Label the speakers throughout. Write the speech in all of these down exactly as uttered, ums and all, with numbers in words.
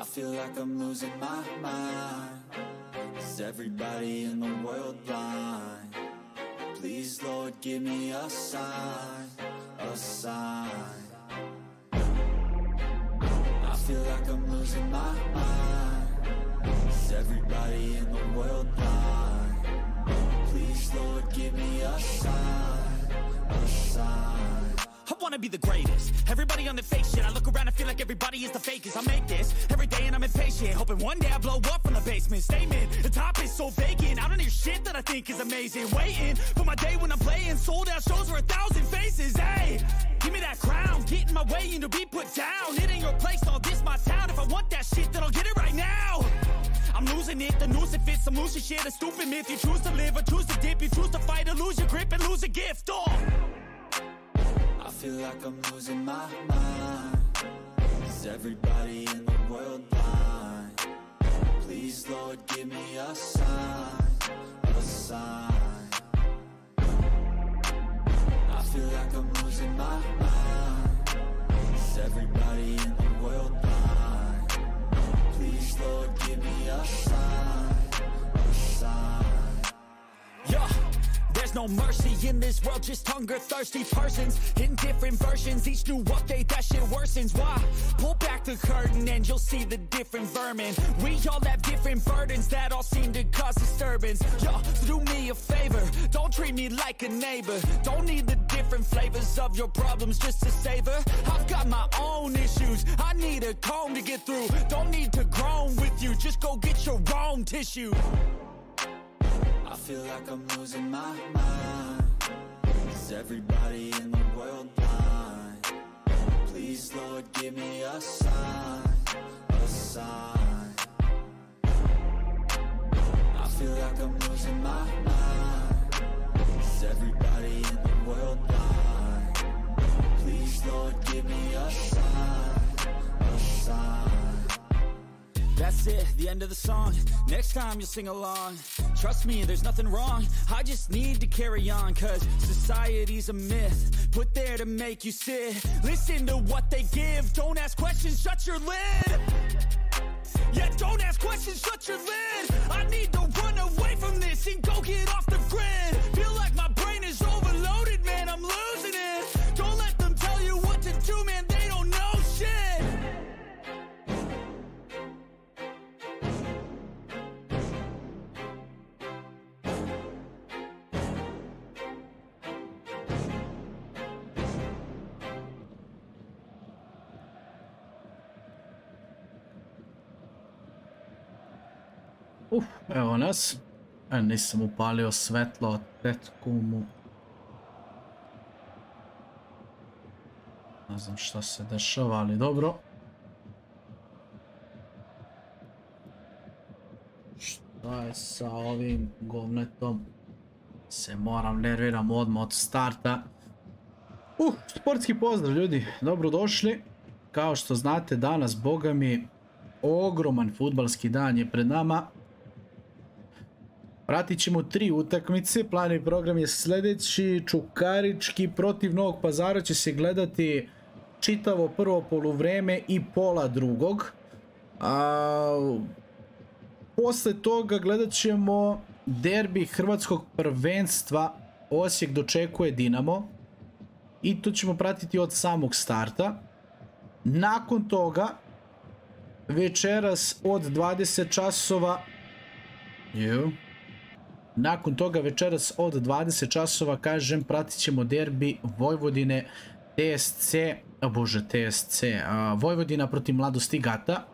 Speaker 1: I feel like I'm losing my mind. Is everybody in the world blind? Please, Lord, give me a sign, a sign. I feel like I'm losing my mind. Is everybody in the world blind? Please, Lord, give me a sign, a sign.
Speaker 2: I wanna be the greatest. Everybody on the fake shit. I look around and feel like everybody is the fakest. I make this every day and I'm impatient, hoping one day I blow up from the basement. Statement, the top is so vacant. I don't hear shit that I think is amazing. Waiting for my day when I'm playing sold out shows for a thousand faces. Hey, give me that crown, get in my way and to be put down. It ain't your place, all this my town. If I want that shit, then I'll get it right now. I'm losing it, the noose it fits. I'm losing shit, a stupid myth. You choose to live or choose to dip. You choose to fight or lose your grip and lose a gift. Oh,
Speaker 1: I feel like I'm losing my mind. Is everybody in the world blind? Please, Lord, give me a sign, a sign. I feel like I'm losing my mind. Is everybody in the world blind? Please, Lord, give me a sign, a sign.
Speaker 2: yeah. There's no mercy in this world, just hunger-thirsty persons in different versions. Each new update, that shit worsens. Why? Pull back the curtain and you'll see the different vermin. We all have different burdens that all seem to cause disturbance. Yo, do me a favor, don't treat me like a neighbor. Don't need the different flavors of your problems just to savor. I've got my own issues, I need a comb to get through. Don't need to groan with you, just go get your own tissue.
Speaker 1: I feel like I'm losing my mind. Is everybody in the world blind? Please, Lord, give me a sign, a sign. I feel like I'm losing my mind. Is everybody in the world blind? Please, Lord, give me a sign, a sign.
Speaker 2: That's it, the end of the song. Next time you'll sing along. Trust me, there's nothing wrong. I just need to carry on, cause society's a myth put there to make you sit. Listen to what they give. Don't ask questions, shut your lid. Yeah, don't ask questions, shut your lid. I need to run away from this and go get off the grid. Feel like my brain is overloaded, man, I'm losing it. Don't let them tell you what to do, man, they don't know shit.
Speaker 3: Uf, evo nas. E, nisam upalio svetlo, tetku mu. Ne znam šta se dešava, ali dobro. Šta je sa ovim govnetom? Se moram, nerviram odmah od starta. Uh, sportski pozdrav ljudi, dobrodošli. Kao što znate, danas, boga mi, ogroman fudbalski dan je pred nama. Pratit ćemo tri utakmice, plan i program je sljedeći. Čukarički protiv Novog Pazara će se gledati čitavo prvo poluvreme i pola drugog. A, posle toga gledat ćemo derbi hrvatskog prvenstva. Osijek dočekuje Dinamo. I to ćemo pratiti od samog starta. Nakon toga, večeras od dvadeset časova... Ju... Nakon toga večeras od dvadeset časova, kažem, pratit ćemo derbi Vojvodine T S C, a bože T S C, a, Vojvodina protiv Mladosti Gata.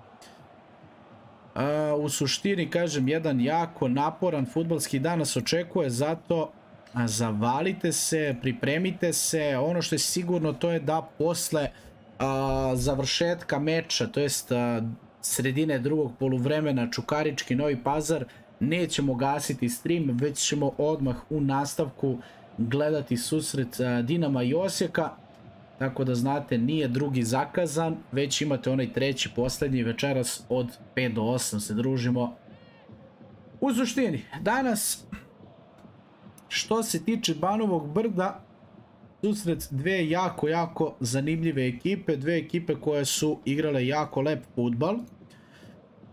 Speaker 3: A, u suštini, kažem, jedan jako naporan fudbalski dan nas očekuje, zato a, zavalite se, pripremite se. Ono što je sigurno to je da posle a, završetka meča, to jest a, sredine drugog poluvremena Čukarički Novi Pazar, nećemo gasiti stream, već ćemo odmah u nastavku gledati susret Dinama i Osijeka. Tako da znate, nije drugi zakazan, već imate onaj treći, posljednji, večeras od pet do osam se družimo. U suštini, danas, što se tiče Banovog Brda, susret dve jako, jako zanimljive ekipe, dve ekipe koje su igrale jako lep fudbal.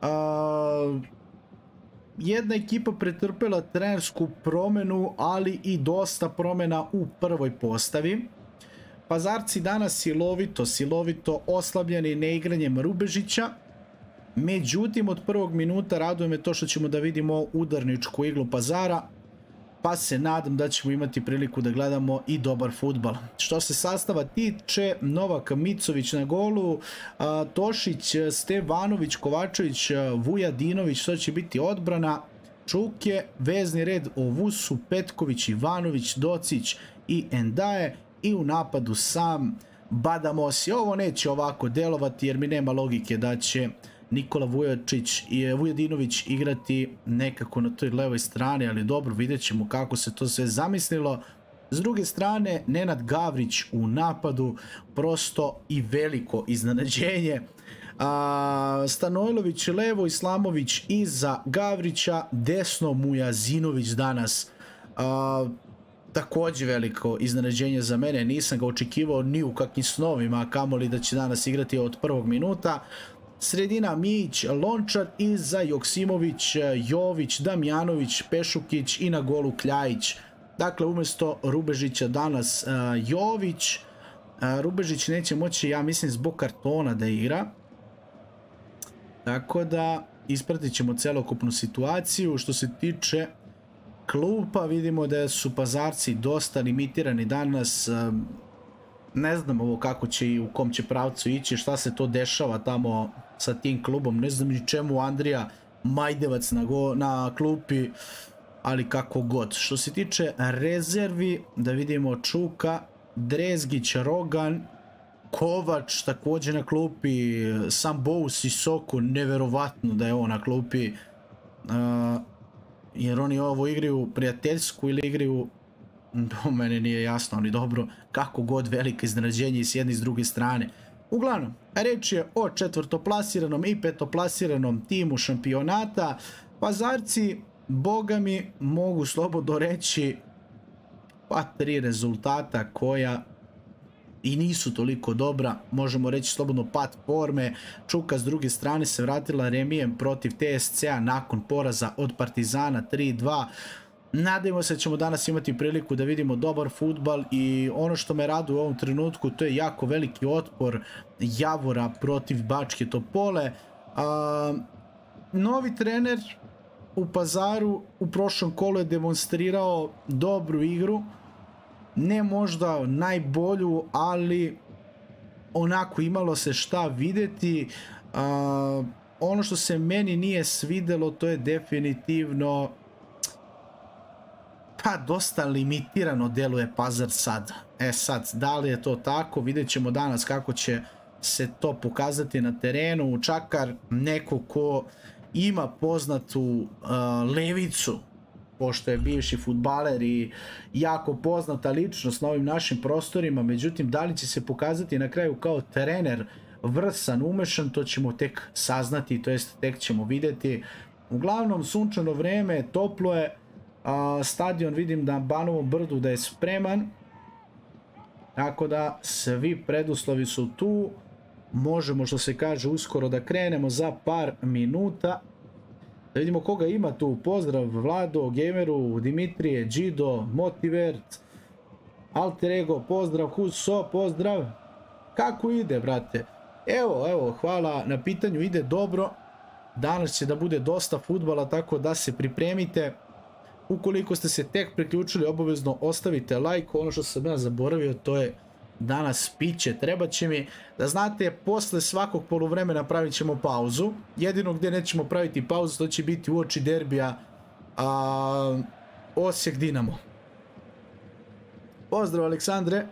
Speaker 3: Uh, jedna ekipa pretrpela trenersku promenu, ali i dosta promjena u prvoj postavi. Pazarci danas silovito, silovito oslabljeni neigranjem Rubežića. Međutim, od prvog minuta raduje me to što ćemo da vidimo udarničku iglu Pazara, pa se nadam da ćemo imati priliku da gledamo i dobar fudbal. Što se sastava tiče, Novak Micović na golu, Tošić, Stevanović, Kovačević, Vujadinović, to će biti odbrana, Čuke, vezni red Ovusu, Petković, Ivanović, Docić i Endaje, i u napadu sam Badamosi. Ovo neće ovako delovati jer mi nema logike da će Nikola Vujačić i Vujadinović igrati nekako na toj levoj strani, ali dobro, vidjet ćemo kako se to sve zamislilo. S druge strane, Nenad Gavrić u napadu, prosto i veliko iznenađenje. A, Stanojlović levo, Islamović iza Gavrića, desno Mujazinović danas. A, također veliko iznenađenje za mene, nisam ga očekivao ni u kakvim snovima, a kamoli da će danas igrati od prvog minuta. Sredina Mijić, Lončar, iza Joksimović, Jović, Damjanović, Pešukić i na golu Kljajić. Dakle, umjesto Rubežića danas uh, Jović. Uh, Rubežić neće moći, ja mislim, zbog kartona da igra. Tako da ispratit ćemo celokupnu situaciju. Što se tiče klupa, vidimo da su Pazarci dosta limitirani danas. Uh, ne znam ovo kako će i u kom će pravcu ići, šta se to dešava tamo sa tim klubom, ne znam ni čemu Andrija Majdevac na, go, na klupi, ali kako god. Što se tiče rezervi, da vidimo Čuka, Drezgić, Rogan, Kovač također na klupi, Sambou, Sissoko, neverovatno da je on na klupi, uh, jer oni ovo igraju prijateljsku ili igraju, do mene nije jasno, ali dobro, kako god, velike iznenađenje i s jedne i s druge strane. Uglavnom, reč je o četvrtoplasiranom i petoplasiranom timu šampionata. Pazarci, boga mi, mogu slobodno reći, pa tri rezultata koja i nisu toliko dobra, možemo reći slobodno pad forme. Čuka s druge strane se vratila remijem protiv T S C-a nakon poraza od Partizana tri dva. Nadajmo se da ćemo danas imati priliku da vidimo dobar fudbal i ono što me raduje u ovom trenutku, to je jako veliki otpor Javora protiv Bačke Topole. A, novi trener u Pazaru u prošlom kolu je demonstrirao dobru igru, ne možda najbolju, ali onako imalo se šta vidjeti. A, ono što se meni nije svidelo, to je definitivno pa dosta limitirano deluje Pazar sad. E sad, da li je to tako, vidjet ćemo danas kako će se to pokazati na terenu. Čakar, neko ko ima poznatu uh, levicu, pošto je bivši fudbaler i jako poznata ličnost na ovim našim prostorima, međutim, da li će se pokazati na kraju kao trener vrsan, umešan, to ćemo tek saznati, to jest tek ćemo vidjeti. Uglavnom, sunčano vreme, toplo je, Uh, stadion vidim da Banovom Brdu da je spreman, tako da svi preduslovi su tu, možemo, što se kaže, uskoro da krenemo za par minuta. Da vidimo koga ima tu. Pozdrav Vlado, Gameru, Dimitrije, Đido, Motivert, Alter Ego, pozdrav, Huso, pozdrav. Kako ide, brate? Evo, evo, hvala na pitanju, ide dobro. Danas će da bude dosta fudbala, tako da se pripremite. Ukoliko ste se tek priključili, obavezno ostavite like. Ono što sam ja zaboravio, to je danas piće. Treba će mi da znate, posle svakog poluvremena pravit ćemo pauzu. Jedino gdje nećemo praviti pauzu, to će biti uoči derbija a, Osijek Dinamo. Pozdrav Aleksandre.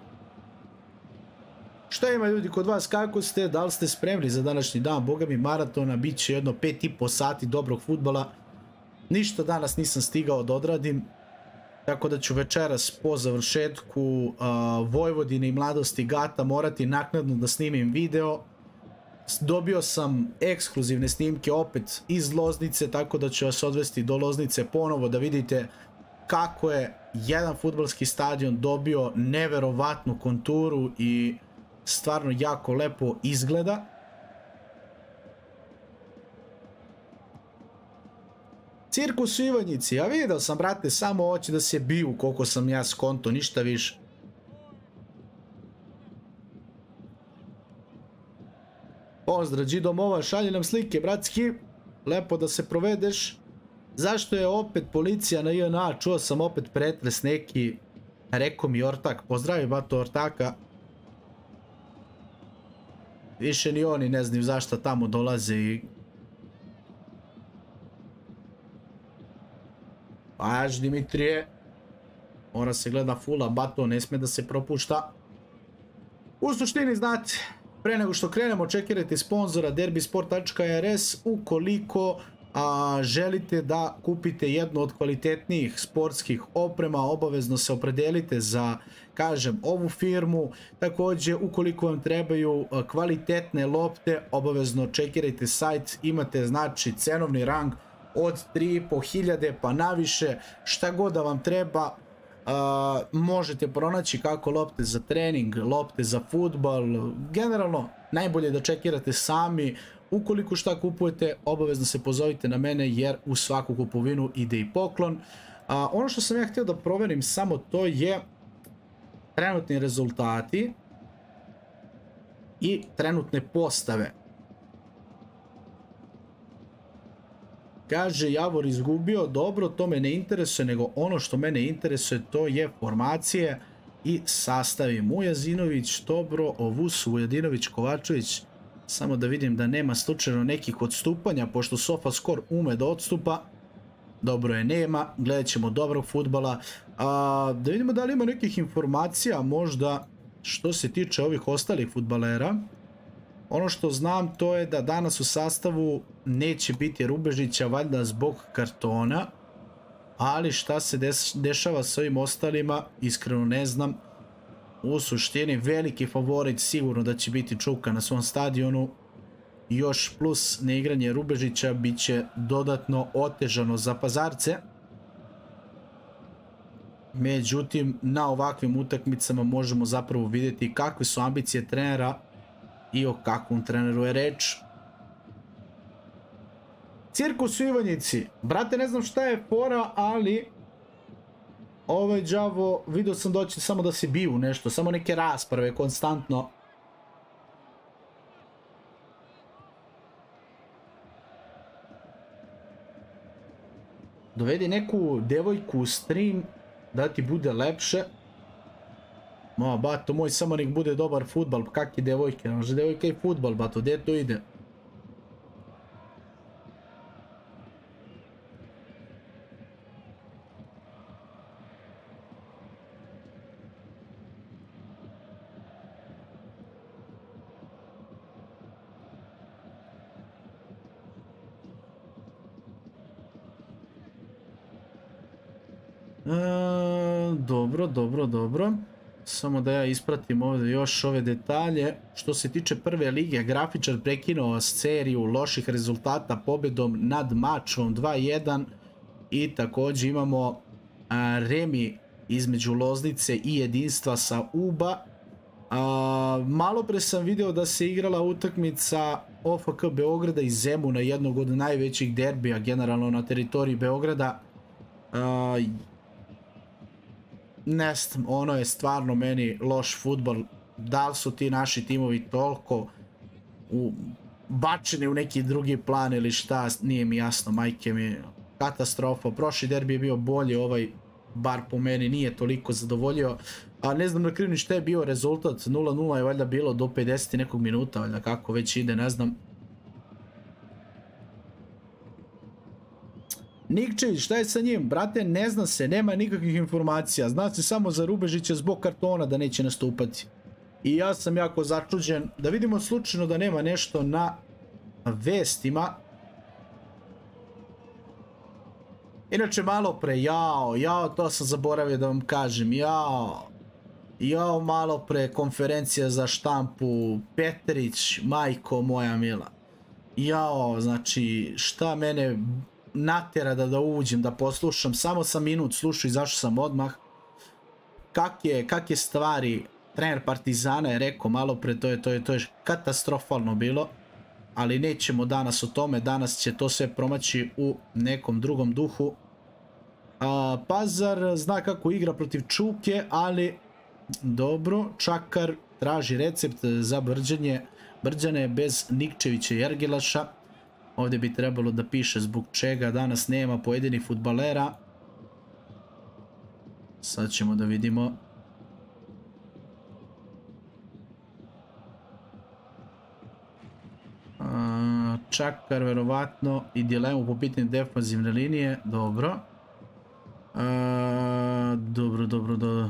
Speaker 3: Šta ima ljudi kod vas, kako ste, da li ste spremni za današnji dan? Boga mi, maratona, bit će jedno pet i po sati dobrog fudbala. Ništa danas nisam stigao da odradim, tako da ću večeras po završetku uh, Vojvodine i Mladosti Gata morati naknadno da snimim video. Dobio sam ekskluzivne snimke opet iz Loznice, tako da ću vas odvesti do Loznice ponovo da vidite kako je jedan fudbalski stadion dobio neverovatnu konturu i stvarno jako lepo izgleda. Cirkus u Ivanjici, ja vidio sam, brate, samo hoće da se biju koliko sam ja skonto, ništa više. Pozdrav, G-domova, šalji nam slike, bratski. Lepo da se provedeš. Zašto je opet policija na I N A? Čuo sam opet pretres neki. Rekao mi ortak, pozdravi bato ortaka. Više ni oni ne znaju zašto tamo dolaze i... Paš Dimitrije. Mora se gleda fula, bato ne sme da se propušta. U suštini znate, pre nego što krenemo čekirajte sponzora derbisport tačka R S ukoliko a, želite da kupite jednu od kvalitetnijih sportskih oprema, obavezno se opredelite za, kažem, ovu firmu. Također, ukoliko vam trebaju kvalitetne lopte, obavezno čekirajte sajt, imate znači cenovni rang od tri i po hiljade pa naviše, šta god da vam treba. Uh, možete pronaći kako lopte za trening, lopte za fudbal, generalno najbolje da čekirate sami. Ukoliko šta kupujete, obavezno se pozovite na mene jer u svaku kupovinu ide i poklon. Uh, ono što sam ja htio da proverim samo to je trenutni rezultati i trenutne postave. Kaže Javor izgubio, dobro, to me ne interesuje, nego ono što mene interesuje to je formacije i sastavi. Mujazinović, Tobro, Ovus, Vujadinović, Kovačević, samo da vidim da nema slučajno nekih odstupanja, pošto SofaScore ume da odstupa. Dobro je, nema, gledat ćemo dobrog futbala. A, da vidimo da li ima nekih informacija možda što se tiče ovih ostalih futbalera. Ono što znam to je da danas u sastavu neće biti Rubežića, valjda zbog kartona, ali šta se dešava s ovim ostalima, iskreno ne znam. U suštini veliki favorit sigurno da će biti Čuka na svom stadionu, još plus neigranje Rubežića bit će dodatno otežano za Pazarce. Međutim, na ovakvim utakmicama možemo zapravo vidjeti kakve su ambicije trenera i o kakvom treneru je reč. Cirkus u Ivanjici. Brate, ne znam šta je fora, ali ovaj đavo, vidio sam doći samo da se biju nešto, samo neke rasprave konstantno. Dovedi neku devojku u stream da ti bude lepše. Ma, bato moj, samo nek bude dobar futbal, kak je devojke, ne može devojka i futbal, bato, gdje to ide? E, dobro, dobro, dobro. Samo da ja ispratim ovdje još ove detalje. Što se tiče prve lige, grafičar prekinuo seriju loših rezultata pobjedom nad Mačvom dva jedan i također imamo a, remi između Loznice i Jedinstva sa Uba. A, malo pre sam vidio da se igrala utakmica O F K Beograda i Zemuna, jednog od najvećih derbija generalno na teritoriji Beograda. A, Ne znam, ono je stvarno meni loš futbol. Da li su ti naši timovi toliko u, bačeni u neki drugi plan ili šta, nije mi jasno, majke mi. Katastrofa. Prošli derbi je bio bolji, ovaj bar po meni nije toliko zadovoljio. A ne znam na kraju ni šta je bio rezultat. nula nula je valjda bilo do pedeset nekog minuta, valjda kako već ide, ne znam. Nikčević, šta je sa njim? Brate, ne zna se, nema nikakvih informacija. Zna se samo za Rubežića zbog kartona da neće nastupati. I ja sam jako začuđen. Da vidimo slučajno da nema nešto na vestima. Inače, malo pre, jao, jao, to sam zaboravio da vam kažem, jao. Jao, malo pre, konferencija za štampu, Petrić, majko moja mila. Jao, znači, šta mene natjera da da uđem, da poslušam, samo sam minut slušao i zašao sam odmah. Kak je, kak je stvari, trener Partizana je rekao malo pre, to je, to je, to je katastrofalno bilo. ali nećemo danas o tome, danas će to sve promaći u nekom drugom duhu. A, Pazar zna kako igra protiv Čuke, ali dobro, Čakar traži recept za brđanje, brđane bez Nikčevića i Ergilaša. Ovdje bi trebalo da piše zbog čega danas nema pojedinih fudbalera. Sad ćemo da vidimo. A, Čakar verovatno i dilemu po pitanju defanzivne linije. Dobro. A, dobro, dobro, dobro.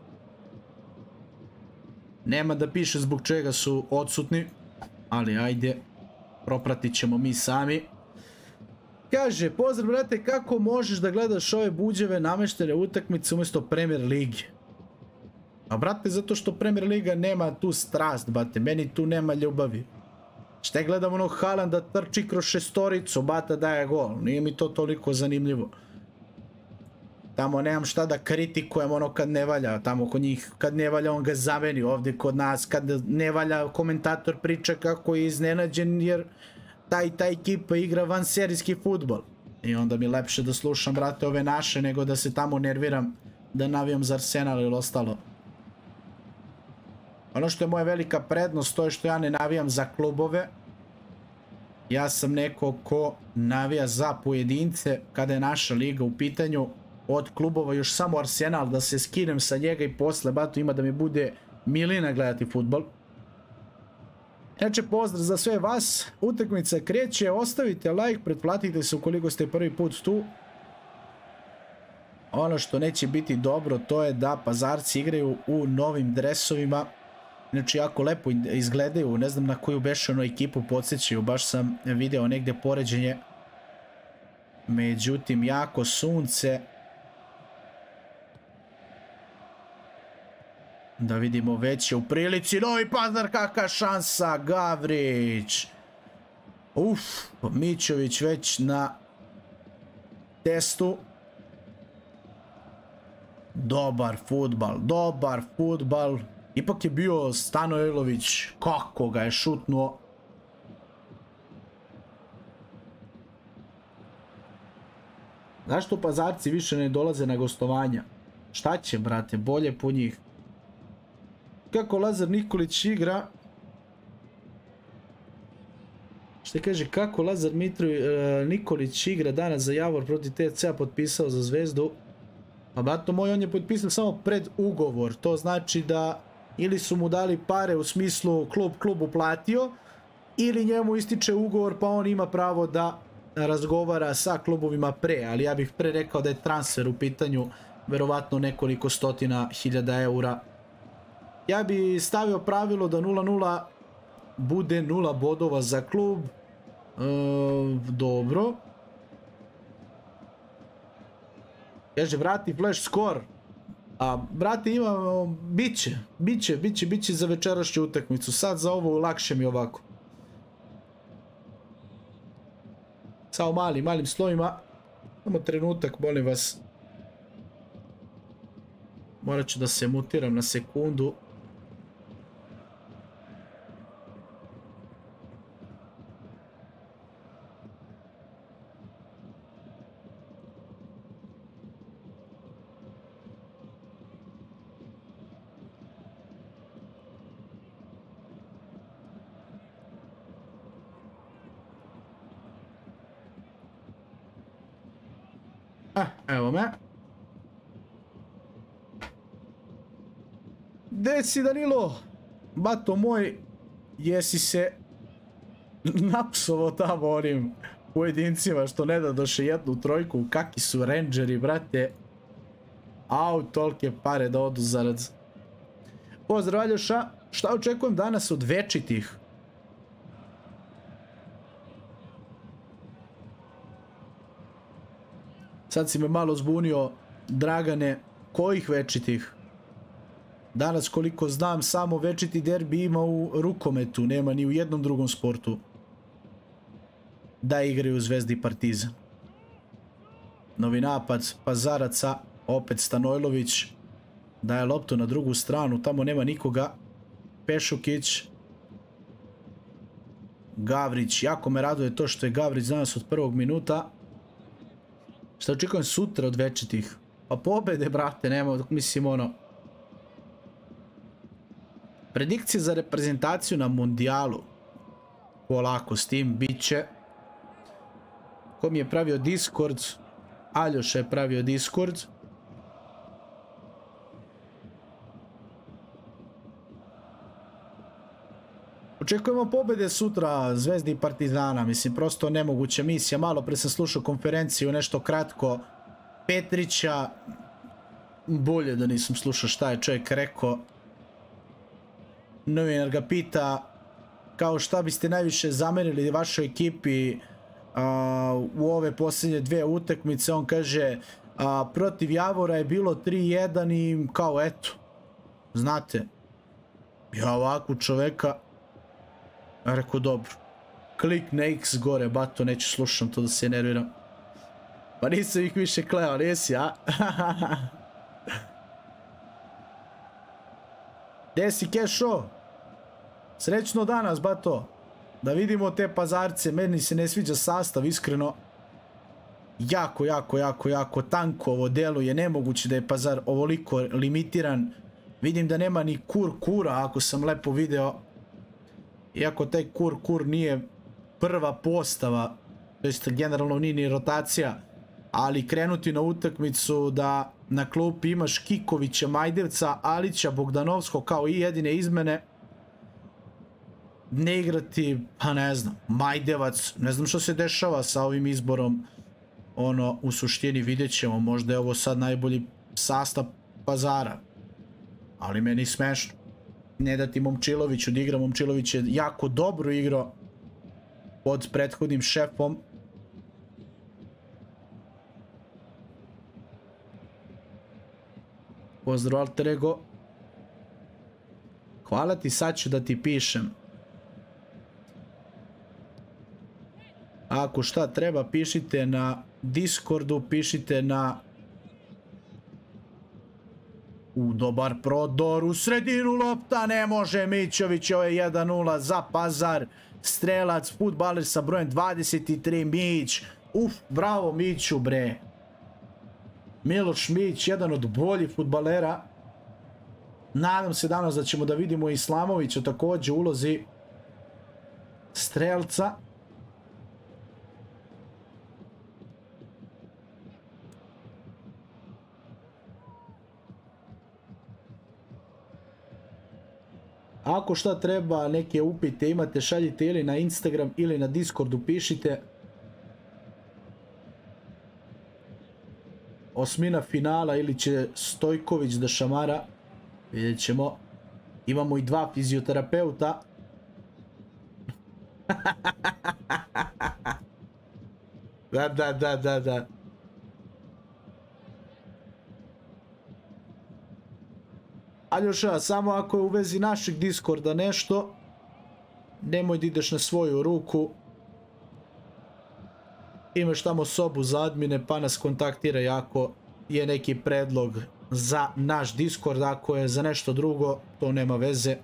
Speaker 3: Nema da piše zbog čega su odsutni, ali ajde, propratit ćemo mi sami. Kaže, pozdrav brate, kako možeš da gledaš ove buđeve nameštene utakmice umjesto Premier Lige? A brate, zato što Premier Liga nema tu strast, brate, meni tu nema ljubavi. Šta gledam onog Haalanda trči kroz šestoricu, bata daje gol, nije mi to toliko zanimljivo. Tamo nemam šta da kritikujem ono kad ne valja, tamo kod njih kad ne valja on ga zameni, ovdje kod nas kad ne valja komentator priča kako je iznenađen jer taj ta ekipa igra vanserijski fudbal. I onda mi lepše da slušam brate ove naše nego da se tamo nerviram da navijam za Arsenal ili ostalo. Ono što je moja velika prednost to je što ja ne navijam za klubove. Ja sam neko ko navija za pojedince kada je naša liga u pitanju. Od klubova još samo Arsenal da se skinem sa njega i posle batu ima da mi bude milina gledati futbol. Inače pozdrav za sve vas, utakmica kreće, ostavite like, pretplatite se ukoliko ste prvi put tu. Ono što neće biti dobro to je da Pazarci igraju u novim dresovima. Inače jako lepo izgledaju, ne znam na koju bešanu ekipu podsjećaju, baš sam video negdje poređenje. Međutim jako sunce. Da vidimo već je u prilici Novi Pazar, kakva šansa, Gavrić. Uf, Mićović već na testu. Dobar fudbal, dobar fudbal. Ipak je bio Stanojlović, kako ga je šutnuo. Zašto Pazarci više ne dolaze na gostovanja? Šta će, brate, bolje po njih. Kako Lazar Nikolić igra? Šta kaže, kako Lazar Mitro, uh, Nikolić igra danas za Javor protiv T C A potpisao za Zvezdu? A bato moj, on je potpisao samo pred ugovor. To znači da ili su mu dali pare u smislu klub klubu platio, ili njemu ističe ugovor pa on ima pravo da razgovara sa klubovima pre. Ali ja bih pre rekao da je transfer u pitanju verovatno nekoliko stotina hiljada eura. Ja bi stavio pravilo da nula nula bude nula bodova za klub. E, dobro. Kaže, vrati flash score. A, brate, imamo, biće, biće, biće, biće za večerašnju utakmicu. Sad za ovo lakše mi ovako. Samo mali, malim slovima. Samo trenutak, molim vas. Morat ću da se mutiram na sekundu. Ah, evo me. Gde si, Danilo? Bato moj, jesi se napsovao tamo onim pojedincima što ne da doše jednu trojku? Kaki su Rangeri, brate. Au, tolke pare da odu zarad. Pozdrav, Aljoša. Šta očekujem danas od večitih? Sad si me malo zbunio, Dragane, kojih večitih? Danas koliko znam samo večiti derbi ima u rukometu, nema ni u jednom drugom sportu da igraju Zvezda i Partizan. Novi napad Pazaraca, opet Stanojlović, daje loptu na drugu stranu, tamo nema nikoga. Pešukić. Gavrić, jako me raduje to što je Gavrić danas od prvog minuta. Što očekujem sutra od večitih? Pa pobede, brate, nema, mislim ono... Predikcije za reprezentaciju na mundijalu. Polako s tim, bit će. Ko mi je pravio Discord? Aljoša je pravio Discord. Očekujemo pobjede sutra Zvezde i Partizana, mislim prosto nemoguća misija. Malo pre sam slušao konferenciju, nešto kratko Petrića. Bolje da nisam slušao šta je čovjek rekao. Novinar ga pita kao šta biste najviše zamerili vašoj ekipi a, u ove posljednje dve utakmice. On kaže a, protiv Javora je bilo tri jedan i kao eto, znate, ja ovakvu čoveka rekao dobro, klik na X gore, bato, neću slušam to da se nerviram. Pa nisam ih više kleo, nisi, a? Gdje si, Kešo? Srećno danas, bato. Da vidimo te Pazarce, meni se ne sviđa sastav, iskreno. Jako, jako, jako, jako tanko ovo deluje, nemoguće da je Pazar ovoliko limitiran. Vidim da nema ni Kur Kura, ako sam lepo video. Iako taj Kur Kur nije prva postava, to jest generalno nije ni rotacija, ali krenuti na utakmicu da na klupi imaš Kikovića, Majdevca, Alića, Bogdanovskog kao i jedine izmene, ne igrati, pa ne znam, Majdevac, ne znam što se dešava sa ovim izborom, ono, u suštini vidjet ćemo, možda je ovo sad najbolji sastav Pazara, ali meni smešno. Ne dati Momčiloviću da igra, Momčilović je jako dobro igrao pod prethodnim šefom. Pozdrav alter ego. Hvala ti, sad ću da ti pišem. Ako šta treba, pišite na Discordu, pišite na... U dobar prodor, u sredinu lopta, ne može Mićović, ovo je jedan nula za Pazar, strelac, fudbaler sa brojem dvadeset tri, Mić, uf, bravo Miću bre. Miloš Mić, jedan od boljih fudbalera. Nadam se danas da ćemo da vidimo i Islamovića također u ulozi strelca. Ako šta treba, neke upite imate, šaljite ili na Instagram ili na Discordu, pišite. Osmina finala ili će Stojković da šamara, vidjet ćemo. Imamo i dva fizioterapeuta. Da, da, da, da, da. Aljoša, samo ako je u vezi našeg Discorda nešto, nemoj da ideš na svoju ruku. Imaš tamo sobu za admine, pa nas kontaktiraj ako je neki predlog za naš Discord. Ako je za nešto drugo, to nema veze.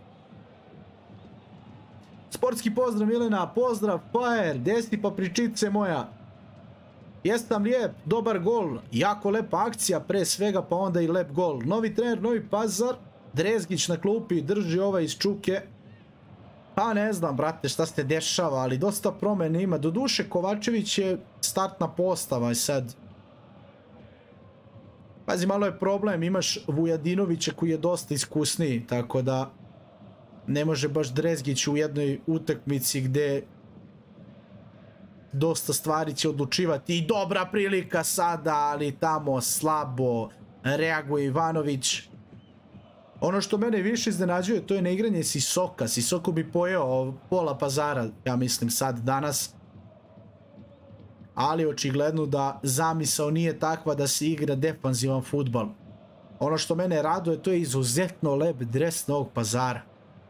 Speaker 3: Sportski pozdrav Milena, pozdrav Fajer, gdje si pa pričice moja? Jesam lijep, dobar gol, jako lepa akcija pre svega, pa onda i lep gol. Novi trener, novi Pazar, Drezgić na klupi, drži ovaj iz Čuke. Pa ne znam, brate, šta se dešava, ali dosta promjene ima. Doduše, Kovačević je startna postava i sad... Pazi, malo je problem, imaš Vujadinovića koji je dosta iskusniji, tako da ne može baš Drezgić u jednoj utakmici gde dosta stvari će odlučivati. I dobra prilika sada, ali tamo slabo reaguje Ivanović. Ono što mene više iznenađuje, to je neigranje Sisoka. Sisoko bi pojeo pola Pazara, ja mislim sad danas. Ali očigledno da zamisao nije takva da se igra defanzivan fudbal. Ono što mene raduje, to je izuzetno lep dres Novog Pazara.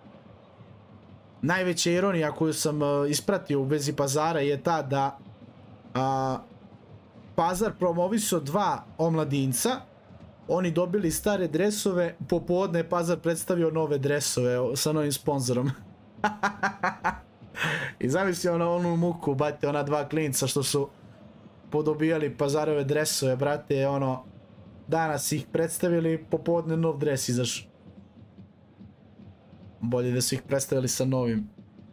Speaker 3: Najveća ironija koju sam uh, ispratio u vezi Pazara je ta da uh, Pazar promovisao dva omladinca. Oni dobili stare dresove, popodne je Pazar predstavio nove dresove sa novim sponzorom. I zamisli ono, onu muku, bate, ona dva klinca što su podobijali Pazarove dresove, brate, ono, danas ih predstavili, popodne nov dres izaš. Bolje da su ih predstavili sa novim.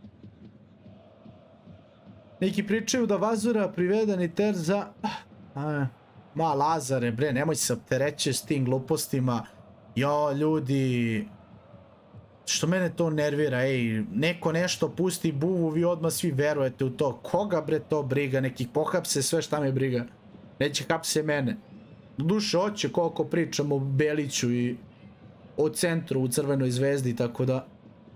Speaker 3: Neki pričaju da Vazura priveden i ter za... A, ma Lazare, bre, nemoj se optereće s tim glupostima. Jo, ljudi... Što mene to nervira, ej, neko nešto pusti buvu, vi odmah svi verujete u to. Koga bre to briga, nekih pohapse, sve šta me briga. Neće hapse mene. Duše oće koliko pričam o Beliću i o centru u Crvenoj zvezdi, tako da...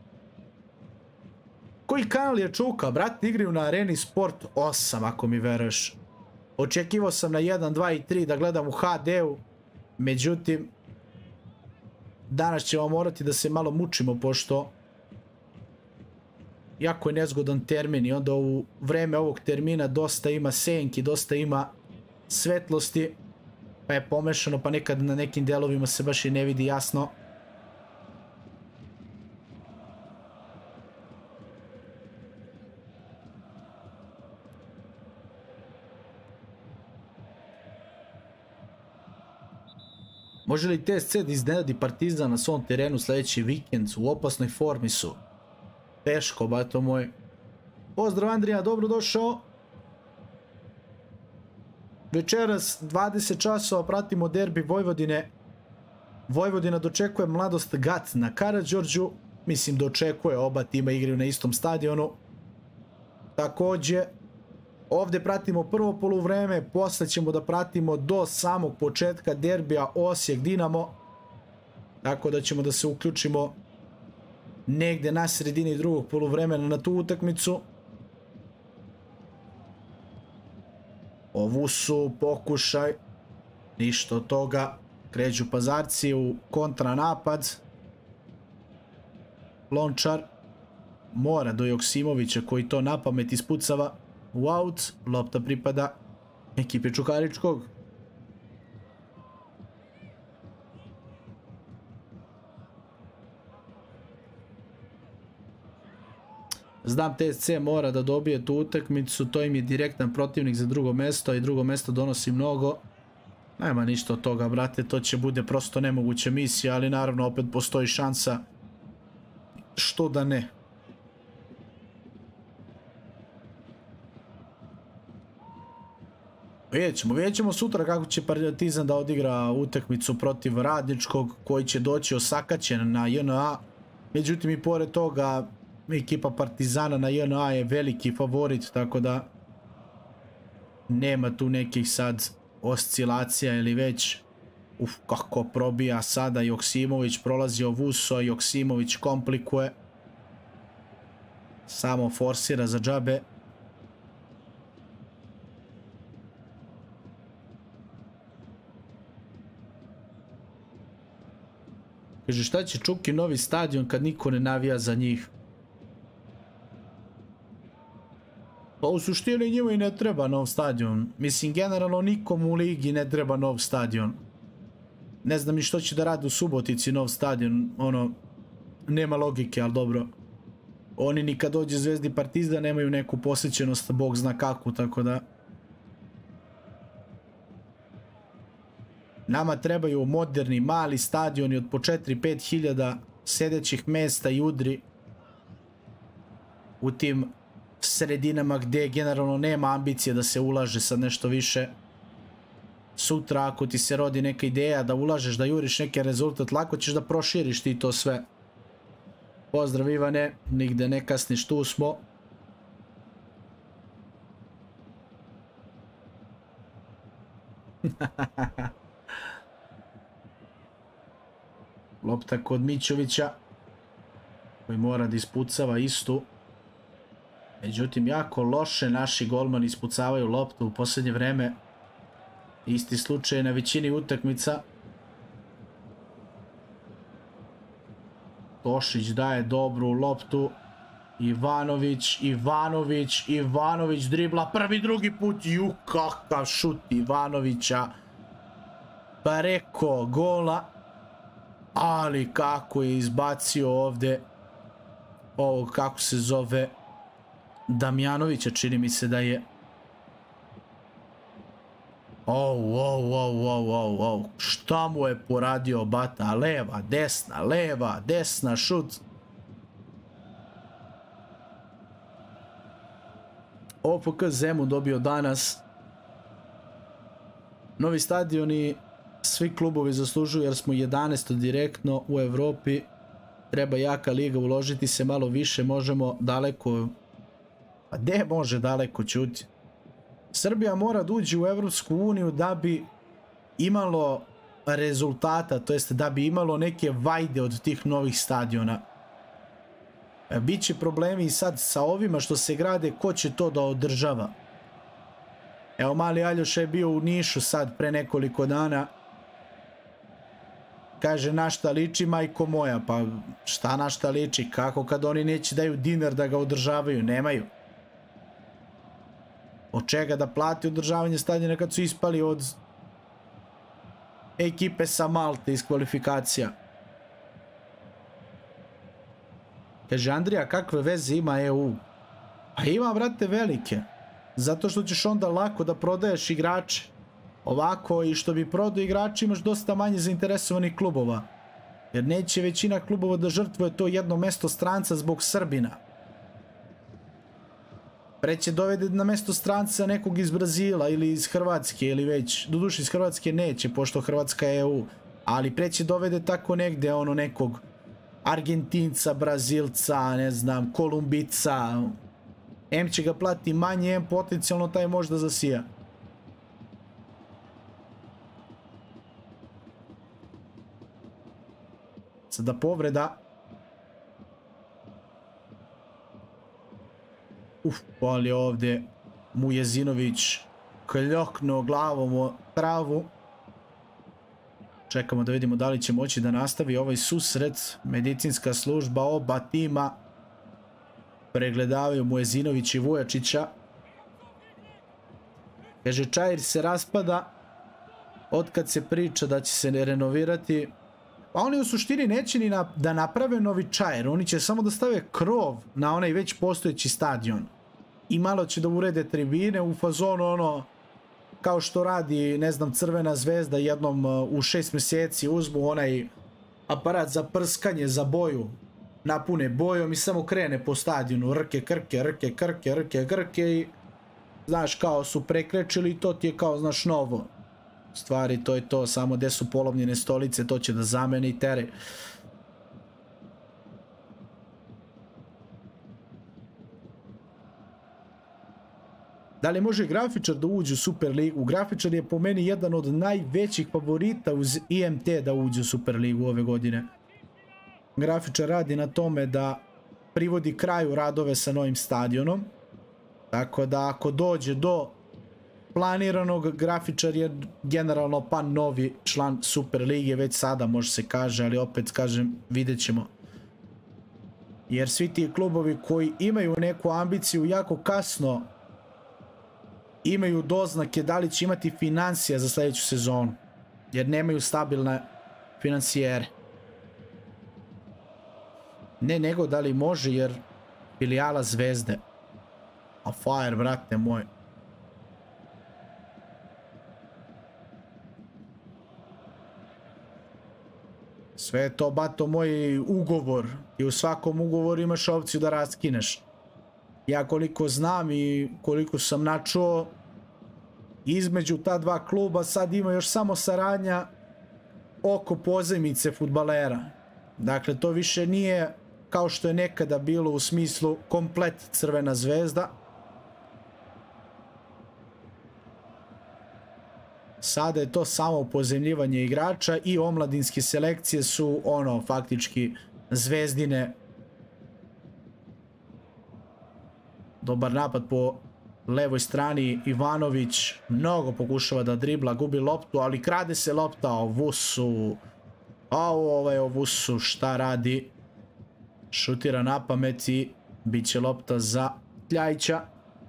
Speaker 3: Koji kanal je Čuka? Brat, igraju na Areni Sport osam, ako mi veruješ. Očekivao sam na jedan, dva i tri da gledam u ha de-u, međutim... Danas ćemo morati da se malo mučimo, pošto jako je nezgodan termin i onda u vreme ovog termina dosta ima senki, dosta ima svetlosti, pa je pomešano, pa nekad na nekim delovima se baš i ne vidi jasno. Može li te es ce da iznenadi Partizan na svom terenu sljedeći vikend? U opasnoj formi su. Teško, bato moj. Pozdrav Andrija, dobro došao. Večeras dvadeset časova pratimo derbi Vojvodine. Vojvodina dočekuje Mladost Gat na Karađorđu. Mislim dočekuje, oba tima igraju na istom stadionu. Također, ovdje pratimo prvo poluvreme, posle ćemo da pratimo do samog početka derbija Osijek Dinamo. Tako da ćemo da se uključimo negdje na sredini drugog poluvremena na tu utakmicu. Ovu su pokušaj, ništa od toga, kreću Pazarci u kontranapad. Lončar mora do Joksimovića koji to napamet ispucava. U aut, lopta pripada ekipi Čukaričkog. Znam te es ce mora da dobije tu utakmicu, to im je direktan protivnik za drugo mesto i drugo mesto donosi mnogo. Nema ništa od toga, brate, to će bude prosto nemoguća misija, ali naravno opet postoji šansa. Što da ne. Vidjet ćemo, vidjet ćemo sutra kako će Partizan da odigra utakmicu protiv Radničkog koji će doći osakaćen na je en a. Međutim i pored toga ekipa Partizana na je en a je veliki favorit, tako da nema tu nekih sad oscilacija ili već. Uf, kako probija sada Joksimović, prolazi Ovuso, Joksimović komplikuje. Samo forsira za džabe. Kaže, šta će Čuki novi stadion kad niko ne navija za njih? Pa u suštini njima i ne treba nov stadion. Mislim, generalno nikom u ligi ne treba nov stadion. Ne znam ni što će da radi u Subotici nov stadion. Ono, nema logike, ali dobro. Oni ni kad dođe Zvezdi Partizan nemaju neku posjećenost, bog zna kakvu, tako da... Nama trebaju moderni, mali stadioni od po četiri do pet hiljada sedećih mesta i udri u tim sredinama gdje generalno nema ambicije da se ulaže sad nešto više. Sutra ako ti se rodi neka ideja da ulažeš, da juriš neki rezultat, lako ćeš da proširiš ti to sve. Pozdrav Ivane, nigde ne kasniš, tu smo. Lopta kod Mićovića koji mora da ispucava istu. Međutim, jako loše naši golmani ispucavaju loptu u posljednje vreme. Isti slučaj na većini utakmica. Tošić daje dobru loptu. Ivanović, Ivanović, Ivanović dribla prvi, drugi put. Ju, kakav šut Ivanovića. Preko gola. Ali kako je izbacio ovdje ovog, kako se zove, Damjanovića, čini mi se da je. Oh, wow, wow, wow, wow, wow. Šta mu je poradio Bata? Leva, desna, leva, desna, šut. O F K Zemun dobio danas. Novi stadion i svi klubovi zaslužuju jer smo jedanaesti direktno u Evropi. Treba jaka liga, uložiti se malo više, možemo daleko. Pa gde može daleko, čuti? Srbija mora da uđe u Evropsku uniju da bi imalo rezultata, to jest da bi imalo neke vajde od tih novih stadiona. Biće problemi i sad sa ovima što se grade, ko će to da održava? Evo, mali Aljoša je bio u Nišu sad pre nekoliko dana. Kaže, na šta liči, majko moja? Pa šta na šta liči? Kako kad oni neće daju dinar da ga održavaju? Nemaju. Od čega da plati održavanje stadiona kad su ispali od ekipe sa Malte iz kvalifikacija? Kaže, Andrija, kakve veze ima E U? Pa ima, brate, velike. Zato što ćeš onda lako da prodaješ igrače. Ovako, i što bi prodao igrače, imaš dosta manje zainteresovanih klubova. Jer neće većina klubova da žrtvuje to jedno mesto stranca zbog Srbina. Preće dovede na mesto stranca nekog iz Brazila ili iz Hrvatske ili već. Doduše iz Hrvatske neće, pošto Hrvatska je E U. Ali preće dovede tako negde ono nekog Argentinca, Brazilca, ne znam, Kolumbica. Em će ga plati manje, em potencijalno taj možda zasija. Sada povreda. Uf, ali ovdje Mujezinović kljoknuo glavom o travu. Čekamo da vidimo da li će moći da nastavi ovaj susret. Medicinska služba oba tima pregledavaju Mujezinović i Vujačića. Kaže, Čair se raspada otkad se priča da će se renovirati. Pa oni u suštini neće ni na, da naprave novi Čair. Oni će samo da stave krov na onaj već postojeći stadion. I malo će da urede tribine u fazonu ono kao što radi, ne znam, Crvena zvezda jednom u šest mjeseci uzmu onaj aparat za prskanje za boju, napune bojom i samo krene po stadionu, rke, krke, rke, krke, rke, krke i znaš kao su prekrečili i to ti je kao, znaš, novo. Stvari, to je to, samo gde su polovljene stolice, to će da zameni i tere. Da li može Grafičar da uđe u Superligu? Grafičar je po meni jedan od najvećih favorita uz I M T da uđe u Superligu ove godine. Grafičar radi na tome da privodi kraju radove sa novim stadionom. Tako da ako dođe do planiranog, Grafičar je generalno pa novi član Superlige, već sada može se kaže, ali opet kažem, vidjet ćemo. Jer svi ti klubovi koji imaju neku ambiciju jako kasno imaju doznake da li će imati financija za sljedeću sezonu. Jer nemaju stabilne financijere. Ne nego da li može, jer filijala Zvezde. A Fire, brate moj. Sve je to, bato moj, ugovor. I u svakom ugovoru imaš opciju da raskineš. Ja koliko znam i koliko sam načuo, između ta dva kluba sad ima još samo saradnja oko pozajmice fudbalera. Dakle, to više nije kao što je nekada bilo u smislu komplet Crvena zvezda. Sada je to samo pozajmljivanje igrača i omladinske selekcije su ono faktički zvezdine. Dobar napad po levoj strani, Ivanović mnogo pokušava da dribla, gubi loptu, ali krade se lopta o Vusu. A ovaj o Vusu šta radi? Šutira na pamet i bit će lopta za Kljajića.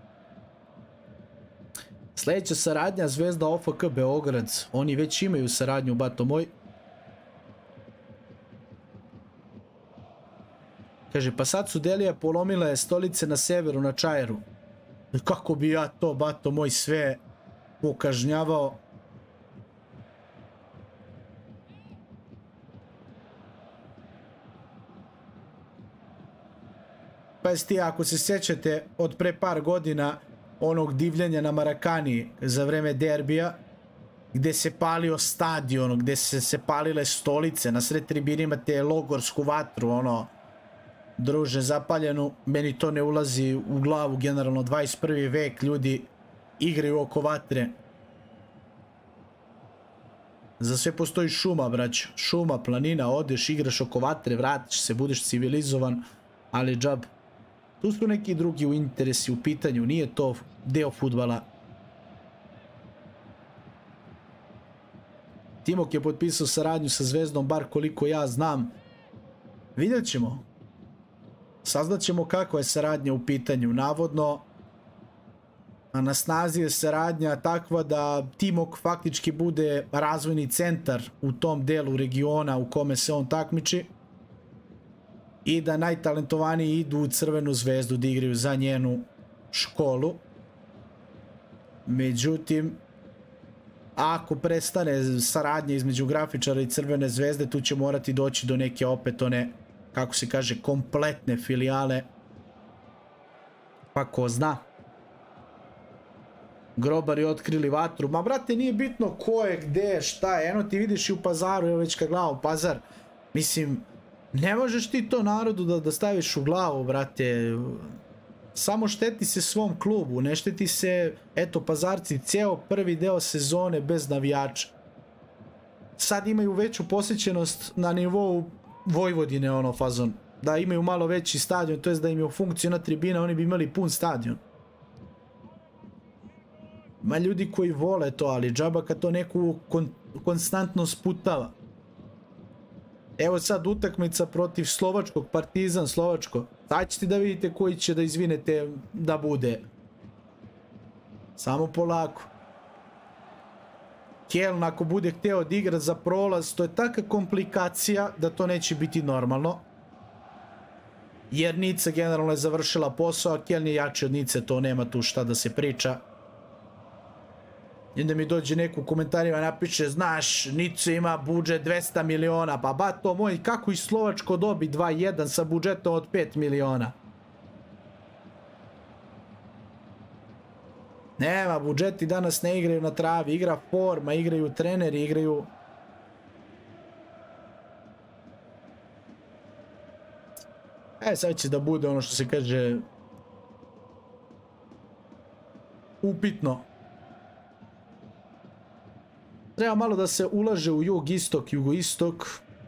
Speaker 3: Sljedeća saradnja Zvezda O F K Beograd. Oni već imaju saradnju, bato moj. Kaže, pa sad su Delija polomile stolice na severu, na Čajeru. Kako bi ja to, bato moj, sve pokažnjavao? Pa jeste, ako se sjećate od pre par godina onog divljenja na Marakani za vreme derbija, gde se palio stadion, gde se, se palile stolice, na sred tribine imate logorsku vatru, ono, druže, zapaljenu, meni to ne ulazi u glavu, generalno, dvadeset prvi vek, ljudi igraju oko vatre. Za sve postoji šuma, brać, šuma, planina, odeš, igraš oko vatre, vratiš se, budeš civilizovan, ali džab. Tu su neki drugi u interesi u pitanju, nije to deo fudbala. Timok je potpisao saradnju sa Zvezdom, bar koliko ja znam. Vidjet ćemo. Saznat ćemo kakva je saradnja u pitanju. Navodno, na snazi je saradnja takva da Timok faktički bude razvojni centar u tom delu regiona u kome se on takmiči i da najtalentovaniji idu u Crvenu Zvezdu da igraju za njenu školu. Međutim, ako prestane saradnja između grafičara i Crvene Zvezde, tu će morati doći do neke opet one, kako se kaže, kompletne filijale. Pa ko zna. Grobari otkrili vatru. Ma brate, nije bitno ko je, gde, šta je. Eno ti vidiš i u Pazaru, evo već kad gledam Pazar. Mislim, ne možeš ti to narodu da, da staviš u glavu, brate. Samo šteti se svom klubu, ne šteti se, eto, Pazarci, ceo prvi deo sezone bez navijača. Sad imaju veću posjećenost na nivou Vojvodine, ono, fazon. Da imaju malo veći stadion, to jest da im je u funkciju na tribina, oni bi imali pun stadion. Ima ljudi koji vole to, ali džaba kad to neku kon, konstantno sputava. Evo sad utakmica protiv slovačkog, Partizan slovačko. Sad ćete da vidite koji će da izvinete da bude. Samo polako. Keln ako bude hteo da igra za prolaz, to je taka komplikacija da to neće biti normalno. Jer Nica generalno je završila posao, a Keln je jači od Nice, to nema tu šta da se priča. I onda mi dođe neko u komentarima napiše, znaš, Nice ima budžet dvesta miliona, pa bato moj, kako i Slovačko dobi dva jedan sa budžetom od pet miliona? Nema, budžeti danas ne igraju na travi, igra forma, igraju treneri, igraju... E, sad će da bude ono što se kaže... upitno. Treba malo da se ulaže u jug-istok, jugo-istok.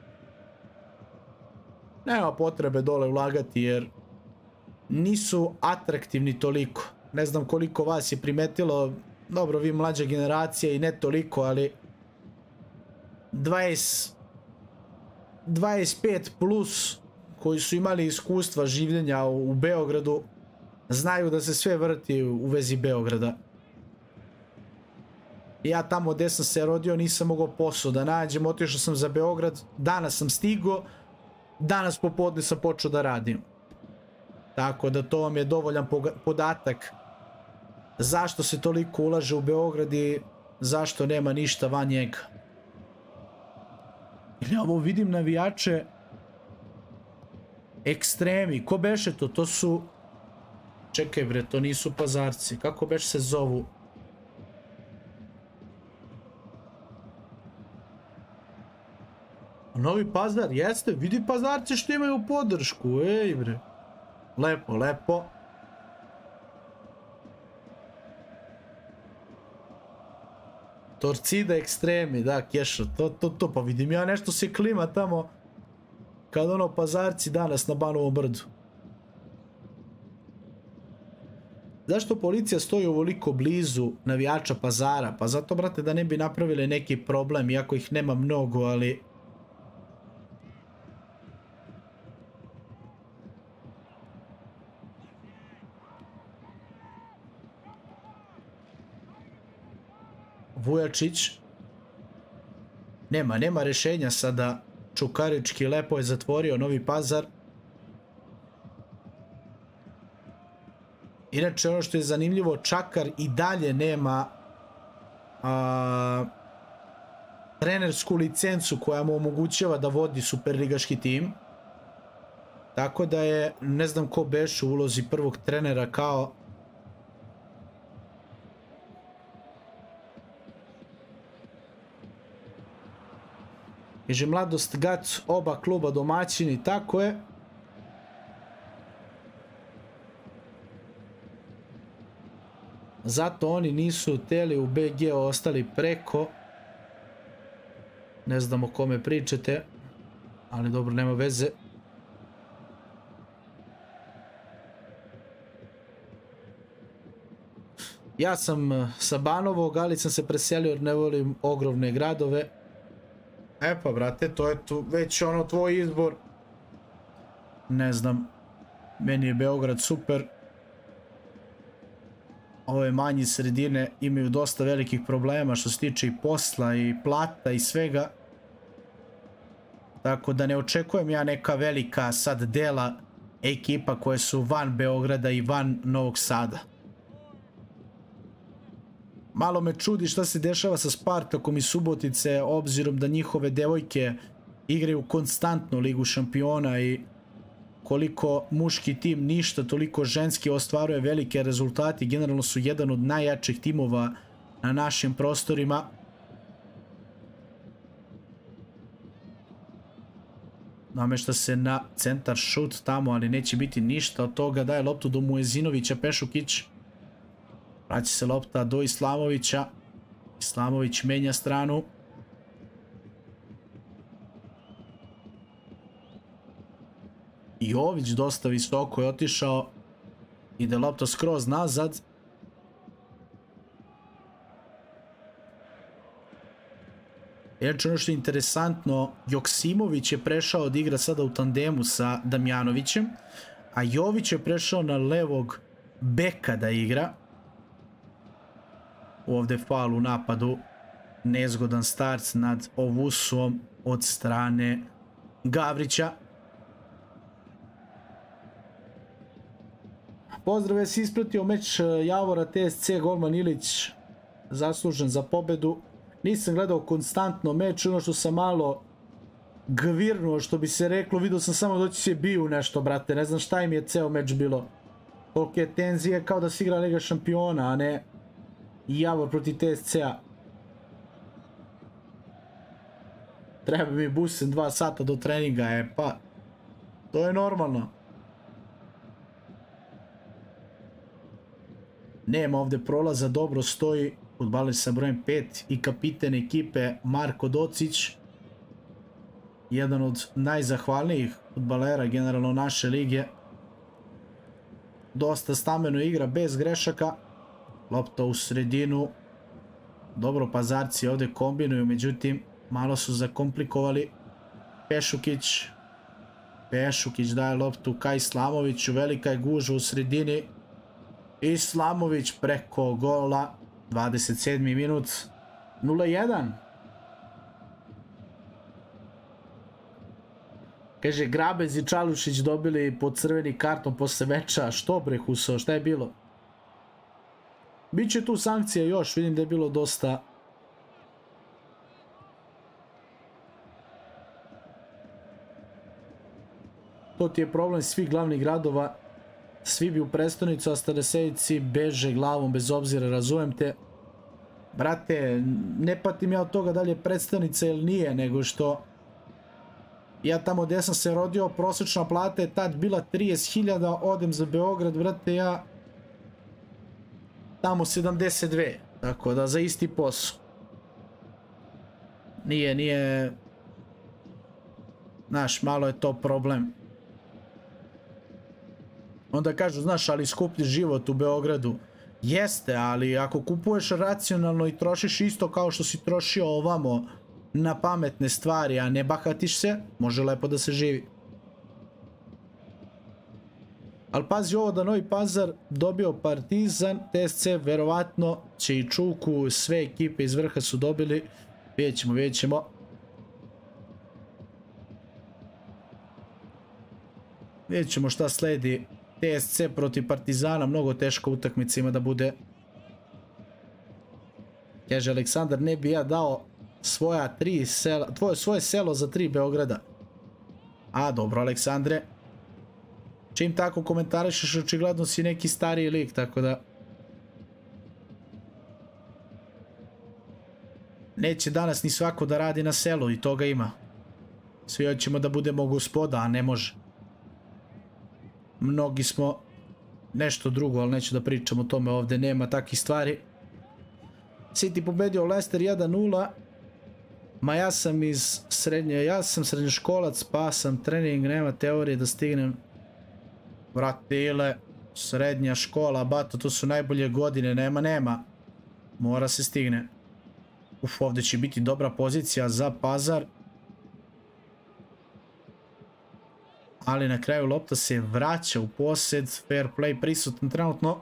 Speaker 3: Nema potrebe dole ulagati jer nisu atraktivni toliko. Ne znam koliko vas je primetilo, dobro, vi mlađa generacija i ne toliko, ali dvadeset, dvadeset pet plus koji su imali iskustva življenja u Beogradu znaju da se sve vrti u vezi Beograda. Ja tamo gde sam se rodio nisam mogao posao da nađem, otišao sam za Beograd, danas sam stigao, danas popodne sam počeo da radim. Tako da to vam je dovoljan podatak zašto se toliko ulaže u Beograd i zašto nema ništa van njega. Ili ovo vidim navijače ekstremi, ko beše to? To su, čekaj bre, to nisu Pazarci, kako beše se zovu? Novi Pazar, jeste, vidi Pazarci što imaju podršku, ej bre. Lepo, lepo. Torcida ekstremi, da, Keša, to, to, to, pa vidim ja nešto se klima tamo kad ono Pazarci danas na Banovom brdu. Zašto policija stoji ovoliko blizu navijača Pazara? Pa zato, brate, da ne bi napravili neki problem, iako ih nema mnogo, ali... Vujačić. Nema, nema rešenja sada. Čukarički lepo je zatvorio Novi Pazar. Inače, ono što je zanimljivo, Čakar i dalje nema a, trenersku licencu koja mu omogućava da vodi superligaški tim. Tako da je, ne znam ko beše u ulozi prvog trenera kao... Kaže Mladost Gac, oba kluba domaćini, tako je. Zato oni nisu hteli u B G, ostali preko. Ne znam o kome pričate, ali dobro, nema veze. Ja sam sa Banovog, ali sam se preselio jer ne volim ogromne gradove. E pa brate, to je tu već ono tvoj izbor. Ne znam, meni je Beograd super. Ove manje sredine imaju dosta velikih problema što se tiče i posla i plata i svega. Tako da ne očekujem ja neka velika sad dela ekipa koje su van Beograda i van Novog Sada. Malo me čudi šta se dešava sa Spartakom i Subotice, obzirom da njihove devojke igraju konstantno Ligu šampiona i koliko muški tim ništa, toliko ženski ostvaruje velike rezultate. Generalno su jedan od najjačih timova na našim prostorima. Namešta se na centar šut tamo, ali neće biti ništa od toga. Daje loptu do Muezinovića, Pešukić. Vraća se lopta do Islamovića. Islamović menja stranu. Jović dosta visoko je otišao. Ide lopta skroz nazad. Inače, ono što je interesantno, Joksimović je prešao od igra sada u tandemu sa Damjanovićem, a Jović je prešao na levog beka da igra. Ovdje faul u napadu, nezgodan start nad Ovusom od strane Gavrića. Pozdrav, je si ispratio meč Javora T S C, golman Ilić zaslužen za pobedu. Nisam gledao konstantno meč, ono što sam malo gvirnuo, što bi se reklo, vidio sam samo doći se biju nešto, brate, ne znam šta im je ceo meč bilo. Toliko je tenzije kao da se igra Liga šampiona, a ne Javor protiv T S C-a. Treba mi busen dva sata do treninga, e pa, to je normalno. Nema ovdje prolaza, dobro stoji fudbaler sa brojem pet i kapiten ekipe Marko Docić. Jedan od najzahvalnijih fudbalera generalno naše lige. Dosta stameno igra bez grešaka. Lopta u sredinu. Dobro, Pazarci ovdje kombinuju, međutim malo su zakomplikovali. Pešukić. Pešukić daje loptu ka Islamoviću, velika je gužva u sredini. Islamović preko gola, dvadeset sedmi minut, nula jedan. Kaže, Grabez i Čalušić dobili po crveni karton posle meča. Što bre, Huso, šta je bilo? Biće tu sankcija još, vidim da je bilo dosta. To ti je problem svih glavnih gradova. Svi bi u prestonicu, a Staresejci beže glavom bez obzira, razumem te. Brate, ne patim ja od toga da li je predstavnica ili nije, nego što ja tamo gdje sam se rodio, prosječna plata je tad bila trideset hiljada, odem za Beograd, brate, ja tamo sedamdeset dve, tako da za isti posao. Nije, nije, znaš, malo je to problem. Onda kažu, znaš, ali skuplji život u Beogradu. Jeste, ali ako kupuješ racionalno i trošiš isto kao što si trošio ovamo na pametne stvari, a ne bahatiš se, može lepo da se živi. Ali pazi ovo da Novi Pazar dobio Partizan, T S C verovatno će i Čuku, sve ekipe iz vrha su dobili. Vidjet ćemo, vidjet ćemo. Vidjet ćemo šta sledi T S C protiv Partizana, mnogo teška utakmica ima da bude. Kaže Aleksandar, ne bi ja dao svoja tri sela, tvoje, svoje selo za tri Beograda. A, dobro, Aleksandre. Čim tako komentarišeš, očigledno si neki stariji lik, tako da... Neće danas ni svako da radi na selu i toga ima. Svi hoćemo da budemo gospoda, a ne može. Mnogi smo nešto drugo, ali neću da pričam o tome, ovdje nema takvih stvari. City pobedio Leicester jedan nula. Ma ja sam iz srednje, ja sam srednjoškolac, pa sam trening, nema teorije da stignem. Vrate, ile, srednja škola, bato, to su najbolje godine, nema, nema. Mora se stigne. Uf, ovdje će biti dobra pozicija za Pazar. Ali na kraju lopta se vraća u posjed, fair play prisutan trenutno.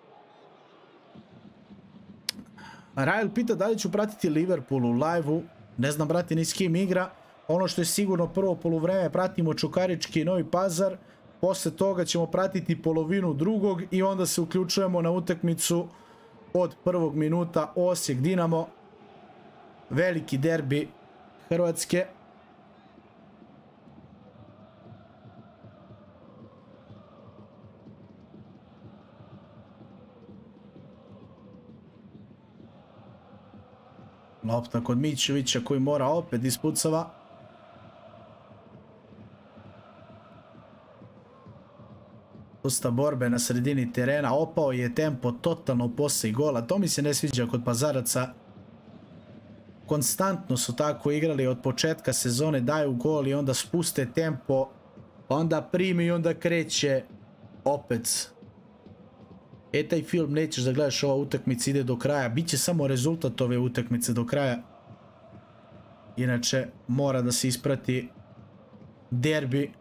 Speaker 3: Rael pita da li ću pratiti Liverpool u live-u. Ne znam, brati, ni s kim igra. Ono što je sigurno prvo poluvreme pratimo Čukarički i Novi Pazar. Posle toga ćemo pratiti polovinu drugog i onda se uključujemo na utakmicu od prvog minuta Osijek Dinamo. Veliki derbi Hrvatske. Lopta kod Mićevića koji mora opet ispucava. Dosta borbe na sredini terena. Opao je tempo totalno posle gola. To mi se ne sviđa kod Pazaraca. Konstantno su tako igrali od početka sezone. Daju gol i onda spuste tempo. Onda primi i onda kreće opet. E, taj film nećeš da gledaš, ova utakmica ide do kraja. Biće samo rezultat ove utakmice do kraja. Inače, mora da se isprati derbi.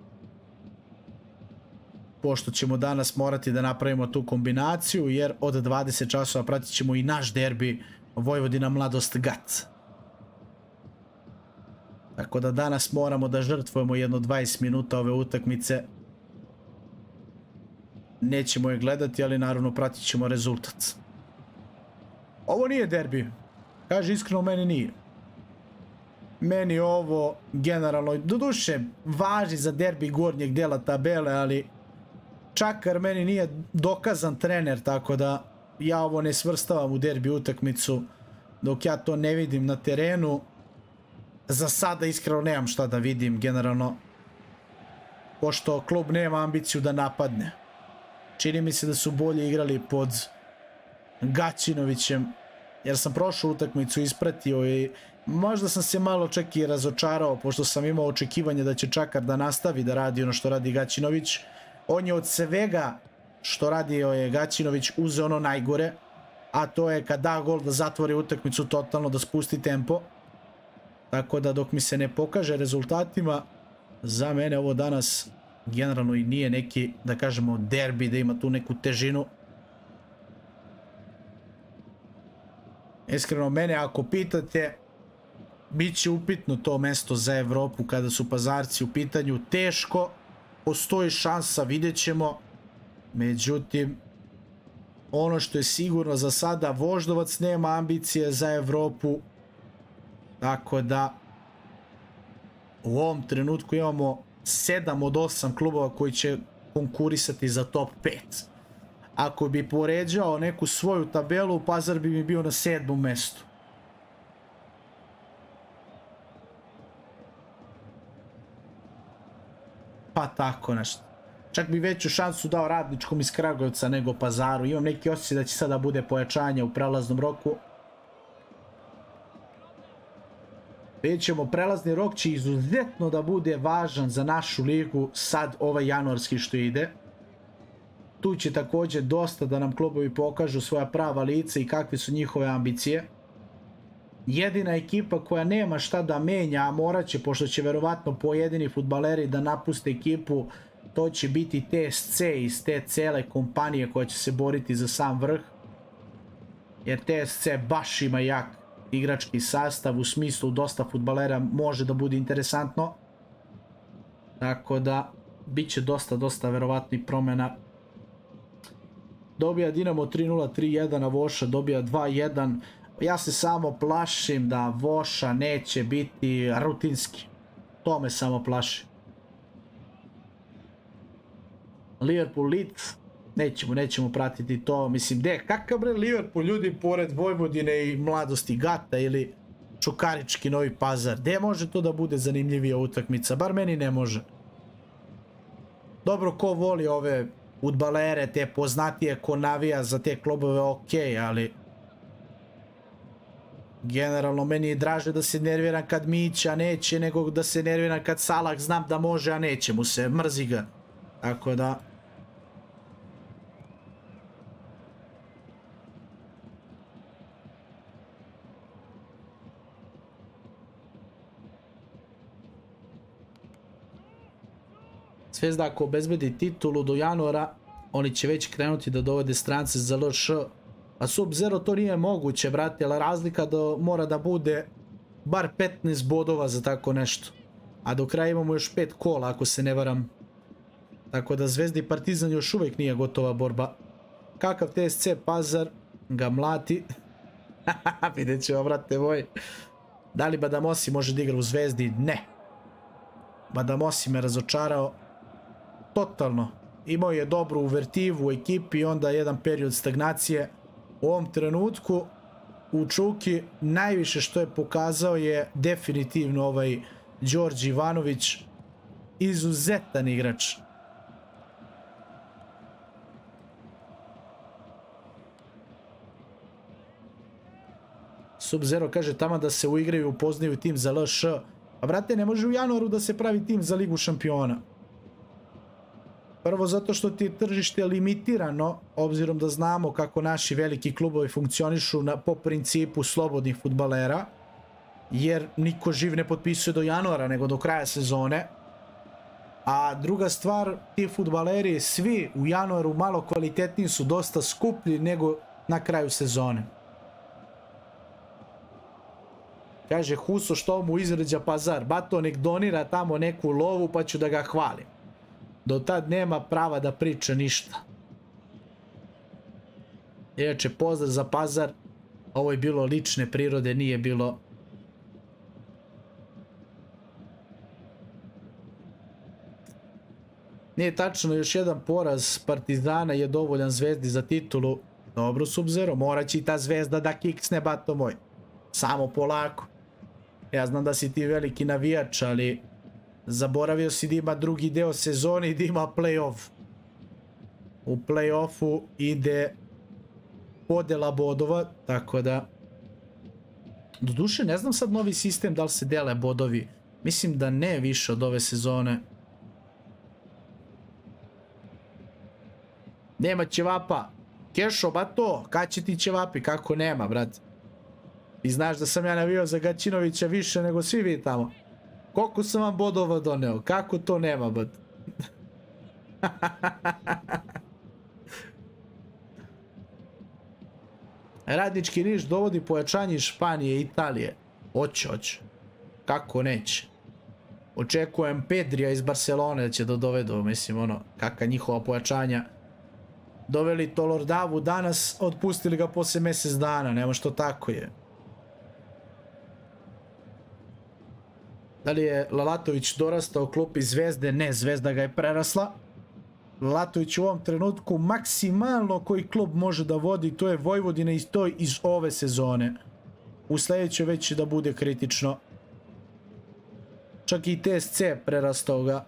Speaker 3: Pošto ćemo danas morati da napravimo tu kombinaciju, jer od dvadeset časova pratit ćemo i naš derbi Vojvodina Mladost Gat. Tako da danas moramo da žrtvujemo jedno dvadeset minuta ove utakmice. Nećemo je gledati, ali naravno pratit ćemo rezultat. Ovo nije derbi. Kaže, iskreno, meni nije. Meni ovo generalno, doduše, važi za derbi gornjeg dela tabele, ali Čakar meni nije dokazan trener, tako da ja ovo ne svrstavam u derbi utakmicu dok ja to ne vidim na terenu. Za sada iskreno nemam šta da vidim generalno, pošto klub nema ambiciju da napadne. Čini mi se da su bolje igrali pod Gaćinovićem, jer sam prošlu utakmicu ispratio i možda sam se malo čak i razočarao, pošto sam imao očekivanje da će Čakar da nastavi da radi ono što radi Gaćinović. On je od svega što radio je Gaćinović uzeo ono najgore, a to je kad da gol da zatvori utakmicu totalno, da spusti tempo. Tako da dok mi se ne pokaže rezultatima, za mene ovo danas generalno i nije neki, da kažemo, derbi, da ima tu neku težinu. Iskreno, mene ako pitate, bit će upitno to mesto za Evropu kada su Pazarci u pitanju. Teško, postoji šansa, vidjet ćemo. Međutim, ono što je sigurno za sada, Voždovac nema ambicije za Evropu. Tako da u ovom trenutku imamo sedam od osam klubova koji će konkurisati za top pet. Ako bi poređao neku svoju tabelu, Pazar bi mi bio na sedmom mestu. Pa tako nešto. Čak bi veću šansu dao Radničkom iz Kragujevca nego Pazaru. Imam neki osjećaj da će sada bude pojačanje u prelaznom roku. Vidjet ćemo, prelazni rok će izuzetno da bude važan za našu ligu sad ovaj januarski što ide. Tu će također dosta da nam klubovi pokažu svoja prava lica i kakve su njihove ambicije. Jedina ekipa koja nema šta da menja, a morat će, pošto će verovatno pojedini fudbaleri da napuste ekipu, to će biti T S C iz te cele kompanije koja će se boriti za sam vrh. Jer T S C baš ima jak igrački sastav, u smislu dosta fudbalera može da bude interesantno. Tako da, bit će dosta, dosta verovatnih promjena Dobija Dinamo tri nula, tri jedan, a Voša dobija dva jedan. Ja se samo plašim da Voša neće biti rutinski. To me samo plaši. Liverpool Leeds. Nećemo, nećemo pratiti to. Mislim, de, kakav bre Liverpool, ljudi, pored Vojvodine i Mladosti Gata ili Čukarički Novi Pazar. De može to da bude zanimljivija utakmica? Bar meni ne može. Dobro, ko voli ove fudbalere, te poznatije, ko navija za te klubove, ok, ali generalno meni je draže da se nerviram kad Mić, a neće, nego da se nerviram kad Salah znam da može, a neće mu se, mrzi ga. Tako da... Zvezda ako obezbedi titulu do januara, oni će već krenuti da dovode strance za L Š. A Sub-Zero to nije moguće, brate, ali razlika da mora da bude bar petnaest bodova za tako nešto. A do kraja imamo još pet kola, ako se ne varam. Tako da Zvezda i Partizan još uvijek nije gotova borba. Kakav T S C Pazar ga mlati. Vidjet ćemo, brate moj. Da li Badamosi može da igra u Zvezdi? Ne. Badamosi me razočarao. Totalno. Imao je dobru uvertivu u ekipi i onda jedan period stagnacije. U ovom trenutku u Čuki najviše što je pokazao je definitivno ovaj Đorđe Ivanović. Izuzetan igrač. Sub-Zero kaže tamo da se uigraju, upoznaju tim za L Š. A brate, ne može u januaru da se pravi tim za Ligu šampiona. Prvo zato što ti je tržište limitirano, obzirom da znamo kako naši veliki klubovi funkcionišu na, po principu slobodnih fudbalera, jer niko živ ne potpisuje do januara, nego do kraja sezone. A druga stvar, ti fudbaleri svi u januaru malo kvalitetniji su, dosta skuplji nego na kraju sezone. Kaže Huso što mu izređa Pazar, bato nek donira tamo neku lovu pa ću da ga hvalim. Do tad nema prava da priča ništa. Inače, pozdrav za Pazar. Ovo je bilo lične prirode, nije bilo... Nije tačno, još jedan poraz Partizana je dovoljan Zvezdi za titulu. Dobro, Sub-Zero, morat će i ta Zvezda da kiksne, bato moj. Samo polako. Ja znam da si ti veliki navijač, ali... Zaboravio si da ima drugi deo sezone i da ima play-off. U play-offu ide podela bodova, tako da... Doduše, ne znam sad novi sistem da li se dele bodovi. Mislim da ne više od ove sezone. Nema ćevapa. Kešo, bato, kad će ti ćevapi? Kako nema, brate? I znaš da sam ja navio za Gaćinovića više nego svi vi tamo. Koliko sam vam bodova doneo? Kako to nema, bud? Radnički Niš dovodi pojačanje iz Španije i Italije. Oće, oće. Kako neće? Očekujem Pedrija iz Barcelone da će da dovedu, mislim, ono, kakva njihova pojačanja. Doveli Tolordavu danas, otpustili ga posle mjesec dana, nema što tako je. Da li je Lalatović dorastao u klupi Zvezde? Ne, Zvezda ga je prerasla. Lalatović u ovom trenutku maksimalno koji klub može da vodi, to je Vojvodina i to iz ove sezone. U sljedećoj već će da bude kritično. Čak i T S C prerastao ga.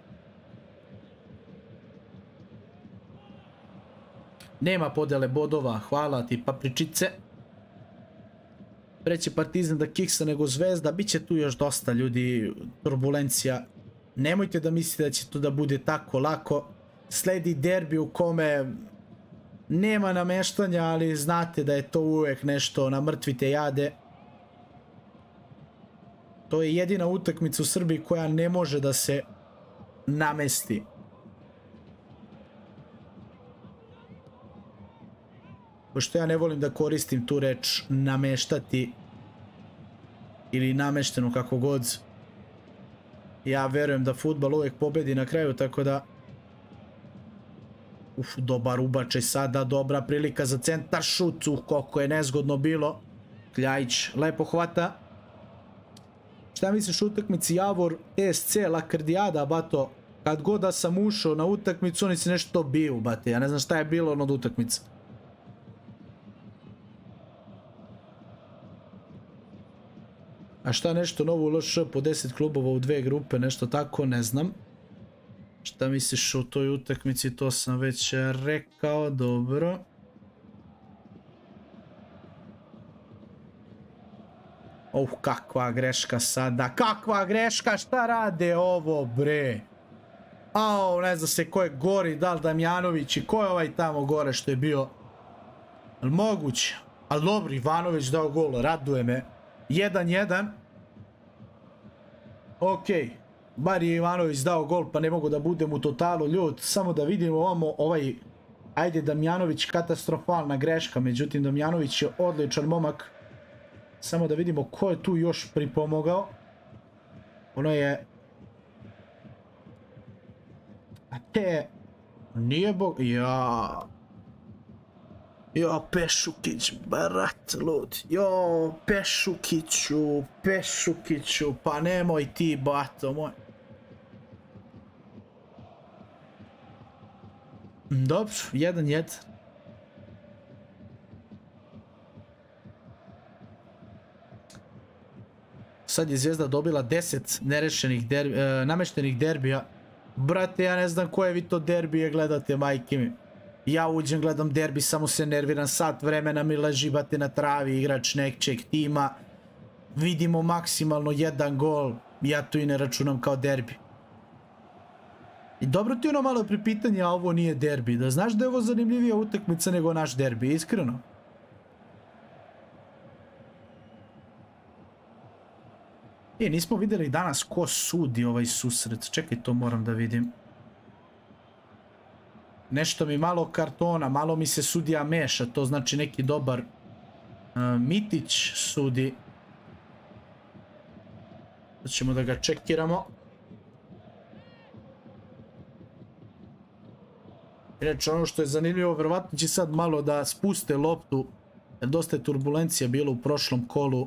Speaker 3: Nema podele bodova, hvala ti papričice. Preće Partizan da kiksa nego Zvezda, bit će tu još dosta ljudi, turbulencija. Nemojte da mislite da će to da bude tako lako. Sledi derbi u kome nema nameštanja, ali znate da je to uvijek nešto na mrtvite jade. To je jedina utakmica u Srbiji koja ne može da se namesti. Pošto ja ne volim da koristim tu reč nameštati ili namešteno kako god. Ja verujem da fudbal uvijek pobedi na kraju, tako da Uf, dobar ubačaj sada, dobra prilika za centar šut, uh, koliko je nezgodno bilo. Kljajić lepo hvata. Šta misliš o utakmici Javor T S C Lakrdijada, bato? Kad god da sam ušao na utakmicu, oni se nešto biju, bate. Ja ne znam šta je bilo ono od utakmice. A šta nešto novo u L Š po deset klubova u dve grupe, nešto tako, ne znam. Šta misliš o toj utakmici, to sam već rekao, dobro. Uh, kakva greška sada, kakva greška, šta rade ovo, bre? Ao, ne zna se ko je gori, da li Damjanović i ko je ovaj tamo gore što je bio. Ali moguće, ali dobro, Ivanović dao gol, raduje me. jedan jedan. Okej, bar je Ivanović dao gol, pa ne mogu da budem u totalu ljut. Samo da vidimo ovamo ovaj, ajde Damjanović, katastrofalna greška, međutim Damjanović je odličan momak. Samo da vidimo ko je tu još pripomogao. Ono je... A te... Nije bog... Ja... Jo, Pešukić, brat, lud. Jo, Pešukiću, Pešukiću, pa nemoj ti, bato moj. Dobro, jedan jedan. Sad je Zvezda dobila deset nerešenih derbi, e, nameštenih derbija. Brate, ja ne znam koje vi to derbije gledate, majke mi. Ja uđem, gledam derbi, samo se nerviram, sat vremena mi leži, bate, na travi, igrač nečeg tima. Vidimo maksimalno jedan gol, ja tu i ne računam kao derbi. I dobro ti ono malo pripitanje, a ovo nije derbi. Da znaš da je ovo zanimljivija utakmica nego naš derbi, iskreno. E, nismo vidjeli danas ko sudi ovaj susret. Čekaj, to moram da vidim. Nešto mi malo kartona, malo mi se sudija meša, to znači neki dobar uh, Mitić sudi. Da ćemo da ga čekiramo. Inače, ono što je zanimljivo, verovatno će sad malo da spuste loptu, jer dosta je turbulencija bilo u prošlom kolu.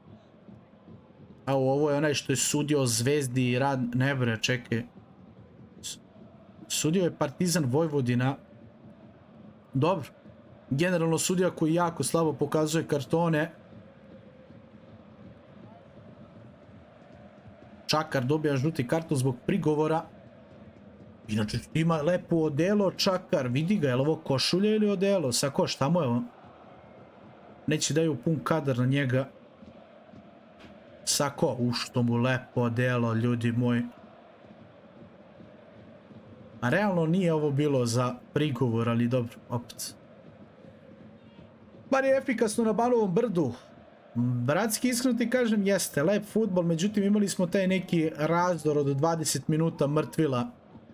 Speaker 3: A ovo je onaj što je sudio Zvezdi i Rad... Ne bre, čekaj. Sudio je Partizan Vojvodina. Dobro. Generalno sudija koji jako slabo pokazuje kartone. Čakar dobija žuti karton zbog prigovora. Inače ima lepo odelo Čakar. Vidi ga, je li ovo košulja ili odelo? Sako, šta mu je ovo? Neće daju pun kadar na njega. Sako, u što mu lepo odelo, ljudi moji. A realno nije ovo bilo za prigovor, ali dobro, opet. Bar je efikasno na Banovom brdu. Bratski, iskreno ti kažem, jeste, lep futbol, međutim imali smo taj neki razdor od dvadeset minuta mrtvila.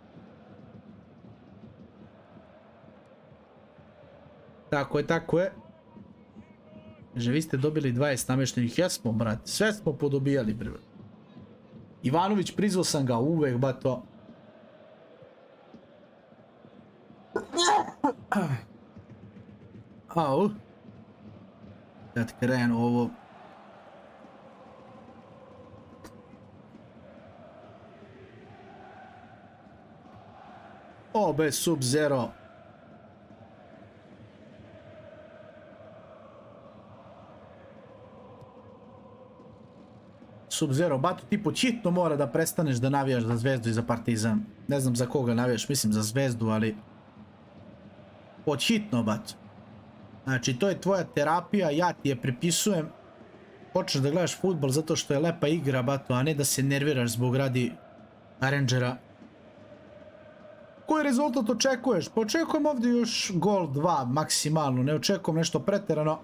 Speaker 3: Tako je, tako je. Že vi ste dobili dvadeset namještenih, jesmo, brate, sve smo podobijali, bre. Ivanović, prizvao sam ga uvek, bato. Au. Kad krenu ovo. O, bez Sub-Zero. Sub-Zero, bato, ti počitno mora da prestaneš da navijaš za Zvezdu i za Partizan. Ne znam za koga navijaš, mislim za Zvezdu, ali... Počitno, bato. Znači, to je tvoja terapija, ja ti je pripisujem. Počneš da gledaš futbol zato što je lepa igra, bato, a ne da se nerviraš zbog radi Rangera. Koji rezultat očekuješ? Pa očekujem ovdje još gol dva, maksimalno. Ne očekujem nešto preterano.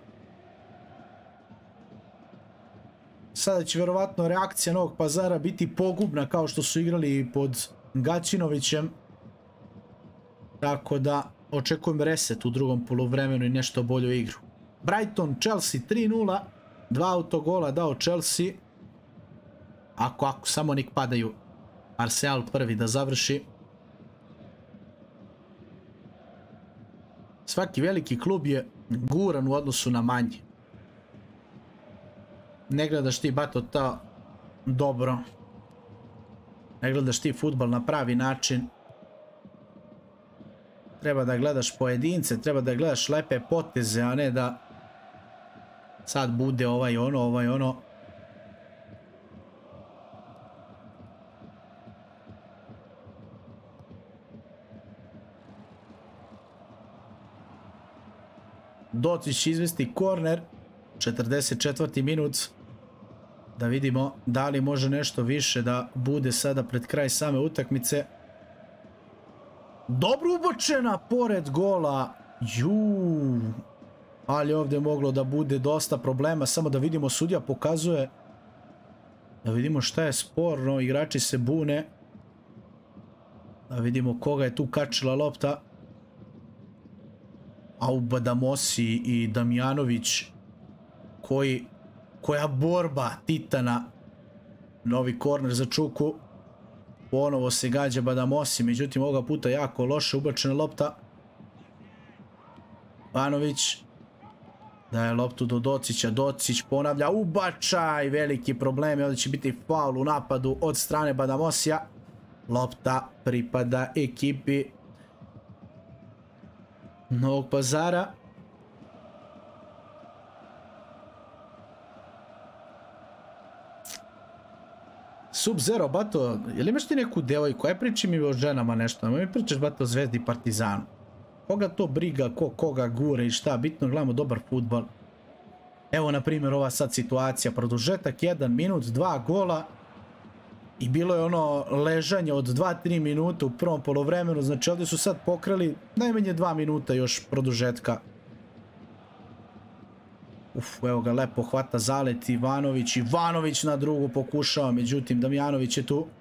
Speaker 3: Sada će verovatno reakcija Novog Pazara biti pogubna kao što su igrali pod Gaćinovićem. Tako da očekujem reset u drugom poluvremenu i nešto bolju igru. Brighton, Chelsea tri nula. Dva autogola dao Chelsea. Ako, ako samo nek padaju. Arsenal prvi da završi. Svaki veliki klub je guran u odnosu na manji. Ne gledaš ti bato ta dobro. Ne gledaš ti fudbal na pravi način. Treba da gledaš pojedince, treba da gledaš lepe poteze, a ne da sad bude ovaj ono, ovaj ono. Docić izvesti korner, četrdeset četvrti minut. Da vidimo da li može nešto više da bude sada pred kraj same utakmice. Dobro ubočena pored gola. Juu. Ali ovdje je moglo da bude dosta problema. Samo da vidimo, sudija pokazuje. Da vidimo šta je sporno. Igrači se bune. Da vidimo koga je tu kačila lopta. Aubadamosi i Damjanović. Koji, koja borba titana. Novi korner za Čuku. Ponovo se gađa Badamosi, međutim ovoga puta jako loše ubačena lopta. Banović daje loptu do Docića, Docić ponavlja, ubačaj, veliki problem, ovdje će biti faul u napadu od strane Badamosija. Lopta pripada ekipi Novog Pazara. Sub-Zero, bato, jel imaš ti neku devojku? Aj priči mi o ženama nešto, nemoj mi pričaš bato o Zvezdi i Partizanu. Koga to briga, ko koga gure i šta, bitno gledamo dobar fudbal. Evo na primjer ova sad situacija, produžetak jedan minut, dva gola. I bilo je ono ležanje od dva tri minuta u prvom polovremenu, znači ovdje su sad pokrali najmanje dva minuta još produžetka. Uf, evo ga, lepo hvata zalet Ivanović, Ivanović na drugu pokušava, međutim Damjanović je tu.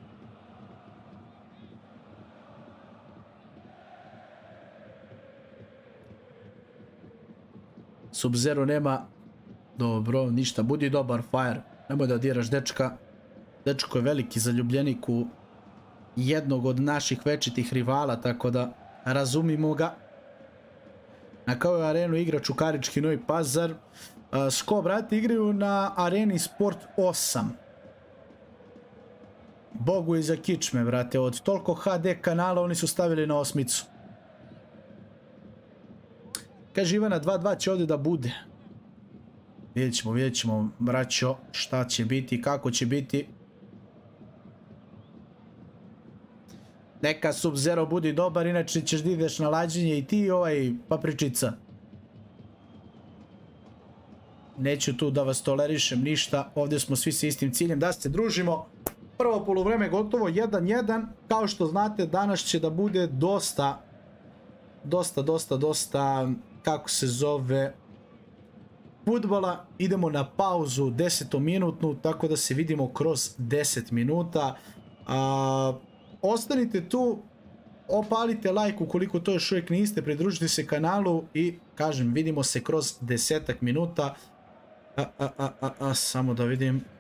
Speaker 3: Sub-Zero nema, dobro, ništa, budi dobar Fire, nemoj da diraš dečka. Dečko je veliki zaljubljenik u jednog od naših večitih rivala, tako da razumimo ga. Na kao je arenu igra Čukarički Novi Pazar. Sko, brate, igraju na areni Sport osam. Bogu iza kičme, brate. Od toliko ha de kanala oni su stavili na osmicu. Kaže Ivana, dva dva će ovdje da bude. Vidjet ćemo, vidjet ćemo, braćo, šta će biti, kako će biti. Neka Sub-Zero budi dobar, inače ćeš da ideš na lađenje i ti ovaj papričica. Neću tu da vas tolerišem ništa, ovdje smo svi sa istim ciljem da se družimo. Prvo poluvreme gotovo, jedan jedan. Kao što znate, danas će da bude dosta, dosta, dosta, dosta, kako se zove, fudbala. Idemo na pauzu desetominutnu, tako da se vidimo kroz deset minuta. A... Ostanite tu, opalite like ukoliko to još uvijek niste, pridružite se kanalu i kažem, vidimo se kroz desetak minuta. A, a, a, a, a, samo da vidim.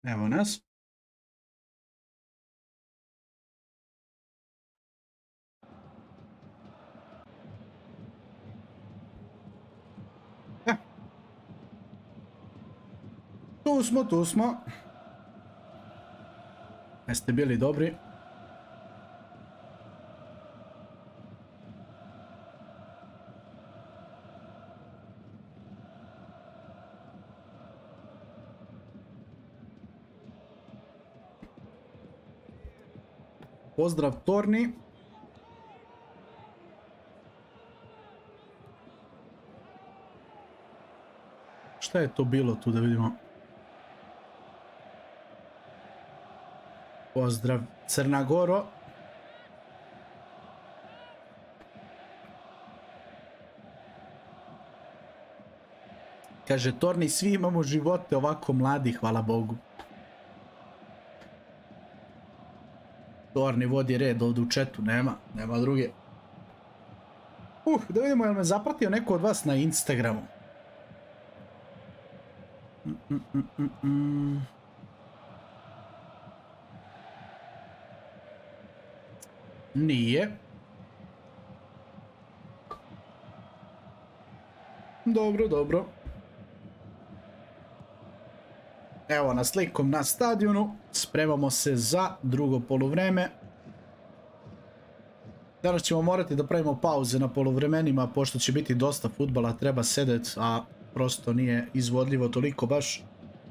Speaker 3: Evo nas. E. Tu smo, tu smo. Jeste bili dobri? Pozdrav Torni. Šta je to bilo tu da vidimo? Pozdrav Crna Goro. Kaže Torni, svi imamo živote ovako mladi, hvala Bogu. Torni vodi red ovdje u chatu, nema, nema druge. Uh, da vidimo, jel me zapratio neko od vas na Instagramu? Mm, mm, mm, mm. Nije. Dobro, dobro. Evo nas slikom na stadionu. Spremamo se za drugo poluvreme. Danas ćemo morati da pravimo pauze na poluvremenima, pošto će biti dosta fudbala, treba sedeti, a prosto nije izvodljivo toliko baš.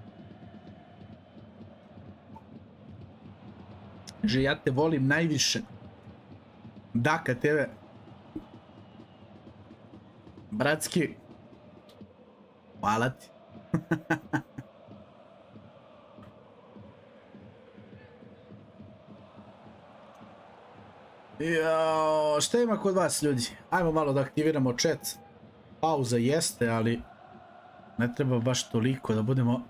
Speaker 3: Že ja te volim najviše. Daka tebe. Bratski. Hvala ti. Jao, šta ima kod vas ljudi? Ajmo malo da aktiviramo chat. Pauza jeste, ali ne treba baš toliko da budemo...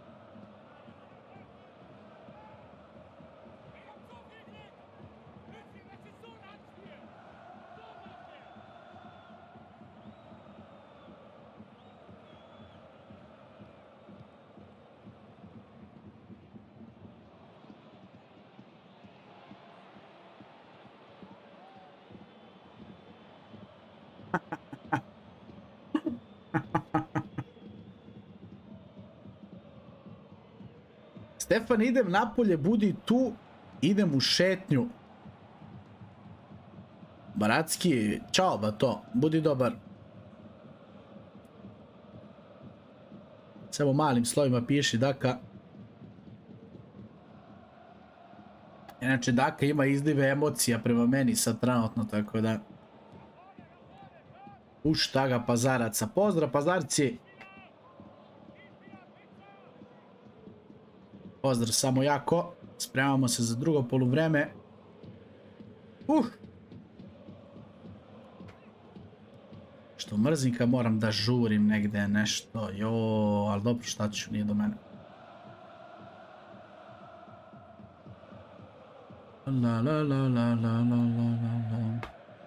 Speaker 3: Stefan, idem napolje, budi tu, idem u šetnju. Baratski, čao ba to, budi dobar. Samo malim slovima piši Daka. Inače Daka ima izlive emocija prema meni sad trenutno, tako da... Ušta ga Pazaraca, pozdrav Pazarci. Pozdrav samo jako, spremamo se za drugo poluvreme. Uh. Što mrzim kad moram da žurim negde nešto, jo, ali dobro šta ću, nije do mene. La la la la la la la la.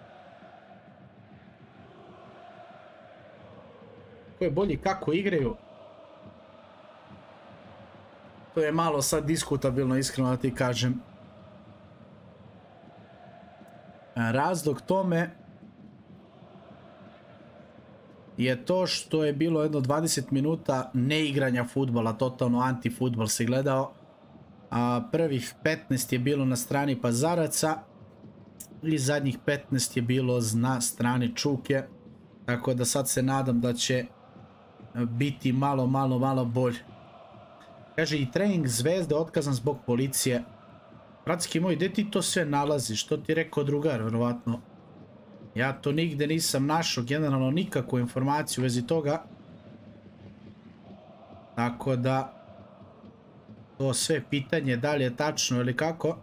Speaker 3: Ko je bolji kako igraju? To je malo sad diskutabilno, iskreno da ti kažem. Razlog tome je to što je bilo jedno dvadeset minuta neigranja fudbala, totalno anti-fudbal se gledao. A prvih petnaest je bilo na strani Pazaraca i zadnjih petnaest je bilo na strani Čuke. Tako da sad se nadam da će biti malo, malo, malo bolje. Kaže i trening Zvezde otkazan zbog policije. Bratski moj, gdje ti to sve nalaziš? Što ti rekao drugar, verovatno? Ja to nigde nisam našao, generalno nikakvu informaciju u vezi toga. Tako da... To sve pitanje da li je tačno ili kako.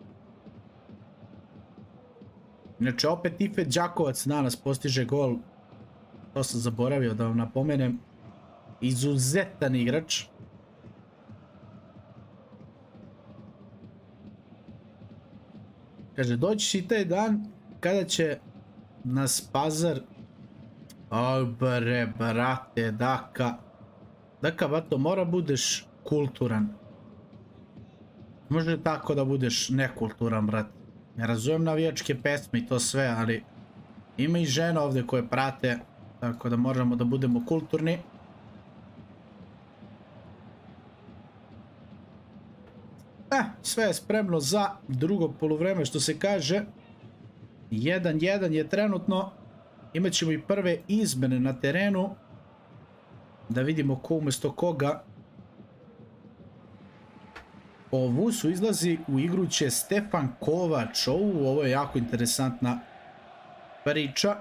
Speaker 3: Inače, opet Ife Đakovac danas postiže gol. To sam zaboravio da vam napomenem. Izuzetan igrač. Kaže, doći i taj dan kada će nas Pazar... Aj bre, brate, Daka. Daka, bato, mora budeš kulturan. Može tako da budeš nekulturan, brat. Ja razumijem navijačke pesme i to sve, ali ima i žena ovdje koje prate, tako da moramo da budemo kulturni. Eh, sve je spremno za drugo poluvreme, što se kaže. jedan jedan je trenutno. Imaćemo i prve izmene na terenu. Da vidimo ko umjesto koga. Ovu su izlazi u igru će Stefan Kovač. Ovu, ovo je jako interesantna priča.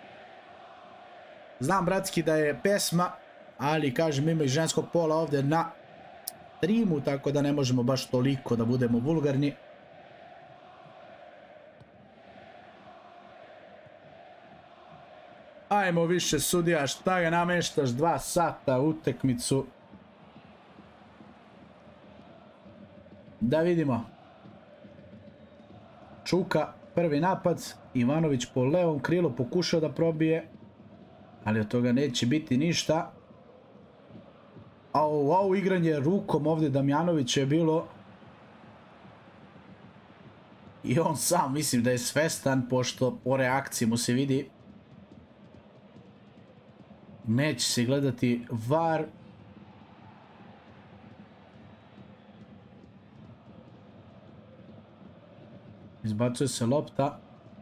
Speaker 3: Znam, bratski, da je pesma, ali kažem, ima i ženskog pola ovdje na streamu, tako da ne možemo baš toliko da budemo vulgarni. Ajmo više, sudija, šta ga nameštaš dva sata utekmicu? Da vidimo. Čuka, prvi napad. Ivanović po levom krilu pokušao da probije, ali od toga neće biti ništa. Au, au, igranje rukom ovdje Damjanovića je bilo. I on sam mislim da je svestan, pošto po reakciji mu se vidi. Neće se gledati var. Izbacuje se lopta.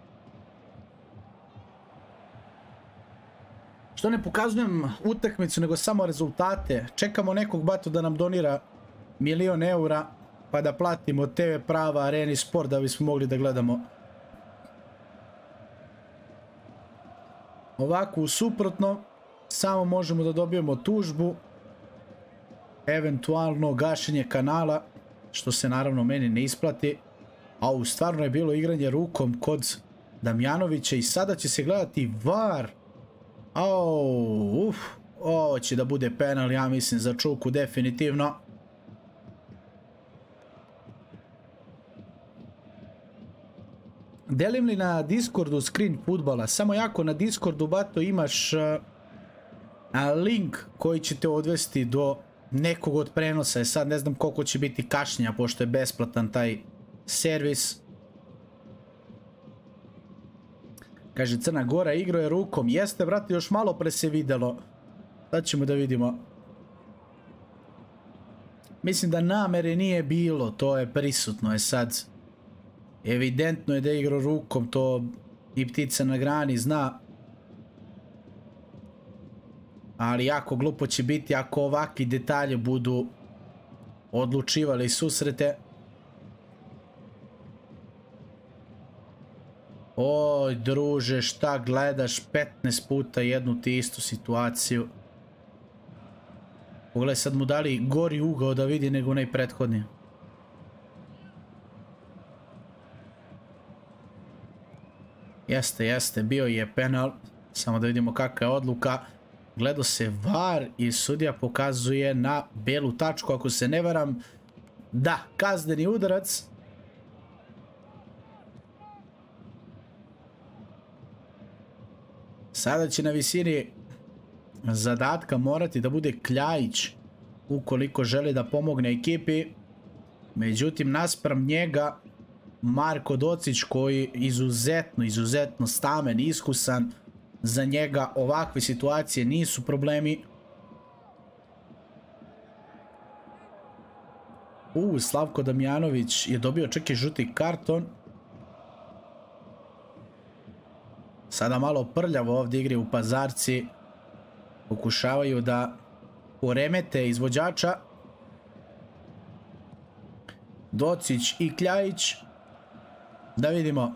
Speaker 3: Što ne pokazujem utakmicu, nego samo rezultate. Čekamo nekog batu da nam donira milion eura, pa da platimo te ve prava Areni Sport da bismo mogli da gledamo. Ovako, u suprotno, samo možemo da dobijemo tužbu, eventualno gašenje kanala, što se naravno meni ne isplati. A u stvarno je bilo igranje rukom kod Damjanovića i sada će se gledati var. Au, uf, ovo će da bude penal, ja mislim, za Čuku definitivno. Delim li na Discordu screen futbala? Samo jako na Discordu, bato, imaš uh, link koji će te odvesti do nekog od prenosa. Sad ne znam koliko će biti kašnjenja, pošto je besplatan taj servis. Kaže, Crna Gora igrao je rukom. Jeste, brate, još malo pre se videlo. Sad ćemo da vidimo. Mislim da namere nije bilo, to je prisutno. Je sad evidentno je da je igrao rukom, to i ptica na grani zna. Ali jako glupo će biti ako ovakvi detalje budu odlučivali susrete. Oj, druže, šta gledaš petnaest puta jednu ti istu situaciju. Pogledaj, sad mu dali gori ugao da vidi nego onaj prethodni. Jeste, jeste, bio je penal. Samo da vidimo kakva je odluka. Gledao se var i sudija pokazuje na belu tačku, ako se ne varam. Da, kazneni udarac. Sada će na visini zadatka morati da bude Kljajić ukoliko želi da pomogne ekipi. Međutim, naspram njega Marko Docić, koji izuzetno, izuzetno stamen, iskusan, za njega ovakve situacije nisu problemi. U, Slavko Damjanović je dobio čak i žuti karton. Sada malo prljavo ovdje igri u Pazarci. Pokušavaju da poremete izvođača. Docić i Kljajić. Da vidimo.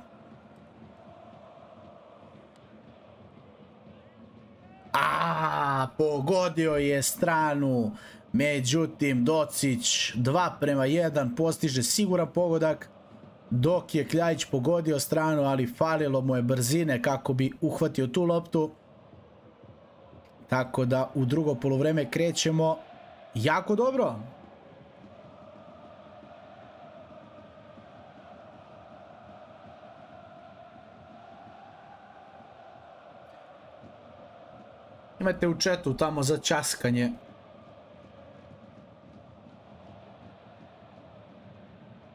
Speaker 3: A, pogodio je stranu. Međutim, Docić dva prema jedan postiže siguran pogodak. Dok je Kljajić pogodio stranu, ali falilo mu je brzine kako bi uhvatio tu loptu. Tako da u drugo poluvreme krećemo jako dobro. Imate u chatu tamo za časkanje.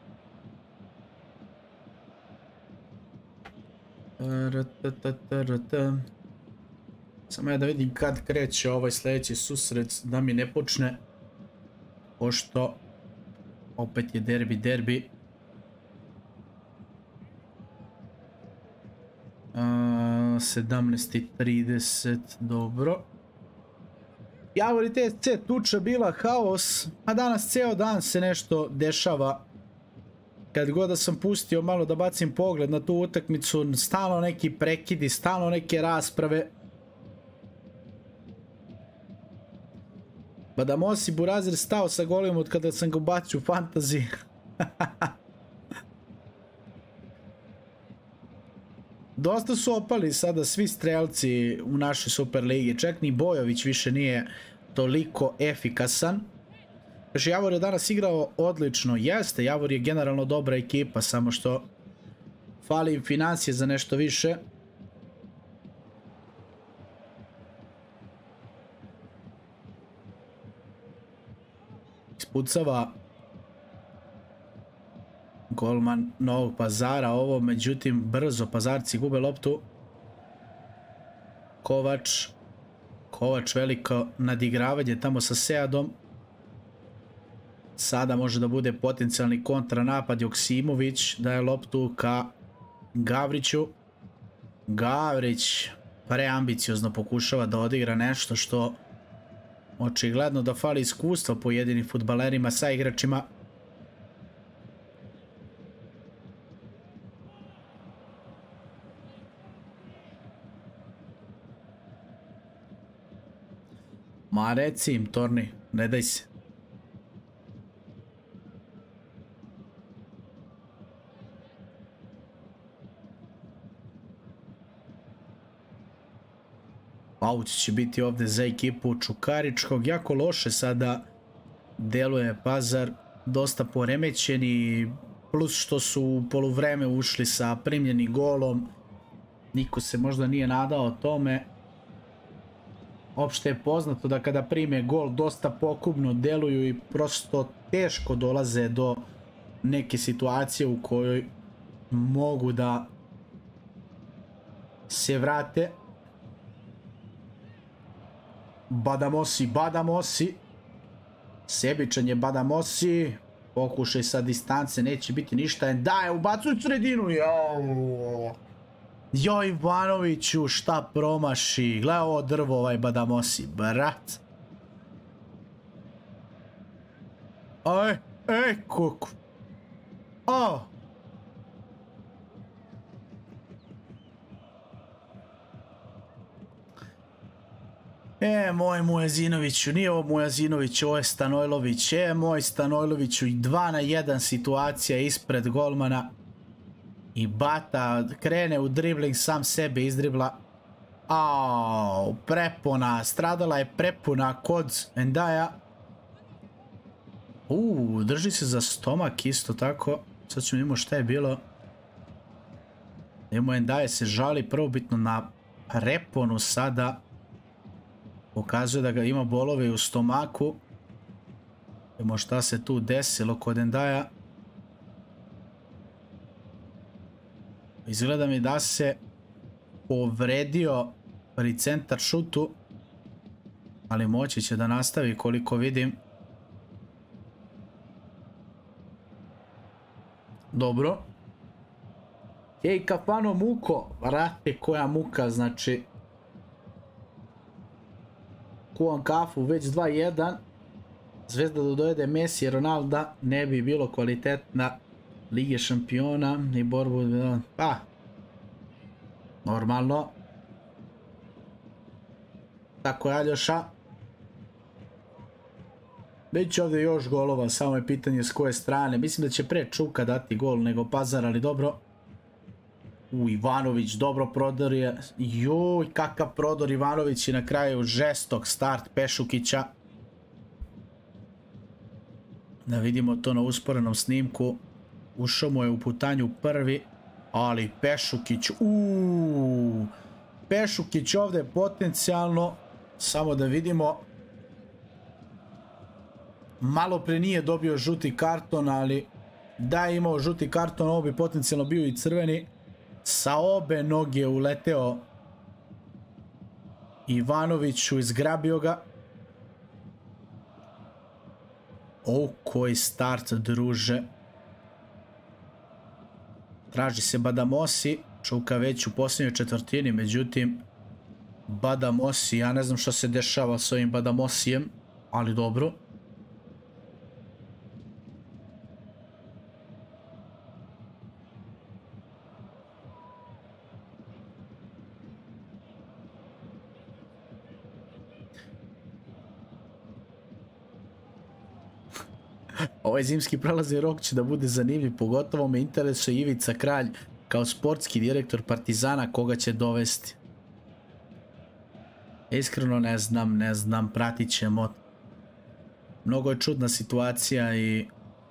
Speaker 3: Samo ja da vidim kad kreće ovaj sljedeći susret da mi ne počne. Pošto opet je derbi, derbi. sedamnaest i trideset, dobro. Javor i T S C, tuča bila, haos, a danas ceo dan se nešto dešava. Kad god da sam pustio malo da bacim pogled na tu utakmicu, stalno neki prekidi, stalno neke rasprave. Pa da Mosi Burazir stao sa golim od kada sam ga ubacio u fantasy. Dosta su opali sada svi strelci u našoj Superligi, čak ni Bojović više nije toliko efikasan. Kaže, Javor je danas igrao odlično, jeste, Javor je generalno dobra ekipa, samo što fali im financije za nešto više. Ispucava golman Novog Pazara ovo, međutim brzo Pazarci gube loptu. Kovač. Kovač veliko nadigravanje tamo sa Seadom. Sada može da bude potencijalni kontranapad. Joksimović daje loptu ka Gavriću. Gavrić preambiciozno pokušava da odigra nešto što očigledno da fali iskustva pojedinim fudbalerima sa igračima. Ma reci im, Torni, ne daj se. Aut će biti ovdje za ekipu Čukaričkog. Jako loše sada deluje Pazar. Dosta poremećeni. Plus što su u poluvreme ušli sa primljenim golom. Niko se možda nije nadao tome. Opšte je poznato da kada prime gol dosta pokupno deluju i prosto teško dolaze do neke situacije u kojoj mogu da se vrate. Badamosi, Badamosi. Sebičan je Badamosi. Pokušaj sa distance, neće biti ništa. Daje, ubacuj sredinu. Jao. Joj, Ivanoviću, šta promaši. Gledaj ovo drvo, ovaj Badamosi, brat. Aj, ej, kuku. O. E, moj Mujazinoviću, nije ovo Mujazinović, ovo je Stanojlović. E, moj Stanojloviću, dva na jedan situacija ispred golmana. I Bata krene u dribling, sam sebe izdribla. Au, prepuna, stradala je prepuna kod Endaja. Uuu, drži se za stomak isto tako. Sad ćemo vidimo šta je bilo. Nemo Endaje se žali prvobitno na preponu sada. Pokazuje da ga ima bolove u stomaku. Vidimo šta se tu desilo kod Endaja. Izgleda mi da se povredio pri centar šutu, ali moći će da nastavi koliko vidim. Dobro. Ej, Kafano, muko. Vrate, koja muka, znači. Kuvam kafu, već dva jedan. Zvezda da dojede Messi i Ronalda, ne bi bilo kvalitetna Lige šampiona i borbu, pa, normalno. Tako je, Aljoša. Biće ovdje još golova, samo je pitanje s koje strane. Mislim da će pre Čuka dati gol nego Pazar, ali dobro. U, Ivanović, dobro prodor je. Juj, kakav prodor Ivanović i na kraju žestok start Pešukića. Da vidimo to na usporenom snimku. Ušao mu je u putanju prvi, ali Pešukić, uuu, Pešukić ovdje potencijalno, samo da vidimo, malo pre nije dobio žuti karton, ali da je imao žuti karton, ovo bi potencijalno bio i crveni. Sa obe noge uleteo Ivanoviću, izgrabio ga. O, koji start, druže. Traži se Badamosi, čuka već u posljednjoj četvrtini, međutim Badamosi, ja ne znam što se dešava s ovim Badamosijem, ali dobro. Ovaj zimski prelazni rok će da bude zanimljiv, pogotovo me interesuje Ivica Kralj kao sportski direktor Partizana, koga će dovesti. Iskreno ne znam, ne znam, pratit ćemo. Mnogo je čudna situacija i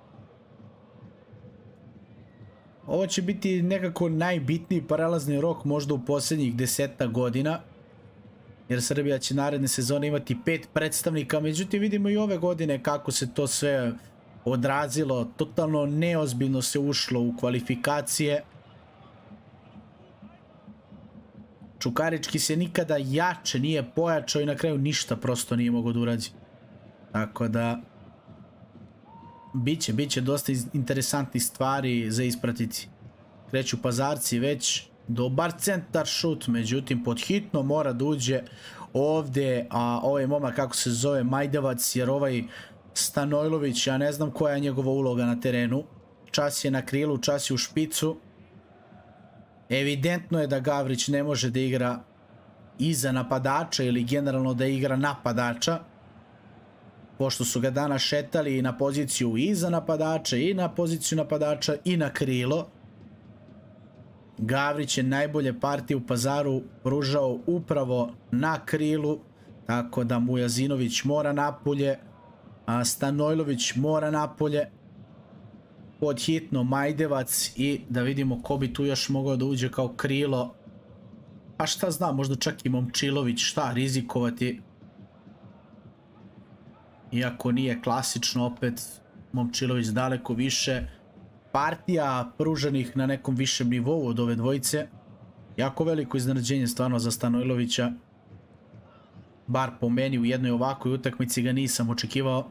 Speaker 3: ovo će biti nekako najbitniji prelazni rok možda u posljednjih deseta godina, jer Srbija će naredne sezone imati pet predstavnika, međutim vidimo i ove godine kako se to sve odrazilo, totalno neozbiljno se ušlo u kvalifikacije. Čukarički se nikada jače nije pojačao i na kraju ništa prosto nije mogao da uradi. Tako da biće, biće dosta interesantnih stvari za ispratiti. Kreću Pazarci već, dobar centar šut, međutim pod hitno mora da uđe ovdje, a ovaj momak kako se zove Majdevac, jer ovaj Stanojlović, ja ne znam koja je njegova uloga na terenu. Čas je na krilu, čas je u špicu. Evidentno je da Gavrić ne može da igra iza napadača ili generalno da igra napadača, pošto su ga danas šetali na poziciju iza napadača i na poziciju napadača i na krilo. Gavrić je najbolje partije u Pazaru pružao upravo na krilu, tako da Mujazinović mora napolje, a Stanojlović mora napolje. Pod hitno Majdevac i da vidimo ko bi tu još mogao da uđe kao krilo. A šta znam, možda čak i Momčilović, šta rizikovati. Iako nije klasično, opet Momčilović daleko više. Partija pruženih na nekom višem nivou od ove dvojice. Jako veliko iznenađenje stvarno za Stanojlovića. Bar po meni u jednoj ovakvoj utakmici ga nisam očekivao.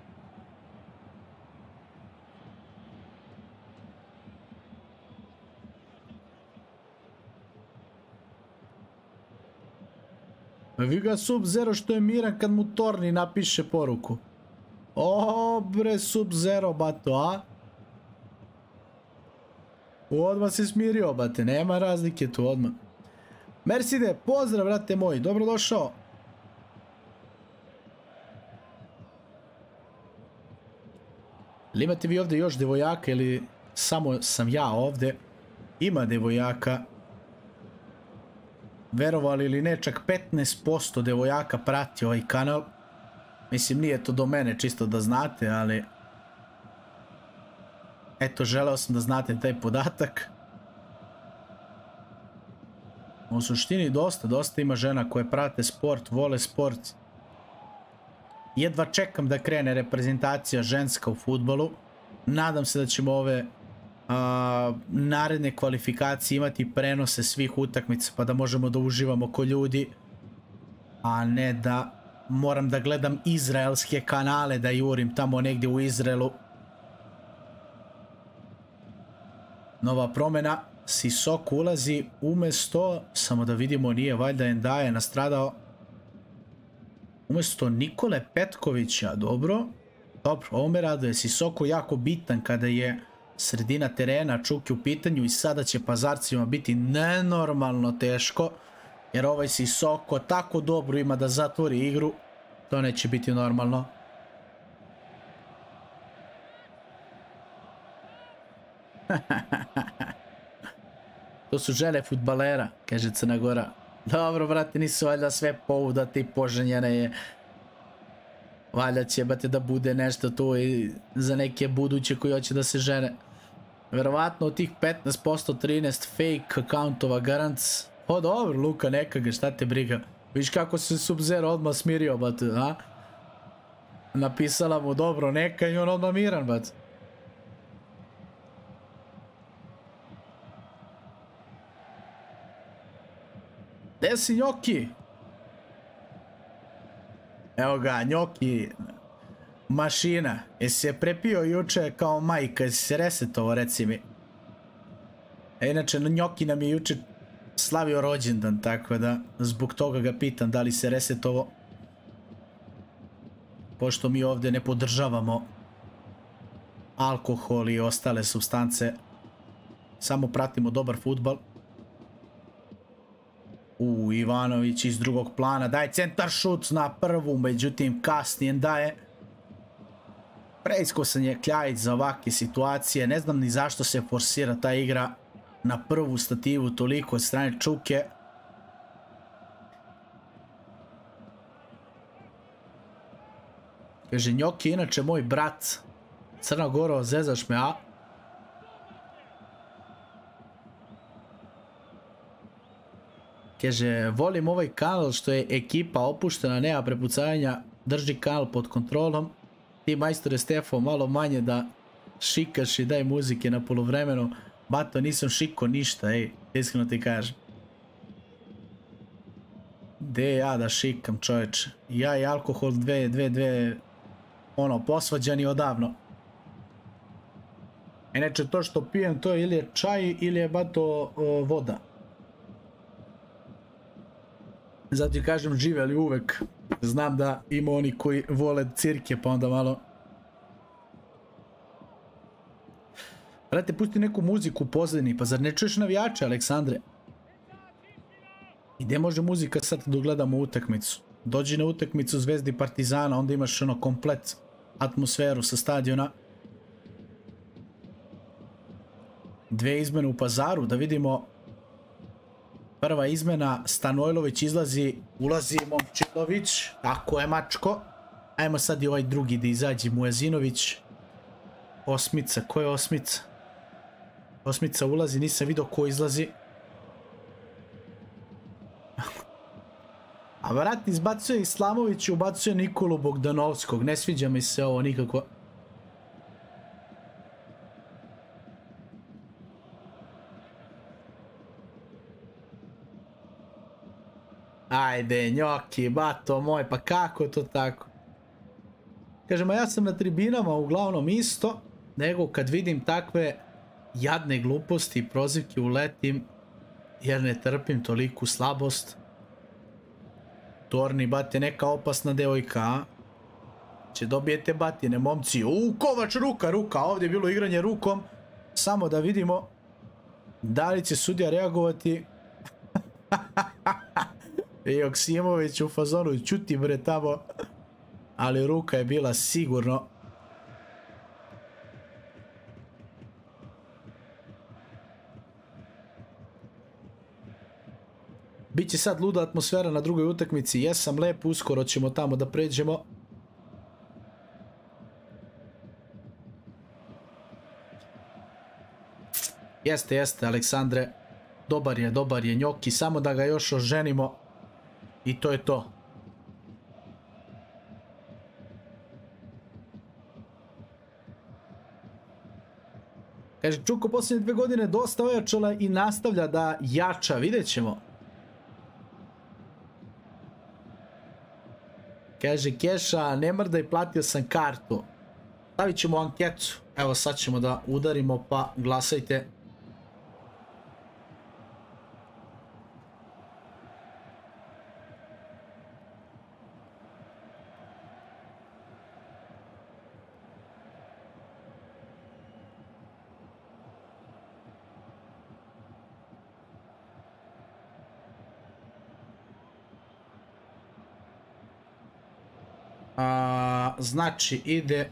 Speaker 3: Vi ga Sub-Zero što je miran kad mu Torni napiše poruku. O bre Sub-Zero bato, a? Odmah se smirio bate, nema razlike tu odmah. Merside, pozdrav brate moj, dobrodošao. Ili imate vi ovdje još devojaka ili samo sam ja ovdje? Ima devojaka. Verovali ili ne, čak petnaest posto devojaka prati ovaj kanal. Mislim, nije to do mene čisto da znate, ali eto, želeo sam da znate taj podatak. U suštini dosta, dosta ima žena koje prate sport, vole sport. Jedva čekam da krene reprezentacija ženska u fudbalu. Nadam se da ćemo ove a, naredne kvalifikacije imati prenose svih utakmica pa da možemo da uživamo ko ljudi, a ne da moram da gledam izraelske kanale, da jurim tamo negdje u Izraelu. Nova promjena, Sissoko ulazi umjesto, samo da vidimo, nije valjda Endaje nastradao, umjesto Nikole Petkovića. Dobro, dobro, ovo me raduje. Sissoko jako bitan kada je sredina terena, Čuki u pitanju, i sada će Pazarcima biti nenormalno teško, jer ovaj Sissoko tako dobro ima da zatvori igru, to neće biti normalno. To su žene fudbalera, kaže Crna Gora. Dobro, brate, nisu valjda sve poudate i poženjene je. Valjda će, bate, da bude nešto tu i za neke buduće koji hoće da se žene. Verovatno od tih petnaest posto trinaest fake accountova garants. O dobro, Luka, neka ga, šta te briga. Viš kako se Sub-Zero odmah smirio, bate, a? Napisala mu dobro neka i on odmah miran, bate. Gde si Njoki? Evo ga, Njoki. Mašina. Jesi se prepio juče kao majka, jesi se resetovo, reci mi. E, inače, Njoki nam je juče slavio rođendan, tako da zbog toga ga pitam da li se resetovo. Pošto mi ovdje ne podržavamo alkohol i ostale supstance. Samo pratimo dobar fudbal. U, Ivanović iz drugog plana. Daje centar šut na prvu, međutim kasnije daje. Preiskosan je Kljajić za ovakve situacije. Ne znam ni zašto se forsira ta igra na prvu stativu toliko od strane Čuke. Kaže, Njoki, inače moj brat. Crna Goro, zezaš me, a? Kaže, volim ovaj kanal što je ekipa opuštena, nema prepucavanja, drži kanal pod kontrolom. Ti, majstore Stefo, malo manje da šikaš i daj muzike na polovremenu. Bato, nisam šiko ništa, ej, iskreno ti kažem. Gde ja da šikam, čovječe? Ja i alkohol dve, dve, dve, ono, posvađani odavno. Inače, to što pijem, to je ili je čaj ili je, bato, o, voda. Zato ti kažem, živeli uvek. Znam da ima oni koji vole cirke, pa onda malo... Brate, pusti neku muziku u pozadini, pa zar ne čuješ navijače, Aleksandre? I gdje može muzika sad da gledamo utakmicu? Dođi na utakmicu Zvezdi Partizana, onda imaš ono komplet atmosferu sa stadiona. Dve izmene u Pazaru, da vidimo. Prva izmena, Stanojlović izlazi, ulazi Momčilović, tako je mačko. Ajmo sad i ovaj drugi da izađe, Mujazinović. Osmica, ko je osmica? Osmica ulazi, nisam vidio ko izlazi. A vrat izbacuje Islamović i ubacuje Nikolu Bogdanovskog. Ne sviđa mi se ovo nikako. Ajde, Njoki, bato moj, pa kako to tako? Kažem, ja sam na tribinama uglavnom isto, nego kad vidim takve jadne gluposti i prozivke uletim, jer ne trpim toliku slabost. Torni, bate, neka opasna devojka, a? Će dobijete batine, momci. U, Kovač, ruka, ruka, ovdje je bilo igranje rukom. Samo da vidimo da li će sudija reagovati. I Joksimović u fazonu, čuti bre tamo. Ali ruka je bila sigurno. Biće sad luda atmosfera na drugoj utakmici. Jesam lep, uskoro ćemo tamo da pređemo. Jeste, jeste, Aleksandre. Dobar je, dobar je Njoki. Samo da ga još oženimo. I to je to. Kaže, Čuko posljednje dve godine dosta ojačala i nastavlja da jača. Vidjet ćemo. Kaže, Keša, ne mrdaj, platio sam kartu. Stavit ćemo anketu. Evo sad ćemo da udarimo, pa glasajte. A, znači ide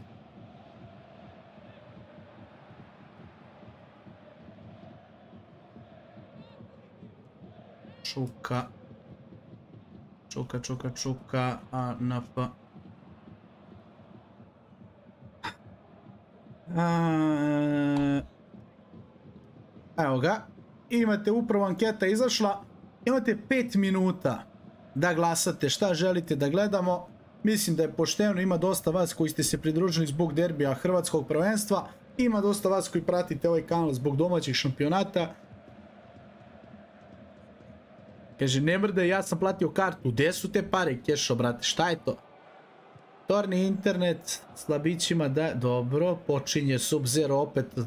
Speaker 3: Čuka Čuka, Čuka, Čuka, a N P. A, evo ga, imate upravo anketa izašla, imate pet minuta da glasate šta želite da gledamo. Mislim da je pošteno, ima dosta vas koji ste se pridružili zbog derbija hrvatskog prvenstva, ima dosta vas koji pratite ovaj kanal zbog domaćih šampionata. Kaže, ne mrde, ja sam platio kartu. Gde su te pare, Kešo, brate? Šta je to? Torni internet, slabićima da... Dobro, počinje Sub-Zero opet. Uh,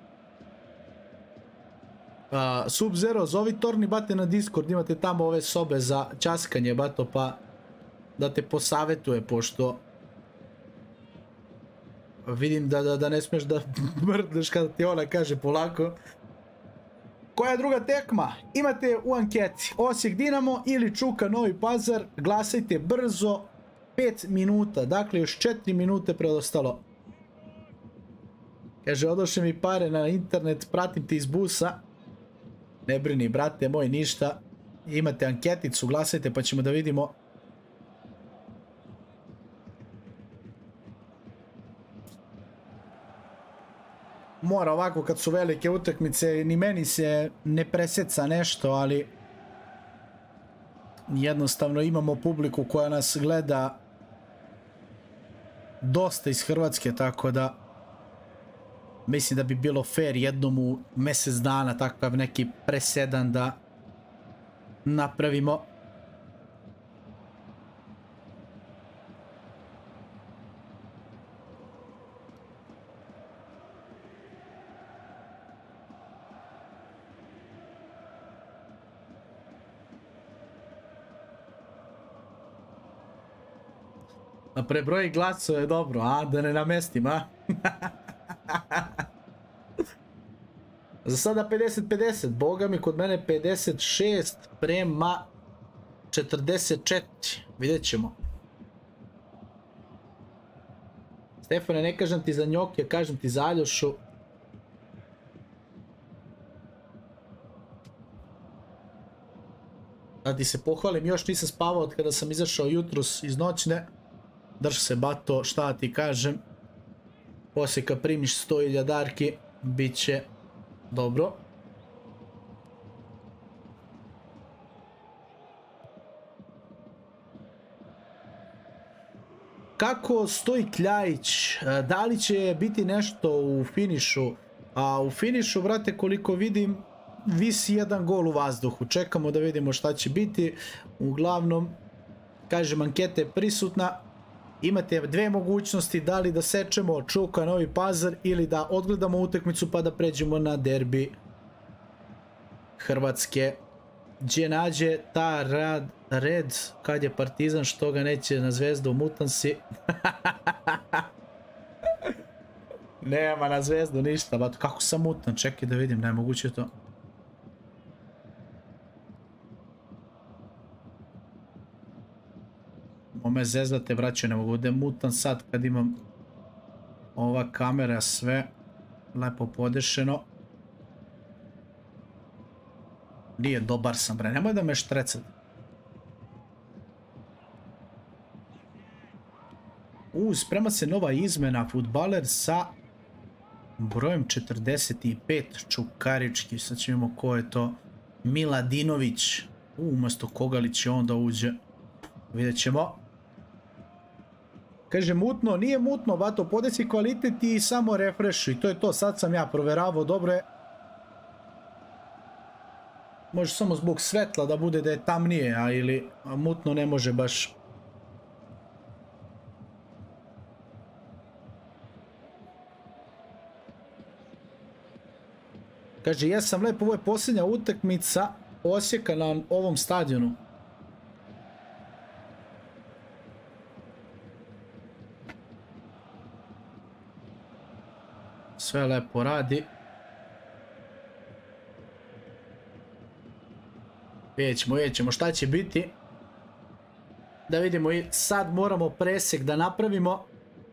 Speaker 3: Sub-Zero, zovi Torni, bate, na Discord. Imate tamo ove sobe za ćaskanje, bato, pa... Da te posavetuje, pošto... Vidim da, da, da ne smiješ da mrdneš kada ti ona kaže polako. Koja je druga tekma? Imate u anketi Osijek Dinamo ili Čuka Novi Pazar. Glasajte brzo. pet minuta. Dakle, još četiri minute preostalo. Kaže, odošle mi pare na internet. Pratim te iz busa. Ne brini, brate moj, ništa. Imate anketicu, glasajte pa ćemo da vidimo. Mora ovako kad su velike utakmice, ni meni se ne preseca nešto, ali jednostavno imamo publiku koja nas gleda dosta iz Hrvatske, tako da mislim da bi bilo fair jednom u mjesec dana takav neki presedan da napravimo. Na prebroji glasove, dobro, a? Da ne namestim, a? Za sada pedeset pedeset, boga mi, kod mene pedeset šest prema četrdeset četiri, vidjet ćemo. Stefane, ne kažem ti za Njoke, kažem ti za Aljošu. Da ti se pohvalim, još nisam spavao od kada sam izašao jutros iz noćne. Drž se, bato, šta ti kažem. Poslije kad primiš sto hiljadarki, bit će dobro. Kako stoji Kljajić? Da li će biti nešto u finišu? A u finišu, brate, koliko vidim, visi jedan gol u vazduhu. Čekamo da vidimo šta će biti. Uglavnom, kažem, anketa je prisutna. Imate dve mogućnosti, da li da sečemo Čuka Novi Pazar ili da odgledamo utakmicu pa da pređemo na derbi Hrvatske. Gdje nađe ta rad, red kad je Partizan, što ga neće na Zvezdu u Mutansi. Nema na Zvezdu ništa, bato, kako sam mutan, čekaj da vidim, nemoguće to. Ome zezate, braće, ne mogu da mutan sad kad imam ova kamera sve lepo podešeno. Nije, dobar sam, bre, nemoj da me štrecate. U, sprema se nova izmena, fudbaler sa brojem četrdeset pet, Čukarički, sad ćemo vidimo ko je to. Miladinović, u, umjesto koga li će onda uđe, vidjet ćemo. Kaže, mutno, nije mutno, bato, podesi kvalitet i samo refresh, i to je to, sad sam ja proveravao, dobro je. Može samo zbog svetla da bude da je tamnije, a ili a mutno ne može baš. Kaže, jesam lepo, ovo je posljednja utakmica Osijeka na ovom stadionu. Sve lepo radi. Vidjet ćemo, vidjet ćemo šta će biti. Da vidimo, i sad moramo presek da napravimo.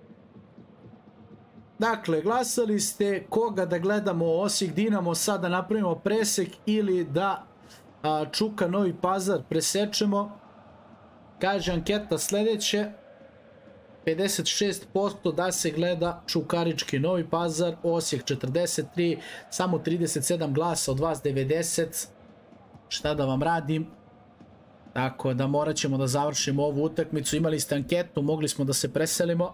Speaker 3: Dakle, glasali ste koga da gledamo, Osijek Dinamo, sad da napravimo presek ili da a, Čuka Novi Pazar presečemo. Kaže anketa sljedeće. pedeset šest posto da se gleda Čukarički Novi Pazar, Osijek četrdeset tri, samo trideset sedam glasa od vas devedeset. Šta da vam radim? Tako da morat ćemo da završimo ovu utakmicu. Imali ste anketu, mogli smo da se preselimo.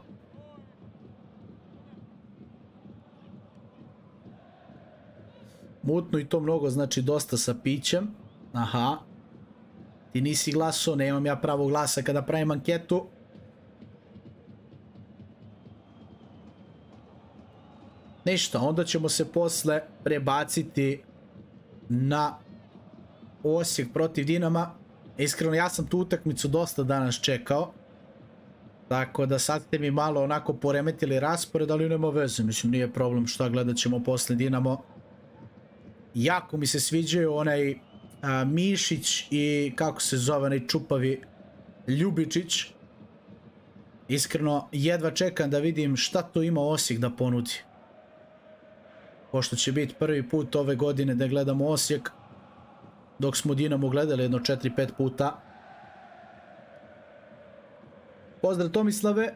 Speaker 3: Mutno i to mnogo, znači dosta sa pićem. Aha. Ti nisi glasao, nemam ja pravo glasa kada pravim anketu. Ništa, onda ćemo se posle prebaciti na Osijek protiv Dinama. Iskreno, ja sam tu utakmicu dosta danas čekao. Tako da sad ste mi malo onako poremetili raspored, ali nema veze, mislim nije problem šta gledat ćemo posle Dinamo. Jako mi se sviđaju onaj a, Mišić i kako se zove onaj čupavi Ljubičić. Iskreno, jedva čekam da vidim šta to ima Osijek da ponudi. Pošto će biti prvi put ove godine da gledamo Osijek, dok smo Dinamo gledali jedno četiri pet puta. Pozdrav Tomislave.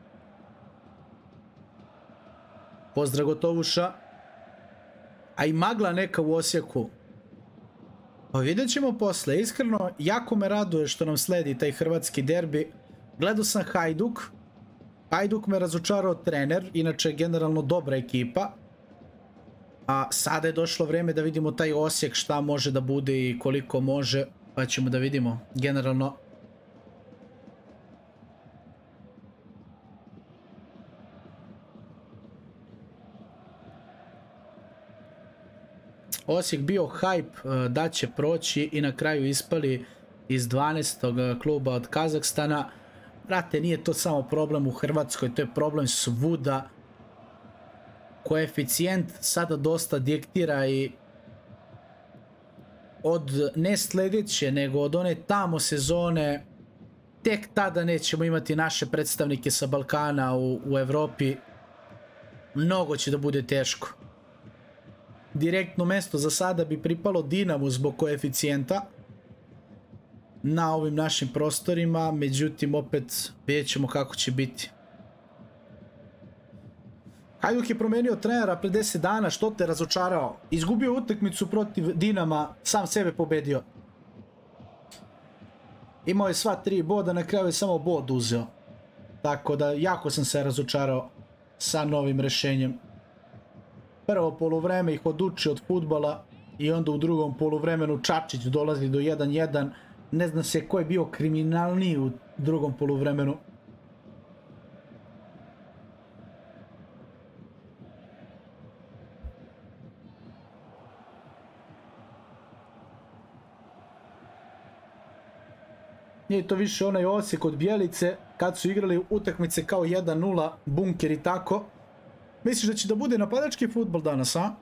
Speaker 3: Pozdrav Gotovuša. A i magla neka u Osijeku. Pa vidjet ćemo posle. Iskreno, jako me raduje što nam sledi taj hrvatski derbi. Gledao sam Hajduk. Hajduk me razočarao trener. Inače, generalno dobra ekipa. A sada je došlo vreme da vidimo taj Osijek šta može da bude i koliko može. Pa ćemo da vidimo. Generalno. Osijek bio hype da će proći i na kraju ispali iz dvanaestog kluba od Kazahstana. Brate, nije to samo problem u Hrvatskoj, to je problem svuda. Koeficijent sada dosta diktira i od ne sljedeće, nego od one tamo sezone tek tada nećemo imati naše predstavnike sa Balkana u, u Evropi. Mnogo će da bude teško. Direktno mesto za sada bi pripalo Dinamu zbog koeficijenta na ovim našim prostorima, međutim opet vidjet ćemo kako će biti. Hajduk je promenio trenera pre deset dana, što te razočarao? Izgubio utakmicu protiv Dinama, sam sebe pobedio. Imao je sva tri boda, na kraju je samo bod uzeo. Tako da jako sam se razočarao sa novim rešenjem. Prvo poluvreme ih oduči od fudbala i onda u drugom poluvremenu Čačić dolazi do jedan jedan. Ne zna se ko je bio kriminalniji u drugom poluvremenu. Nije to više onaj Osijek od Bjelice kad su igrali utakmice kao jedan nula, bunker i tako. Misliš da će da bude napadački fudbal danas, a?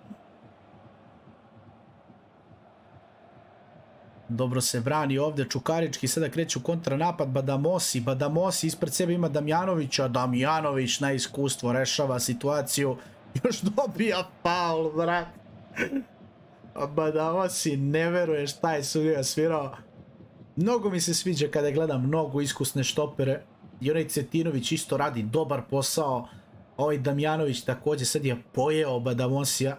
Speaker 3: Dobro se brani ovdje Čukarički, sada kreće u kontranapad Badamosi, Badamosi, ispred sebe ima Damjanovića, Damjanović na iskustvo rešava situaciju, još dobija faul, brat. Badamosi, ne veruje šta je sudija svirao. Mnogo mi se sviđa kada gledam mnogo iskusne štopere i onaj Cetinović isto radi dobar posao. Ovaj Damjanović također sad je pojeo Badamosija.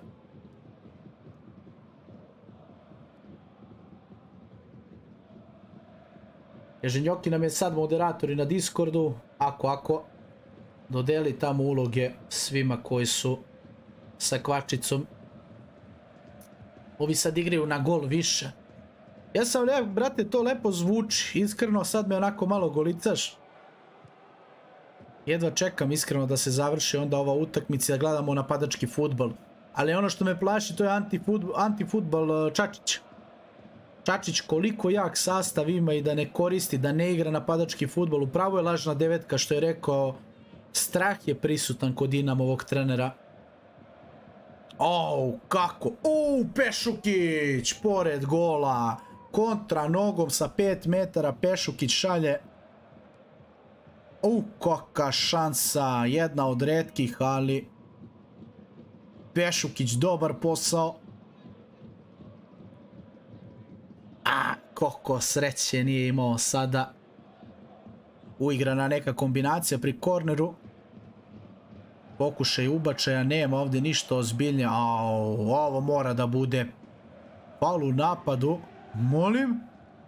Speaker 3: Ježenjoki nam je sad moderator i na Discordu. Ako, ako, dodeli tamo uloge svima koji su sa kvačicom. Ovi sad igraju na gol više. Ja sam lijep, brate, to lepo zvuči. Iskreno sad me onako malo golicaš. Jedva čekam iskreno da se završi onda ova utakmica da gledamo napadački fudbal. Ali ono što me plaši to je antifudbal Čačić. Čačić koliko jak sastav ima i da ne koristi, da ne igra napadački fudbal. Upravo je lažna devetka što je rekao. Strah je prisutan kod Dinamovog trenera. Au, kako? U, Pešukić pored gola. Kontra nogom sa pet metara Pešukić šalje. U, kakva šansa, jedna od retkih, ali Pešukić dobar posao. A, koliko sreće nije imao sada. Uigrana neka kombinacija pri korneru. Pokušaj ubačaja, nema ovdje ništa ozbiljnije. Au, ovo mora da bude faul u napadu. Molim?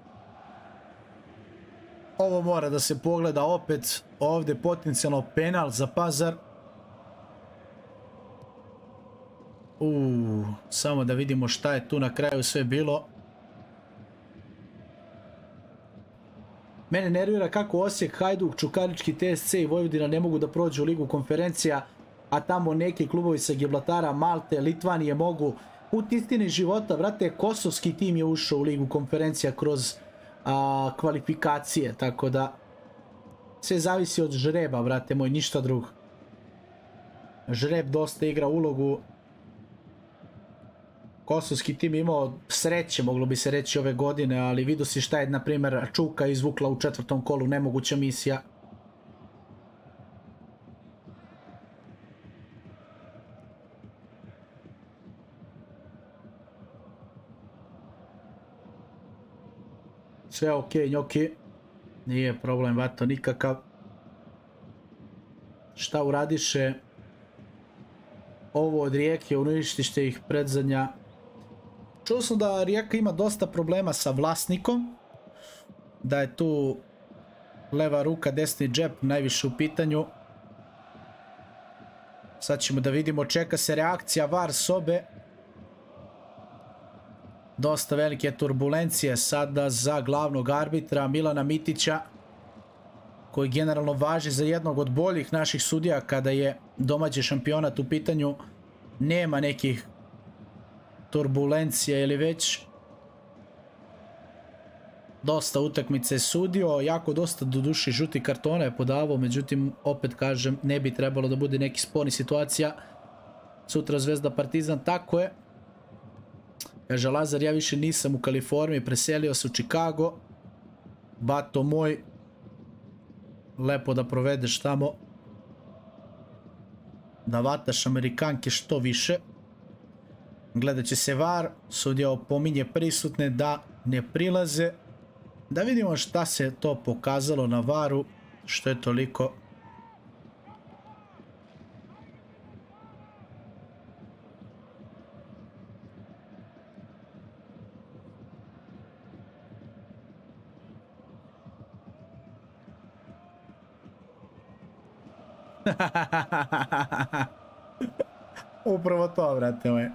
Speaker 3: Ovo mora da se pogleda opet. Ovdje potencijalno penal za Pazar. Uuu, samo da vidimo šta je tu na kraju sve bilo. Mene nervira kako Osijek, Hajduk, Čukarički, T S C i Vojvodina ne mogu da prođu u ligu konferencija, a tamo neki klubovi sa Gibraltara, Malte, Litvanije mogu. Put istine života, brate, kosovski tim je ušao u ligu konferencija kroz a, kvalifikacije, tako da sve zavisi od žreba, brate moj, ništa drugo. Žreb dosta igra ulogu. Kosovski tim je imao sreće, moglo bi se reći, ove godine, ali vidio si šta je, na primjer, Čuka izvukla u četvrtom kolu, nemoguća misija. Sve ok, njoki. Nije problem, vato, nikakav. Šta uradiše? Ovo od Rijeke, uništište ih predzadnja. Čuo sam da Rijeka ima dosta problema sa vlasnikom. Da je tu leva ruka, desni džep najviše u pitanju. Sad ćemo da vidimo, čeka se reakcija V A R sobe. Dosta velike turbulencije sada za glavnog arbitra Milana Mitića, koji generalno važi za jednog od boljih naših sudija kada je domaći šampionat u pitanju. Nema nekih turbulencija ili već. Dosta utakmice je sudio, jako dosta do duše žuti kartona je podavao, međutim opet kažem, ne bi trebalo da bude neki sporni situacija. Sutra Zvezda Partizan, tako je. Kaže Lazar, ja više nisam u Kaliforniji, preselio se u Chicago. Bato moj, lepo da provedeš tamo. Da vataš Amerikanke što više. Gledat će se V A R, sudija opominje prisutne da ne prilaze. Da vidimo šta se to pokazalo na V A R-u, što je toliko... Upravo to, brate moje.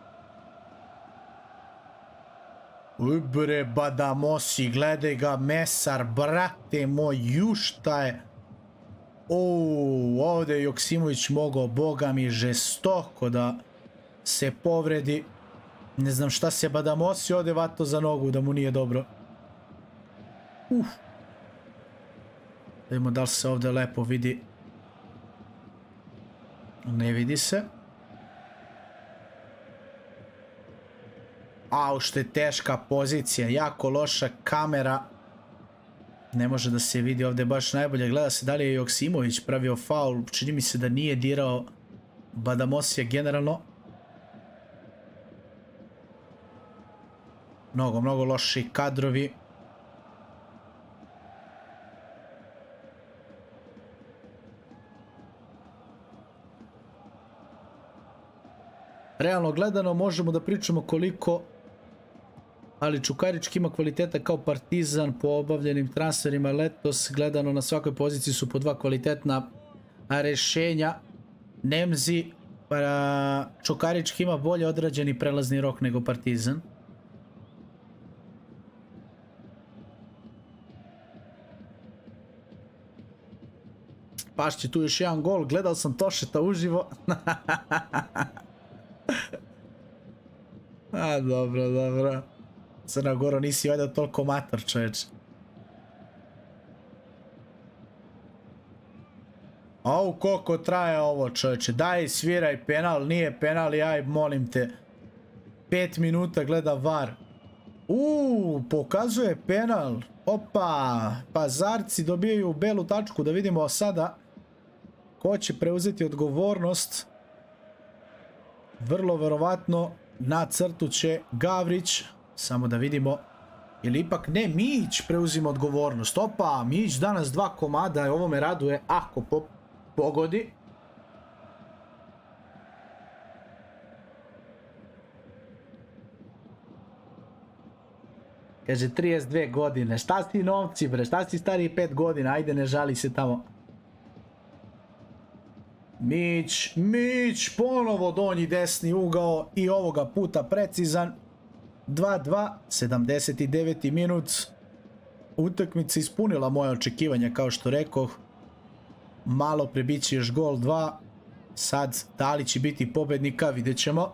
Speaker 3: Uj bre, Badamosi, gledaj ga, mesar, brate moj, ju šta je. Uuu, ovdje je Joksimović mogao, boga mi, žestoko da se povredi. Ne znam šta se Badamosi ovdje vato za nogu, da mu nije dobro. Uf. Da vidimo da li se ovdje lepo vidi. Ne vidi se. Au, što je teška pozicija, jako loša kamera. Ne može da se vidi ovdje baš najbolje. Gleda se da li je Joksimović pravio faul. Čini mi se da nije dirao Badamosija generalno. Mnogo, mnogo loši kadrovi. Realno gledano možemo da pričamo koliko, ali Čukarički ima kvaliteta kao Partizan po obavljenim transferima letos. Gledano na svakoj poziciji su po dva kvalitetna rešenja. Nemzi, pa Čukarički ima bolje odrađeni prelazni rok nego Partizan. Pašće tu još jedan gol, gledao sam Tošeta uživo. A, dobro, dobro. Crna Goro, nisi valjda toliko mator, čoveč. Au, koliko traje ovo, čoveče. Daj, sviraj penal, nije penal, aj, molim te. Pet minuta gleda V A R. Uuu, pokazuje penal. Opa, Pazarci dobijaju belu tačku. Da vidimo sada ko će preuzeti odgovornost. Vrlo verovatno na crtu će Gavrić. Samo da vidimo. Ili ipak ne, Mić preuzima odgovornost. Opa, Mić danas dva komada. Ovo me raduje ako po, pogodi. Kaže trideset dve godine. Šta si novci bre? Šta si stariji pet godina? Ajde, ne žali se tamo. Mić, Mić, ponovo donji desni ugao i ovoga puta precizan. dva dva, sedamdeset deveti minut. utakmica ispunila moje očekivanja, kao što rekoh. Malo prebiće još gol dva. Sad, da li će biti pobednika, vidjet ćemo.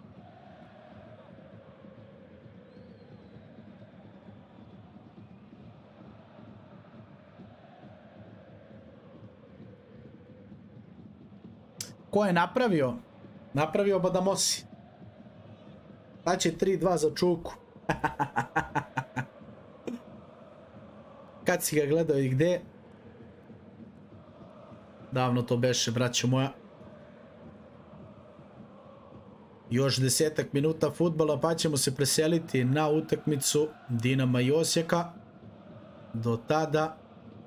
Speaker 3: Ko je napravio? Napravio Badamosi. Da će tri dva za Čuku. Kad si ga gledao i gde? Davno to beše, braćo moja. Još desetak minuta fudbala pa ćemo se preseliti na utakmicu Dinama i Osijeka. Do tada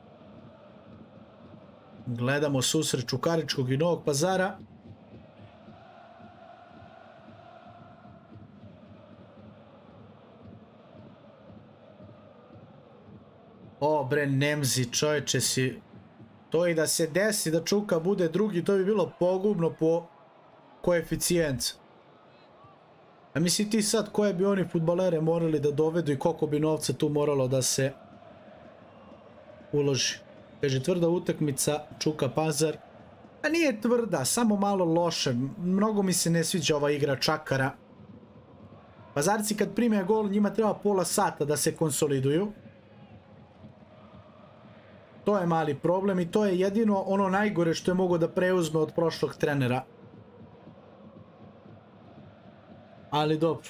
Speaker 3: gledamo susret Čukaričkog i Novog Pazara. O bre, Nemzi, čovječe si... To i da se desi da Čuka bude drugi, to bi bilo pogubno po koeficijencu. A misli ti sad koje bi oni fudbalere morali da dovedu i koliko bi novca tu moralo da se uloži. Kaže, tvrda utakmica Čuka Pazar. A nije tvrda, samo malo loše. Mnogo mi se ne sviđa ova igra Čakara. Pazarci kad prime gol, njima treba pola sata da se konsoliduju. To je mali problem i to je jedino ono najgore što je mogo da preuzme od prošlog trenera. Ali dobro.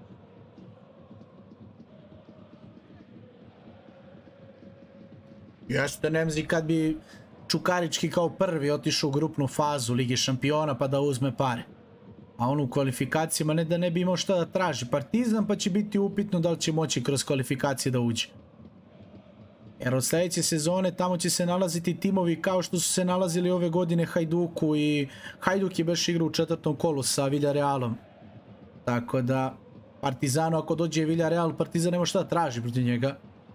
Speaker 3: Jeste Nemzi kad bi Čukarički kao prvi otišao u grupnu fazu Lige šampiona pa da uzme pare. A on u kvalifikacijama ne da ne bi imao šta da traži Partizan, pa će biti upitno da li će moći kroz kvalifikacije da uđe. Jer od sljedeće sezone tamo će se nalaziti timovi kao što su se nalazili ove godine Hajduku i Hajduk je baš igrao u četvrtom kolu sa Villarrealom. Tako da Partizanu ako dođe Villarreal, Partizan nema šta da traži protiv njega.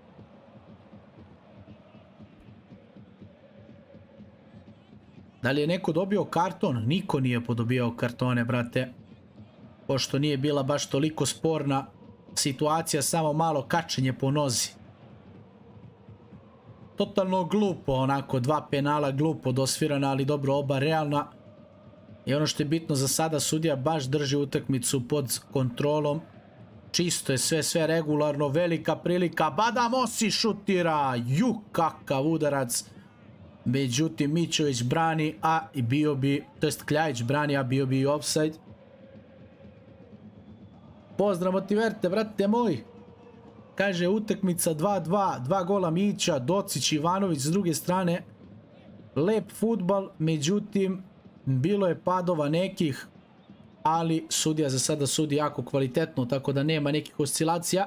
Speaker 3: Da li je neko dobio karton? Niko nije podobijao kartone, brate. Pošto nije bila baš toliko sporna situacija, samo malo kačenje po nozi. Totalno glupo, onako, dva penala glupo dosvirana, ali dobro, oba realna. I ono što je bitno za sada, sudija baš drži utakmicu pod kontrolom. Čisto je sve, sve regularno, velika prilika. Badamosi šutira, ju kakav udarac. Međutim, Mićović brani, a i bio bi, to jest Kljajić brani, a bio bi i offside. Pozdrav Motiverte, brate moji. Kaže, utakmica dva dva, dva gola Mića, Docić, Ivanović s druge strane. Lep fudbal, međutim, bilo je padova nekih, ali sudija za sada sudi jako kvalitetno, tako da nema nekih oscilacija.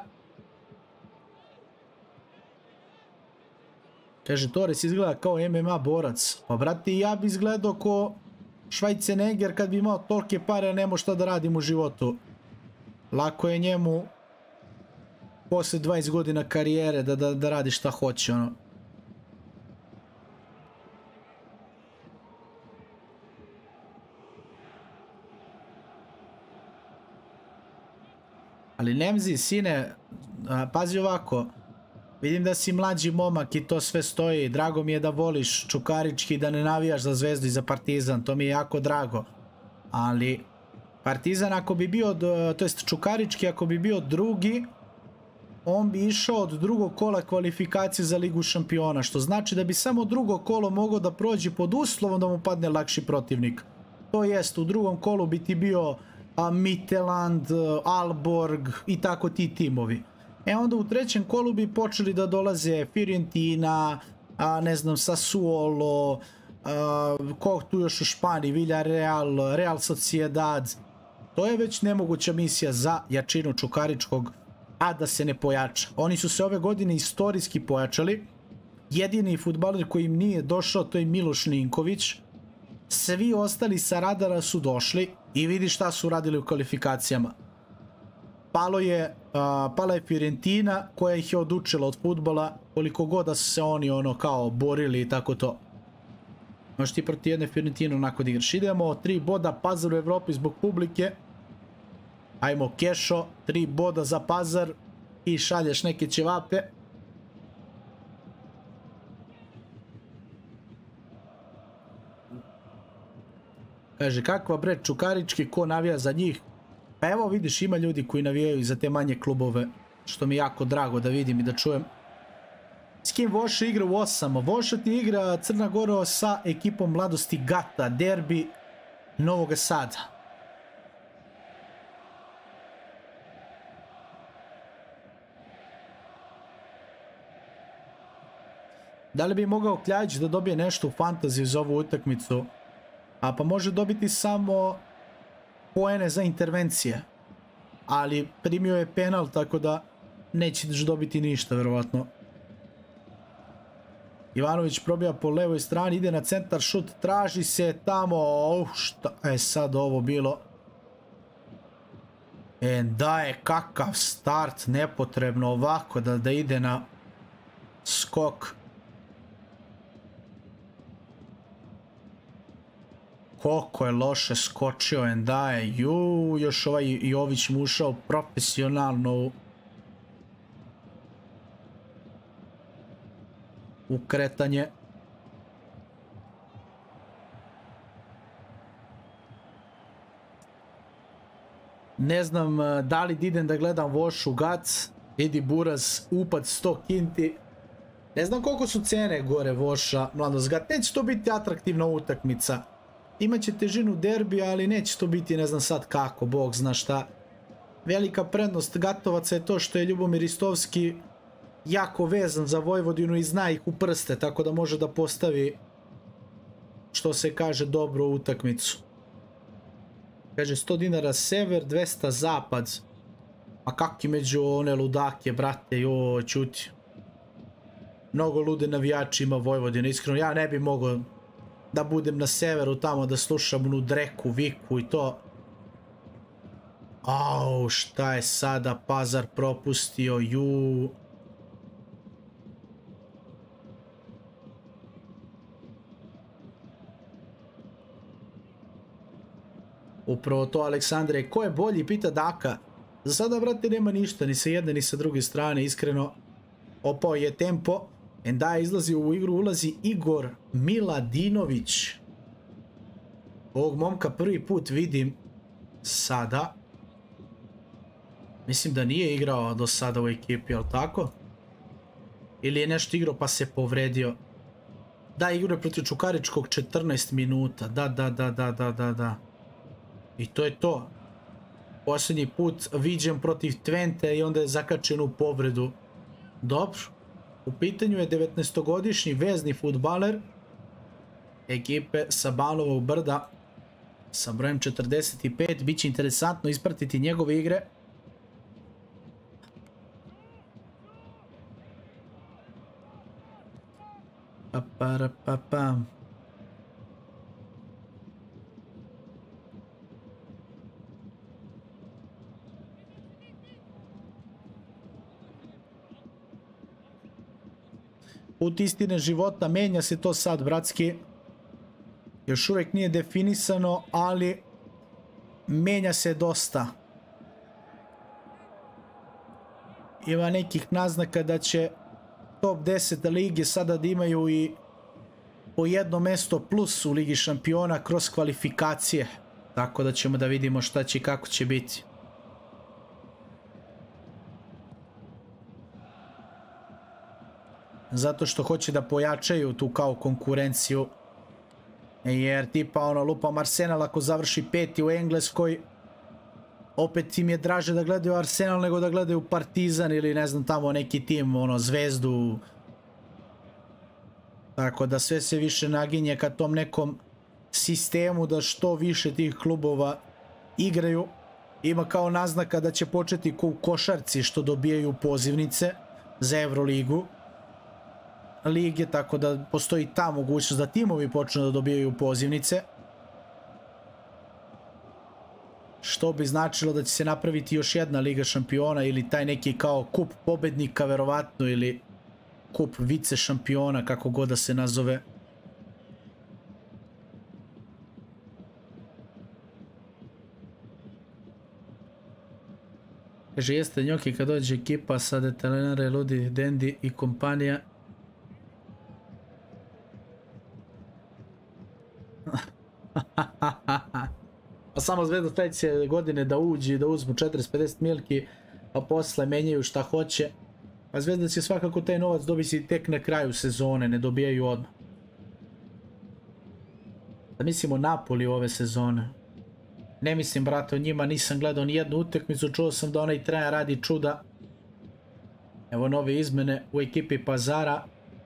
Speaker 3: Kaže, Torres izgleda kao M M A borac. Pa, brati, ja bi izgledao ko Schwarzenegger kad bi imao tolike pare, a nemo šta da radim u životu. Lako je njemu posle dvadeset godina karijere da, da, da radi šta hoće, ono. Ali Nemzi, sine, a, pazi ovako. Vidim da si mlađi momak i to sve stoji. Drago mi je da voliš Čukarički, da ne navijaš za Zvezdu i za Partizan. To mi je jako drago. Ali Partizan ako bi bio, to jest Čukarički ako bi bio drugi, on bi išao od drugog kola kvalifikacije za Ligu šampiona. Što znači da bi samo drugo kolo mogao da prođe pod uslovom da mu padne lakši protivnik. To jest, u drugom kolu bi ti bio a, Midtjylland, Aalborg i tako ti timovi. E onda u trećem kolu bi počeli da dolaze Fiorentina, a, ne znam, Sassuolo, a, ko tu još u Španiji, Villarreal, Real Sociedad. To je već nemoguća misija za jačinu Čukaričkog, a da se ne pojača. Oni su se ove godine istorijski pojačali. Jedini fudbaler koji im nije došao, to je Miloš Ninković. Svi ostali sa radara su došli i vidi šta su radili u kvalifikacijama. Palo je, uh, pala je Fiorentina koja ih je odučila od fudbala, koliko god da su se oni ono kao borili i tako to. Možeš ti proti jedne Fiorentine onako da igraš. Idemo, tri boda Pazar u Evropi zbog publike. Ajmo Kešo, tri boda za Pazar i šalješ neke ćevape. Kaže, kakva bre Čukarički, ko navija za njih? Pa evo vidiš, ima ljudi koji navijaju za te manje klubove, što mi je jako drago da vidim i da čujem. S kim Voša igra u osam? Voša ti igra Crna Gora sa ekipom Mladosti Gata, derbi Novog Sada. Da li bi mogao Kljajić da dobije nešto u fantaziju za ovu utakmicu? A pa može dobiti samo poene za intervencije. Ali primio je penal, tako da neće dobiti ništa, verovatno. Ivanović probija po levoj strani, ide na centar, šut, traži se tamo. Uh, šta je sad ovo bilo? E, da je kakav start, nepotrebno ovako da, da ide na skok. Koliko je loše skočio Endaje, ju, još ovaj Jović mu ušao profesionalno u, u kretanje. Ne znam da li idem da gledam Vošu Gac, Edi Buraz, upad sto kinti. Ne znam koliko su cene gore Voša, Mladost Gat, neće to biti atraktivna utakmica. Imaće težinu derbija, ali neće to biti ne znam sad kako, bog zna šta. Velika prednost Gatovaca je to što je Ljubomir Ristovski jako vezan za Vojvodinu i zna ih u prste, tako da može da postavi, što se kaže, dobru utakmicu. Kaže sto dinara sever, dvesta zapad. A kakvi među one ludake, brate, joj, čuti. Mnogo lude navijači ima Vojvodina, iskreno ja ne bi mogao da budem na severu tamo da slušam onu dreku, viku i to. Au, šta je sada Pazar propustio, ju. Upravo to, Aleksandre. Ko je bolji, pita Daka. Za sada, brate, nema ništa, ni sa jedne, ni sa druge strane, iskreno. Opao je tempo. Endaje izlazi u igru, ulazi Igor Miladinović. Ovog momka prvi put vidim sada. Mislim da nije igrao do sada u ekipi, ali tako? Ili je nešto igrao pa se povredio? Da, igrao je protiv Čukaričkog četrnaest minuta. Da, da, da, da, da, da, da. I to je to. Posljednji put viđen protiv Twente i onda je zakačen u povredu. Dobro. U pitanju je devetnaestogodišnji vezni fudbaler ekipe sa Banovog Brda sa brojem četrdeset pet. Biće interesantno ispratiti njegove igre. Pa, pa, pa, pa. Put istine života, menja se to sad, bratski. Još uvijek nije definisano, ali menja se dosta. Ima nekih naznaka da će top deset lige sada da imaju i po jedno mesto plus u Ligi šampiona kroz kvalifikacije. Tako da ćemo da vidimo šta će i kako će biti. Zato što hoće da pojačaju tu kao konkurenciju. Jer tipa ono lupam Arsenal ako završi peti u Engleskoj, opet im je draže da gledaju Arsenal nego da gledaju Partizan ili ne znam tamo neki tim, ono Zvezdu. Tako da sve se više naginje ka tom nekom sistemu da što više tih klubova igraju. Ima kao naznaka da će početi ko u košarci što dobijaju pozivnice za Euroligu lige, tako da postoji ta mogućnost da timovi počnu da dobijaju pozivnice. Što bi značilo da će se napraviti još jedna Liga šampiona ili taj neki kao kup pobednika verovatno ili kup vice šampiona, kako god da se nazove. Kaže, jeste njoki kad dođe ekipa sa Detalenare, Ludi, Dendi i kompanija. samo Zvezda sledeće godine da uđe i da uzmu četrdeset pedeset milki, pa posle menjaju šta hoće. A Zvezda će svakako taj novac dobiti tek na kraju sezone, ne dobijaju odmah. Da mislimo Napoli ove sezone. Ne mislim, brate, o njima nisam gledao ni jednu utakmicu, čuo sam da onaj trener radi čuda. Evo nove izmene u ekipi Pazara.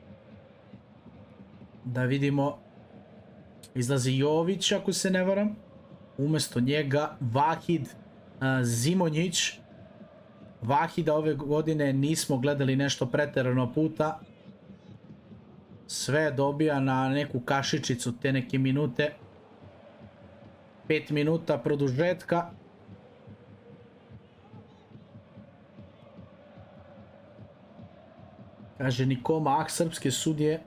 Speaker 3: Da vidimo, izlazi Jović ako se ne varam. Umesto njega Vahid uh, Zimonjić. Vahida ove godine nismo gledali nešto preterano puta. Sve dobija na neku kašičicu te neke minute. pet minuta produžetka. Kaže Nikoma, ah, srpske sudije.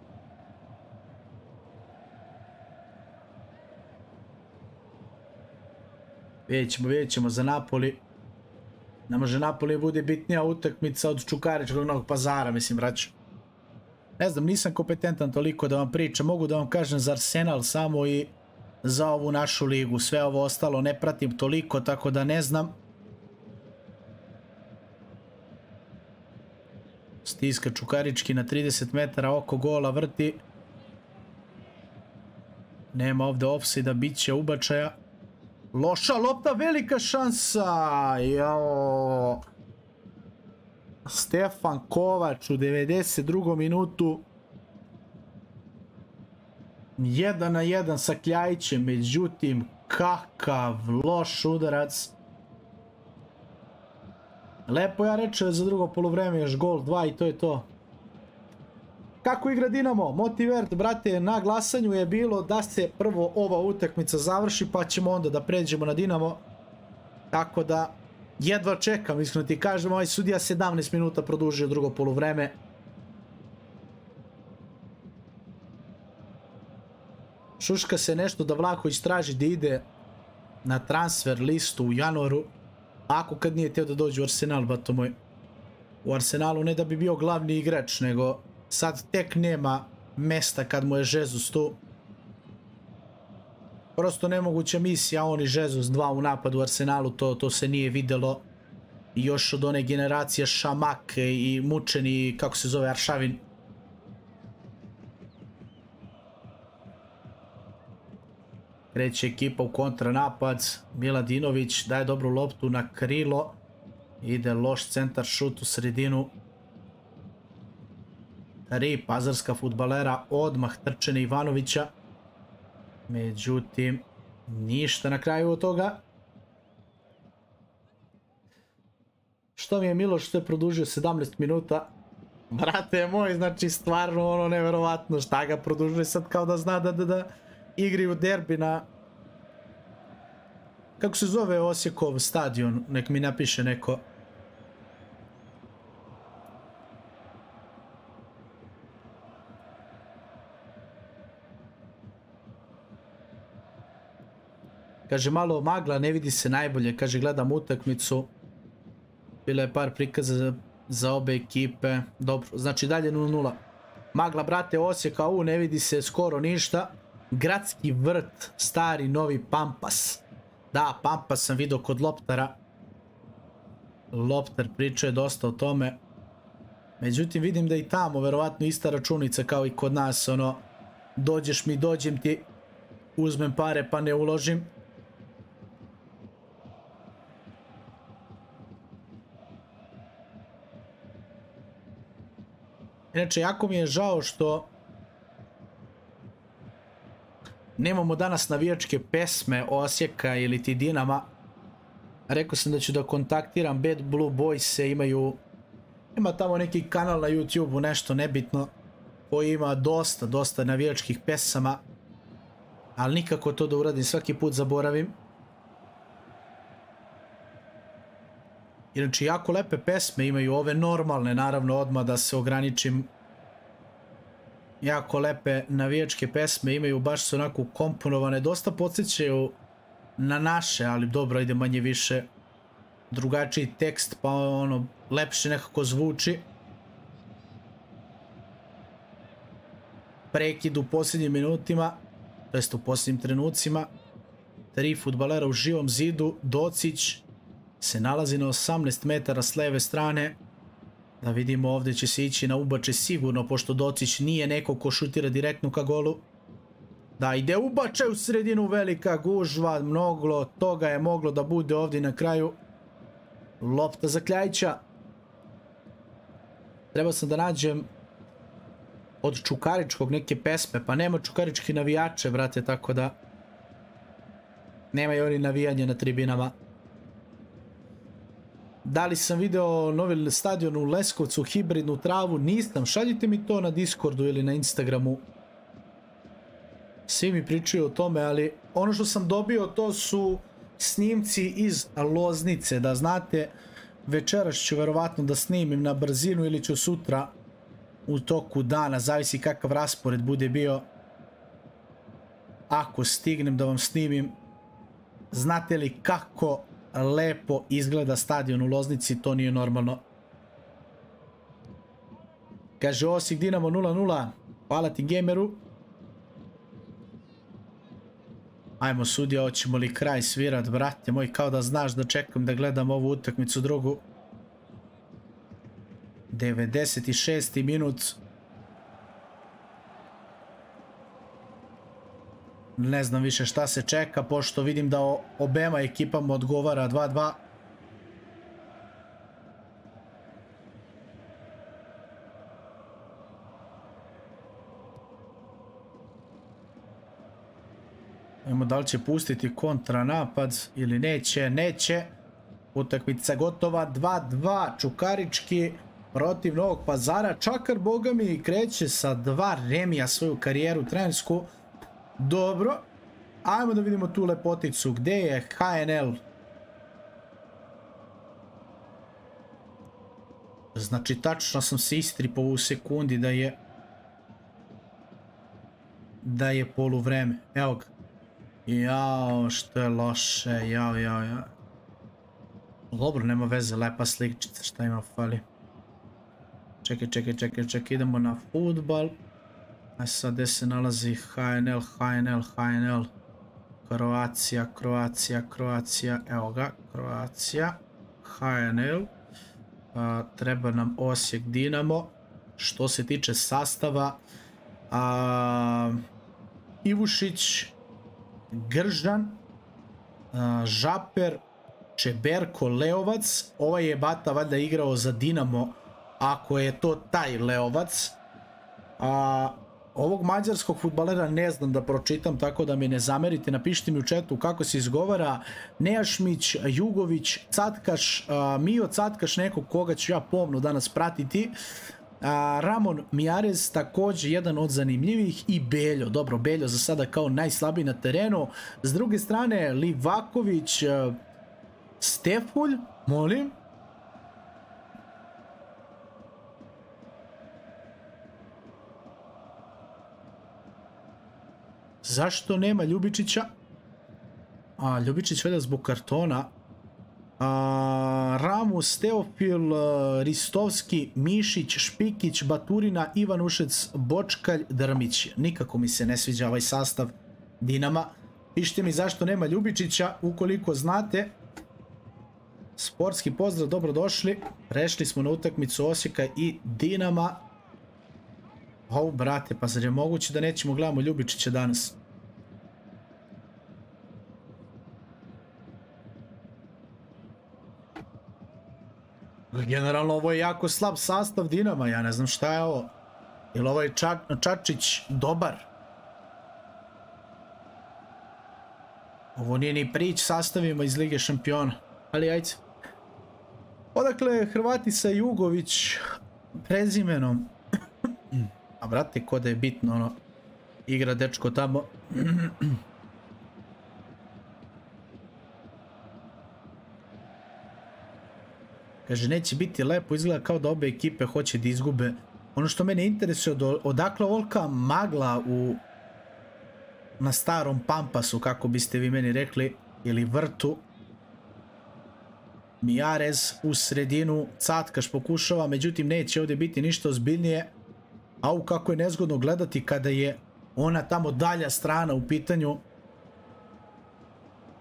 Speaker 3: Vidjet ćemo, vidjet ćemo za Napoli. Ne može Napoli bude bitnija utakmica od Čukaričkog Novog Pazara, mislim, braću. Ne znam, nisam kompetentan toliko da vam pričam. Mogu da vam kažem za Arsenal samo i za ovu našu ligu. Sve ovo ostalo ne pratim toliko, tako da ne znam. Stiska Čukarički na trideset metara oko gola vrti. Nema ovde ofsajda, bit će ubačaja. Loša lopta, velika šansa. Jao. Stefan Kovač u devedeset drugom minutu. Jedan na jedan sa Kljajićem, međutim, kakav loš udarac. Lepo ja rečeo za drugo poluvreme, još gol dva i to je to. Kako igra Dinamo? Motivert, brate, na glasanju je bilo da se prvo ova utakmica završi, pa ćemo onda da pređemo na Dinamo. Tako da, jedva čekam, iskreno ti kažem, ovaj sudija sedamnaest minuta produžio drugo poluvreme. Šuška se nešto da Vlahović traži da ide na transfer listu u januaru. Ako kad nije teo da dođe u Arsenal, bato moj. U Arsenalu ne da bi bio glavni igrač, nego sad tek nema mesta kad mu je Jesus tu. Prosto nemoguća misija, on i Jesus dva u napadu u Arsenalu, to, to se nije videlo. Još od one generacije Šamak i mučeni, kako se zove, Aršavin. Kreće ekipa u kontranapad. Miladinović daje dobru loptu na krilo. Ide loš centar šut u sredinu. Tri pazarska fudbalera odmah trčene Ivanovića. Međutim, ništa na kraju od toga. Što mi je milo što je produžio sedamnaest minuta. Brate moj, znači stvarno ono neverovatno šta ga produžuje sad kao da zna da da da igri u derbi na... Kako se zove Osijekov stadion? Nek mi napiše neko. Kaže malo magla, ne vidi se najbolje. Kaže gledam utakmicu. Bilo je par prikaza za, za obe ekipe. Dobro, znači dalje nula nula. Magla, brate, Osijeka, u ne vidi se skoro ništa. Gradski vrt, stari novi Pampas. Da, Pampas sam vidio kod Loptara. Loptar pričao je dosta o tome. Međutim, vidim da i tamo verovatno ista računica kao i kod nas. Ono, dođeš mi, dođem ti, uzmem pare pa ne uložim. Inače, jako mi je žao što nemamo danas navijačke pesme Osijeka ili ti Dinama. Rekao sam da ću da kontaktiram Bad Blue Boys-e, imaju... Ima tamo neki kanal na YouTube-u, nešto nebitno, koji ima dosta, dosta navijačkih pesama. Ali nikako to da uradim, svaki put zaboravim. Inače, jako lepe pesme imaju, ove normalne, naravno, odmah da se ograničim. Jako lepe navijačke pesme imaju, baš su onako komponovane, dosta podsjećaju na naše, ali dobro, ide manje više drugačiji tekst, pa ono, lepše nekako zvuči. Prekid u posljednjim minutima, to jest u posljednjim trenucima. tri fudbalera u Živom zidu. Docić se nalazi na osamnaest metara s leve strane. Da vidimo, ovdje će se ići na ubače sigurno, pošto Docić nije neko ko šutira direktno ka golu. Da, ide ubače u sredinu, velika gužva, mnogo toga je moglo da bude ovdje na kraju. Lopta za Kljajića. Trebao sam da nađem od Čukaričkog neke pesme, pa nema Čukarički navijače, brate, tako da nema i oni navijanje na tribinama. Da li sam video novi stadion u Leskovcu, hibridnu travu? Nisam. Šaljite mi to na Discordu ili na Instagramu. Svi mi pričaju o tome, ali ono što sam dobio to su snimci iz Loznice. Da znate, večeras ću verovatno da snimim na brzinu ili ću sutra u toku dana, zavisi kakav raspored bude bio. Ako stignem da vam snimim. Znate li kako lepo izgleda stadion u Loznici? To nije normalno. Kaže Osijek Dinamo nula nula. Hvala ti gameru. Ajmo sudija, hoćemo li kraj svirat, brate moj, kao da znaš da čekam da gledam ovu utakmicu drugu. devedeset šesti minut. Ne znam više šta se čeka, pošto vidim da obema ekipama odgovara dva dva. Vidimo da li će pustiti kontranapad ili neće, neće. Utakmica gotova, dva dva, Čukarički protiv Novog Pazara. Čakar, boga mi, kreće sa dva remija svoju karijeru trenersku. Dobro, ajmo da vidimo tu lepoticu. Gde je H N L? Znači, tačno sam se istripao u sekundi da je da je poluvreme. Evo ga. Jao, što je loše. Jao, jao, jao. Dobro, nema veze, lepa sličica, šta ima fali. Čekaj, čekaj, čekaj, čekaj, idemo na fudbal. A sad gdje se nalazi H N L, H N L, H N L. Kroacija, Kroacija, Kroacija, evo ga, Kroacija, H N L. A, treba nam Osijek Dinamo. Što se tiče sastava, a, Ivušić, Gržan, a, Žaper, Čeberko, Leovac. Ovaj je Bata valjda igrao za Dinamo, ako je to taj Leovac. A, ovog mađarskog fudbalera ne znam da pročitam, tako da mi ne zamerite. Napišite mi u chatu kako se izgovara. Nejašmić, Jugović, Catkaš, a, Mio Catkaš, nekog koga ću ja pomno danas pratiti. A, Ramon Mijarez, također jedan od zanimljivih, i Beljo. Dobro, Beljo za sada kao najslabiji na terenu. S druge strane, Livaković, a, Stefulj, molim. Zašto nema Ljubičića? A, Ljubičić veda zbog kartona. A, Ramus, Teofil, Ristovski, Mišić, Špikić, Baturina, Ivanušec, Bočkalj, Drmić. Nikako mi se ne sviđa ovaj sastav Dinama. Pišite mi zašto nema Ljubičića, ukoliko znate. Sportski pozdrav, dobrodošli. Prešli smo na utakmicu Osijeka i Dinama. O, brate, pa zar je moguće da nećemo gledamo Ljubičića danas? Generalno ovo je jako slab sastav Dinama, ja ne znam šta je ovo. Je li ovaj Ča Čačić dobar? Ovo nije ni prič sastavima iz Lige šampiona, ali ajde. Odakle Hrvati sa Jugović prezimenom? A brate, ko da je bitno, ono, igra dečko tamo. Kaže, neće biti lepo, izgleda kao da obe ekipe hoće da izgube. Ono što mene interesuje, od, odakle ovolika magla u, na starom Pampasu, kako biste vi meni rekli, ili vrtu. Mijarez u sredinu, Catkaš pokušava, međutim neće ovdje biti ništa ozbiljnije. Au, kako je nezgodno gledati kada je ona tamo dalja strana u pitanju.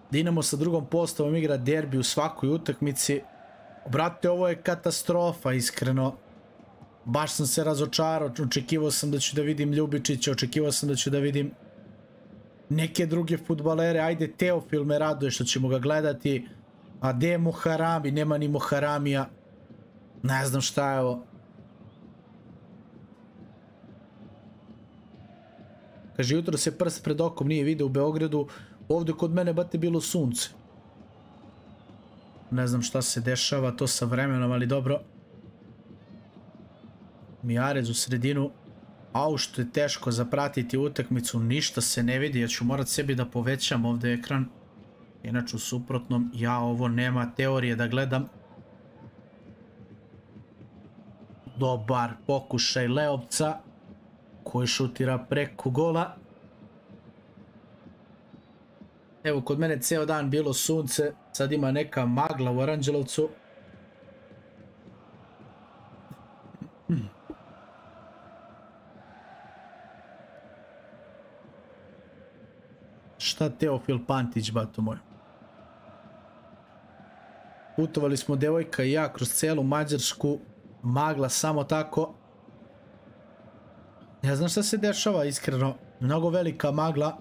Speaker 3: Dinamo sa drugom postavom igra derbi u svakoj utakmici. Brate, ovo je katastrofa, iskreno. Baš sam se razočarao, očekivao sam da ću da vidim Ljubičića, očekivao sam da ću da vidim neke druge fudbalere. Ajde, Teofil me raduje što ćemo ga gledati. A gde je Moharami? Nema ni Moharamija. Ne znam šta je ovo. Kaže, jutro se prst pred okom nije video u Beogradu. Ovdje kod mene, bate, bilo sunce. Ne znam šta se dešava to sa vremenom, ali dobro. Mijarez u sredinu. Au, što je teško zapratiti utakmicu. Ništa se ne vidi. Ja ću morat sebi da povećam ovdje ekran. Inače, u suprotnom, ja ovo nema teorije da gledam. Dobar pokušaj Leovca, koji šutira preko gola. Evo, kod mene ceo dan bilo sunce, sad ima neka magla u Aranđelovcu. Hmm. Šta Teofil Pantić, bato moj? Putovali smo devojka i ja kroz celu Mađarsku, magla samo tako. Ne znam šta se dešava, iskreno. Mnogo velika magla.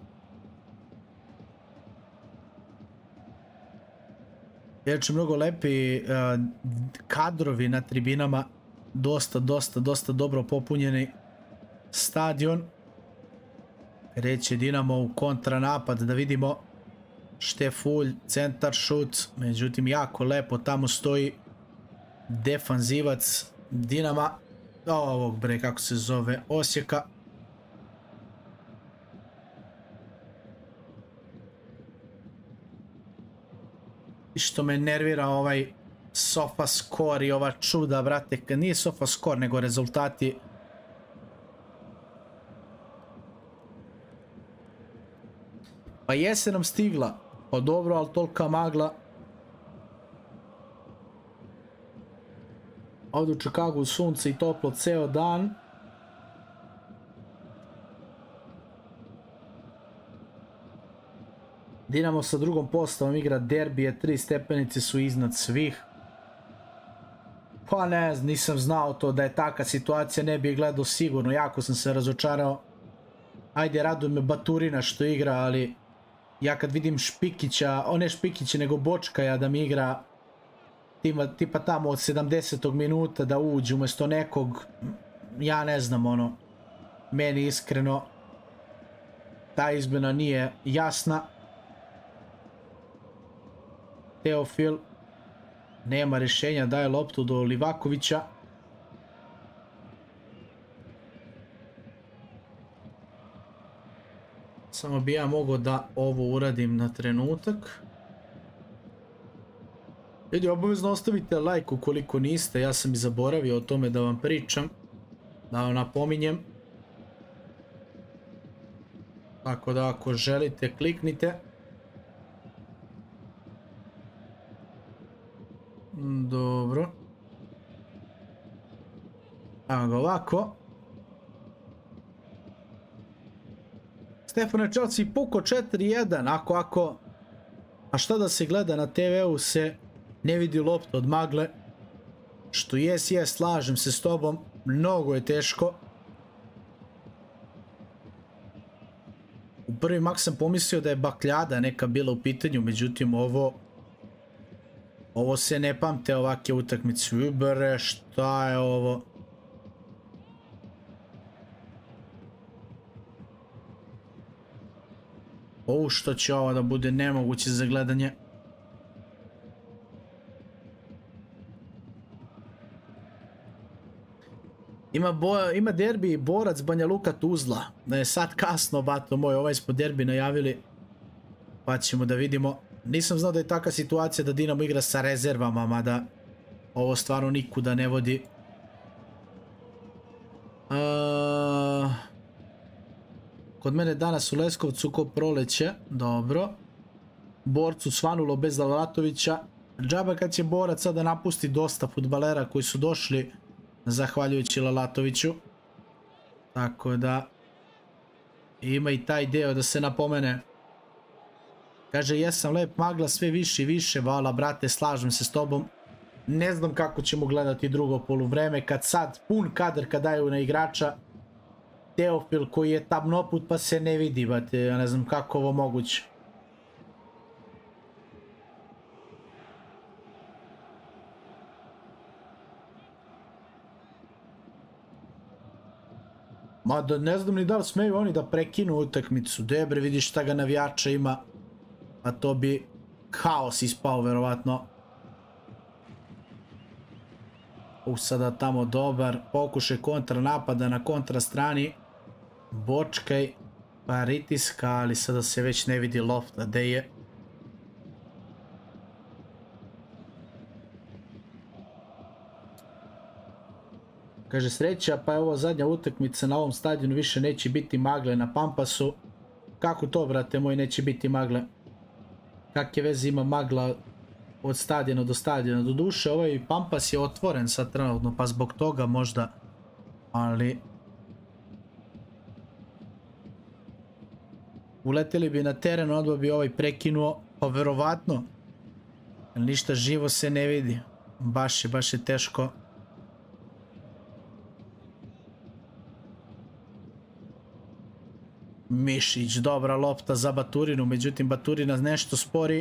Speaker 3: Inače, mnogo lepi uh, kadrovi na tribinama. Dosta, dosta, dosta dobro popunjeni stadion. Kreće Dinamo u kontranapad, da vidimo. Štefulj, centar, šut. Međutim, jako lepo tamo stoji defanzivac Dinama. Ovog bre, kako se zove, Osijeka. I što me nervira ovaj Sofa Score i ova čuda, brate. Nije Sofa Score, nego rezultati. Pa jesen nam stigla. Pa dobro, ali tolika magla. Ovdje u Čikagu sunce i toplo ceo dan. Dinamo sa drugom postavom igra derbije, tri stepenice su iznad svih. Pa ne znam, nisam znao to da je taka situacija, ne bih gledao sigurno, jako sam se razočarao. Ajde, raduje me Baturina što igra, ali ja kad vidim Špikića, o ne Špikića nego Bočkaja da mi igra tipa, tipa tamo od sedamdesetog minuta da uđe umjesto nekog, ja ne znam, ono, meni iskreno ta izmjena nije jasna. Teofil nema rješenja, daje loptu do Livakovića. Samo bi ja mogao da ovo uradim na trenutak. Ljudi, obavezno ostavite like ukoliko niste, ja sam i zaboravio o tome da vam pričam, da vam napominjem. Tako da ako želite kliknite. Dobro. Evo ga ovako. Stefano Chelsea puko četiri jedan, ako ako... A šta da se gleda na te ve u se ne vidi lopta od magle. Što jes, jes, slažem se s tobom. Mnogo je teško. U prvi mak sam pomislio da je bakljada neka bila u pitanju, međutim ovo... Ovo se ne pamte ovakve utakmice. Ubere, šta je ovo? O, što će ovo da bude nemoguće za gledanje. Ima, bo, ima derbi Borac Banja Luka Tuzla. Da je sad kasno, bato moj, ovaj smo derbi najavili. Pa ćemo da vidimo. Nisam znao da je taka situacija da Dinamo igra sa rezervama, mada ovo stvarno nikuda ne vodi. Uh, kod mene danas u Leskovcu ko proleće, dobro. Borcu svanulo bez Lalatovića. Džaba kad će Borac sada napusti dosta fudbalera koji su došli zahvaljujući Lalatoviću. Tako da ima i taj deo da se napomene. Kaže, jesam lep magla, sve više i više, vala brate, slažem se s tobom. Ne znam kako ćemo gledati drugo poluvreme, kad sad pun kadar kad daju na igrača. Teofil koji je tamnoput pa se ne vidi, brate, ja ne znam kako ovo moguće. Mada ne znam ni da li smeju oni da prekinu utakmicu. Debre, vidiš šta ga navijača ima. A to bi haos ispao, verovatno. U, sada tamo dobar pokušaj kontra napada na kontra strani. Bočkaj, pritiska, ali sada se već ne vidi lofta. Gde je? Kaže, sreća, pa je ovo zadnja utakmica na ovom stadionu, više neće biti magle na Pampasu. Kako to, brate moj, neće biti magle? Kakve veze ima magla od stadiona do stadiona? Do duše, ovaj Pampas je otvoren sad trenutno, pa zbog toga možda, ali... Uleteli bi na teren, odmah bi ovaj prekinuo, pa verovatno. Ništa živo se ne vidi. Baš je, baš je teško. Mišić, dobra lopta za Baturinu, međutim Baturina nešto spori.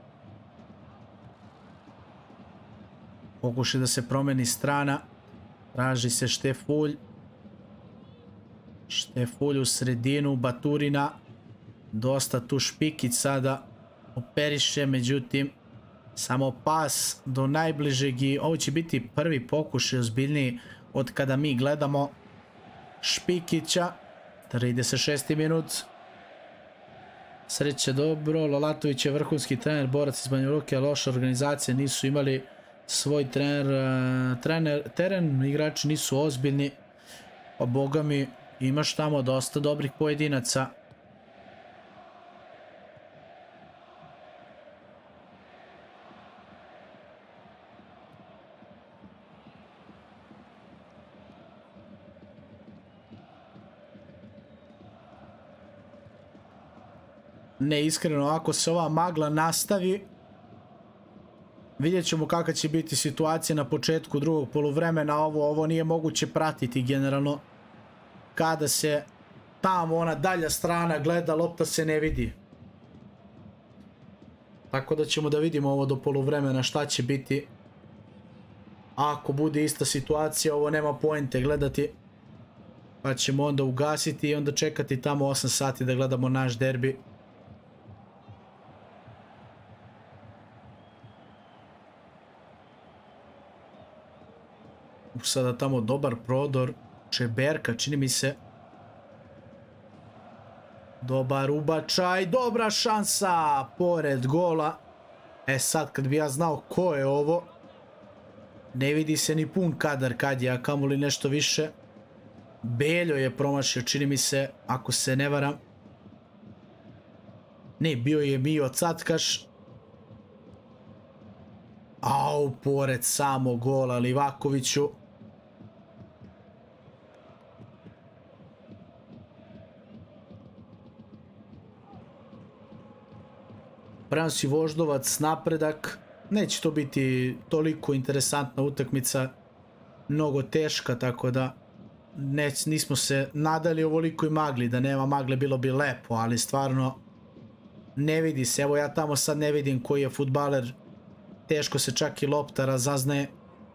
Speaker 3: Pokuša da se promeni strana. Traži se Štefulj. Štefulj u sredinu, Baturina. Dosta tu Špikić sada operiše, međutim samo pas do najbližeg i ovo će biti prvi pokušaj ozbiljniji od kada mi gledamo Špikića. trideset šesti minut. Sreća dobro, Lalatović je vrhunski trener, borac iz Banja Luke, loša organizacija, nisu imali svoj trener, trener, teren, igrači nisu ozbiljni, pa boga mi imaš tamo dosta dobrih pojedinaca. Ne, iskreno, ako se ova magla nastavi, vidjet ćemo kakva će biti situacija na početku drugog poluvremena. Ovo, ovo nije moguće pratiti generalno. Kada se tamo ona dalja strana gleda, lopta se ne vidi. Tako da ćemo da vidimo ovo do poluvremena šta će biti. Ako bude ista situacija, ovo nema poente gledati. Pa ćemo onda ugasiti i onda čekati tamo osam sati da gledamo naš derbi. Sada tamo dobar prodor Čeberka, čini mi se. Dobar ubačaj, dobra šansa pored gola. E sad kad bi ja znao ko je ovo, ne vidi se ni pun kadar kad je, a kamoli nešto više. Beljo je promašio, čini mi se, ako se ne varam. Ne, bio je Mio Catkaš. Au, pored samo gola Livakoviću. Prenosi Voždovac napredak. Neće to biti toliko interesantna utakmica. Mnogo teška, tako da ne, nismo se nadali ovoliko i magli. Da nema magle bilo bi lepo, ali stvarno ne vidi se. Evo ja tamo sad ne vidim koji je fudbaler. Teško se čak i lopta razaznaje.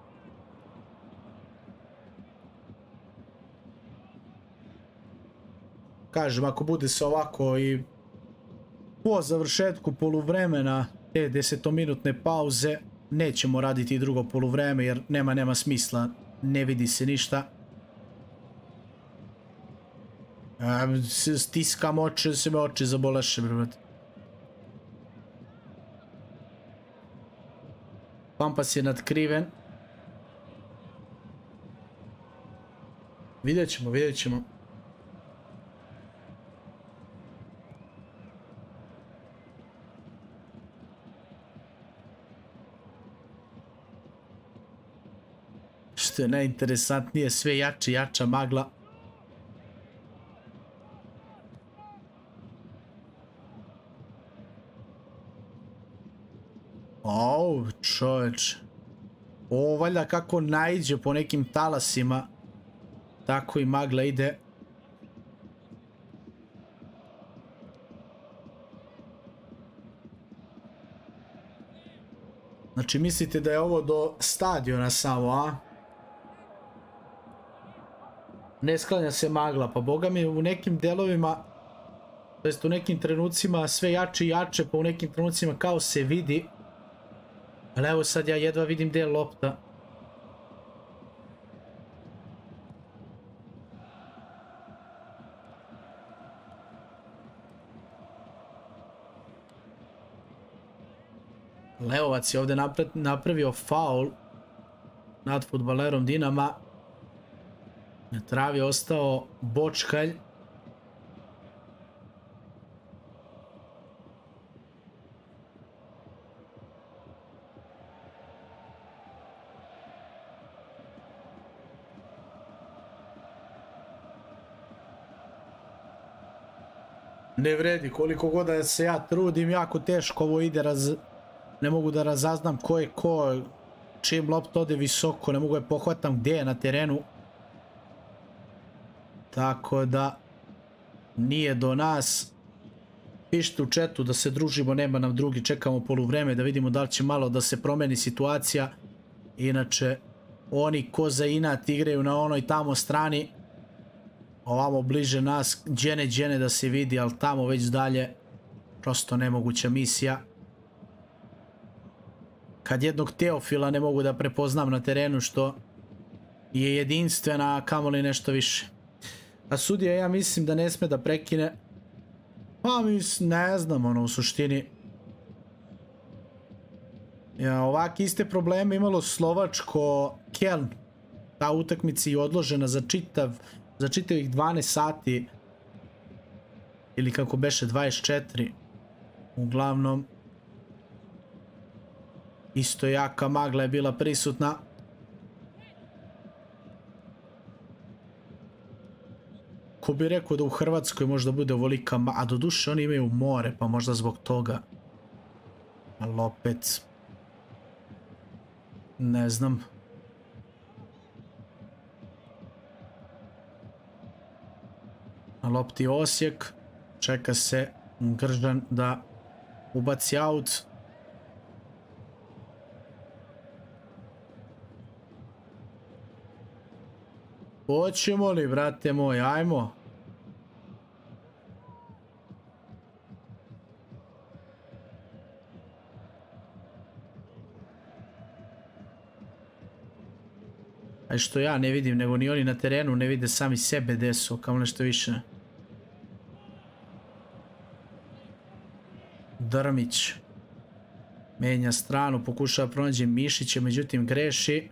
Speaker 3: Kažem, ako bude se ovako i po završetku poluvremena te desetominutne pauze, nećemo raditi drugo poluvreme jer nema, nema smisla. Ne vidi se ništa. Stiskam oči, se me oči zaboleše, brate. Pampas je nadkriven. Vidjet ćemo, vidjet ćemo. Što je najinteresantnije, sve jače, jača magla. čoveče. Ovo valjda kako naiđe po nekim talasima. Tako i magla ide. Znači mislite da je ovo do stadiona samo, a? Ne sklanja se magla, pa boga mi u nekim delovima, to jest u nekim trenucima sve jače i jače, pa u nekim trenucima kao se vidi. Ali evo sad ja jedva vidim gdje je lopta. Leovac je ovdje napravio faul nad fudbalerom Dinama. Na travi je ostao Bočkalj. Ne vredi, koliko god da se ja trudim, jako teško ovo ide, raz... ne mogu da razaznam ko je ko, čim lopta ode visoko, ne mogu je pohvatam gdje je na terenu. Tako da nije do nas. Pišite u chatu da se družimo, nema nam drugi, čekamo poluvreme da vidimo da li će malo da se promeni situacija. Inače, oni ko za inat igraju na onoj tamo strani, ovamo bliže nas, džene džene da se vidi, ali tamo već dalje, prosto nemoguća misija. Kad jednog Teofila ne mogu da prepoznam na terenu, što je jedinstvena, a kamoli nešto više. A sudija, ja mislim da ne sme da prekine. Pa mislim, ne znam, ono, u suštini. Ja, ovakve iste probleme imalo Slovačko Keln. Ta utakmica je odložena za čitav, za čitavih dvanaest sati. Ili kako beše, dvadeset četiri. Uglavnom, isto jaka magla je bila prisutna. Ko bi rekao da u Hrvatskoj možda bude ovolika magla, a do duše oni imaju more, pa možda zbog toga. Ali opet, ne znam. Na lopti Osijek, čeka se Gržan da ubaci aut. Hoćemo li, brate moj, ajmo. A što ja ne vidim, nego ni oni na terenu ne vide sami sebe desu, kao nešto više. Drmić menja stranu, pokušava pronaći Mišića, međutim greši.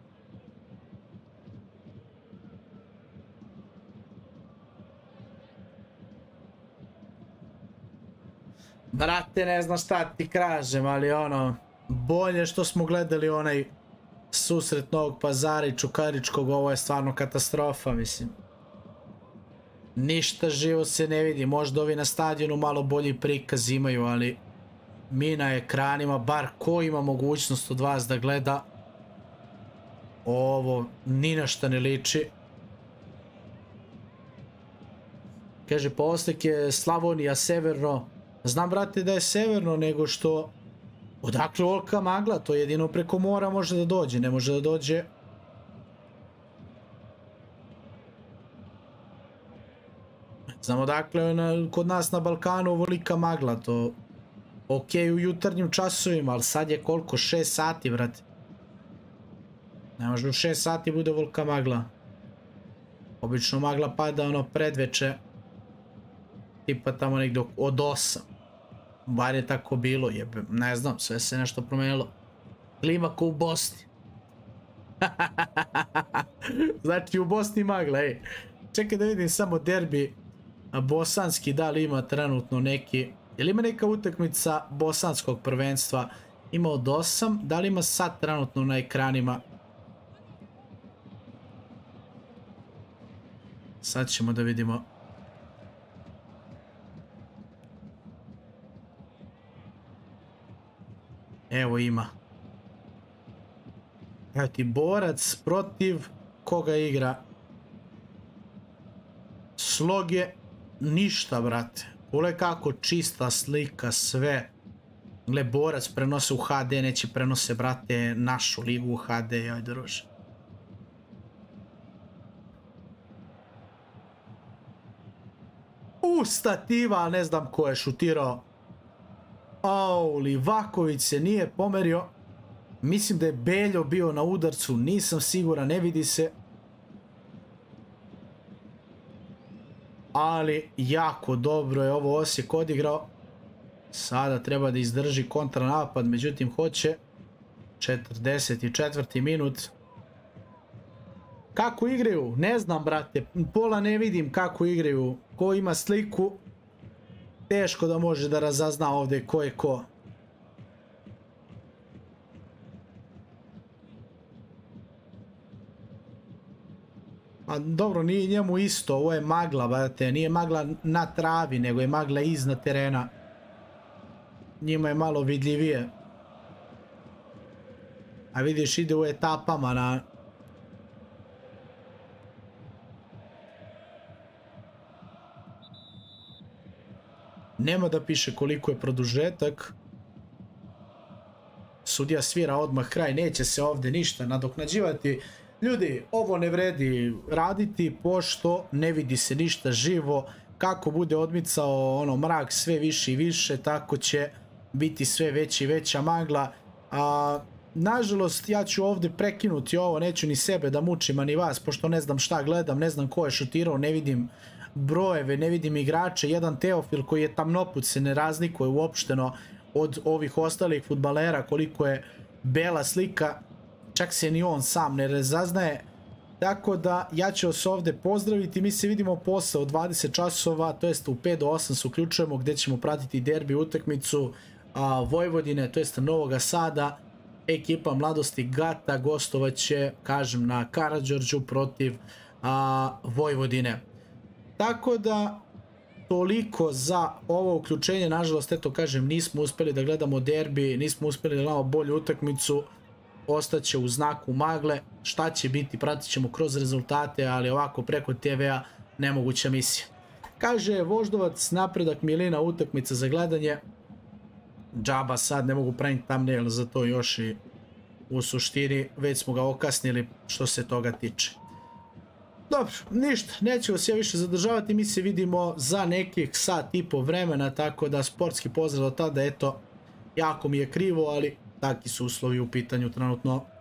Speaker 3: Brate, ne znam šta ti kažem, ali ono, bolje što smo gledali onaj susret Novog Pazara i Čukaričkog, ovo je stvarno katastrofa, mislim. Ništa živo se ne vidi, možda ovi na stadionu malo bolji prikaz imaju, ali mi na ekranima, bar ko ima mogućnost od vas da gleda, ovo ni na šta ne liči. Kaže, pa Ostek je Slavonija severno. Znam, brate, da je severno, nego što odakle olka magla, to jedino preko mora može da dođe, ne može da dođe. Znam odakle je kod nas na Balkanu ovolika magla, to ok u jutarnjim časovima, ali sad je koliko, šest sati, brate. Ne može u šest sati bude ovolika magla. Obično magla pada ono predveče, tipa tamo negdje od osam. Bar je tako bilo, jebe, ne znam, sve se nešto promenilo. Klima ko u Bosni. Znači u Bosni magla, ej. Čekaj da vidim samo derbi bosanski, da li ima trenutno neki, je li ima neka utakmica bosanskog prvenstva, ima od osam, da li ima sad trenutno na ekranima? Sad ćemo da vidimo. Evo ima. Evo ti Borac protiv koga igra Sloge. Ništa, brate. Ule kako čista slika, sve. Gle, Borac prenose u H D, neće prenose, brate, našu ligu u H D, joj druže. U, stativa, ali ne znam ko je šutirao. Au, Livaković se nije pomerio. Mislim da je Beljo bio na udarcu, nisam siguran, ne vidi se. Ali jako dobro je ovo Osijek odigrao. Sada treba da izdrži kontranapad, međutim hoće. četrdeset četvrti minut. Kako igraju? Ne znam, brate. Pola ne vidim kako igraju. Ko ima sliku, teško da može da razazna ovdje ko je ko. A dobro, nije njemu isto, ovo je magla, brate. Nije magla na travi, nego je magla iznad terena. Njima je malo vidljivije. A vidiš, ide u etapama na... Nema da piše koliko je produžetak. Sudija svira odmah kraj, neće se ovdje ništa nadoknađivati. Ljudi, ovo ne vredi raditi, pošto ne vidi se ništa živo. Kako bude odmicao ono mrak sve više i više, tako će biti sve veća i veća magla. A, nažalost, ja ću ovdje prekinuti ovo, neću ni sebe da mučim, a ni vas, pošto ne znam šta gledam, ne znam ko je šutirao, ne vidim brojeve, ne vidim igrače. Jedan Teofil koji je tamnoput se ne razlikuje uopšteno od ovih ostalih fudbalera, koliko je bela slika, čak se ni on sam ne razaznaje. Tako da ja ću vas ovdje pozdraviti, mi se vidimo posle u dvadeset časova, to jest u pet do osam se uključujemo gdje ćemo pratiti derbi utakmicu a, Vojvodine, to jest Novoga Sada. Ekipa Mladosti Gata gostovaće, kažem, na Karađorđu protiv a, Vojvodine. Tako da, toliko za ovo uključenje. Nažalost, eto kažem, nismo uspjeli da gledamo derbi, nismo uspjeli da gledamo bolju utakmicu. Ostaće u znaku magle. Šta će biti, pratit ćemo kroz rezultate, ali ovako preko te ve-a nemoguća misija. Kaže Voždovac, napredak Milina, utakmica za gledanje. Džaba sad, ne mogu praviti thumbnail za to još i u suštini već smo ga okasnili što se toga tiče. Dobro, ništa, neću vas ja više zadržavati, mi se vidimo za nekih sat i po vremena, tako da sportski pozdrav od tada, eto, jako mi je krivo, ali takvi su uslovi u pitanju trenutno.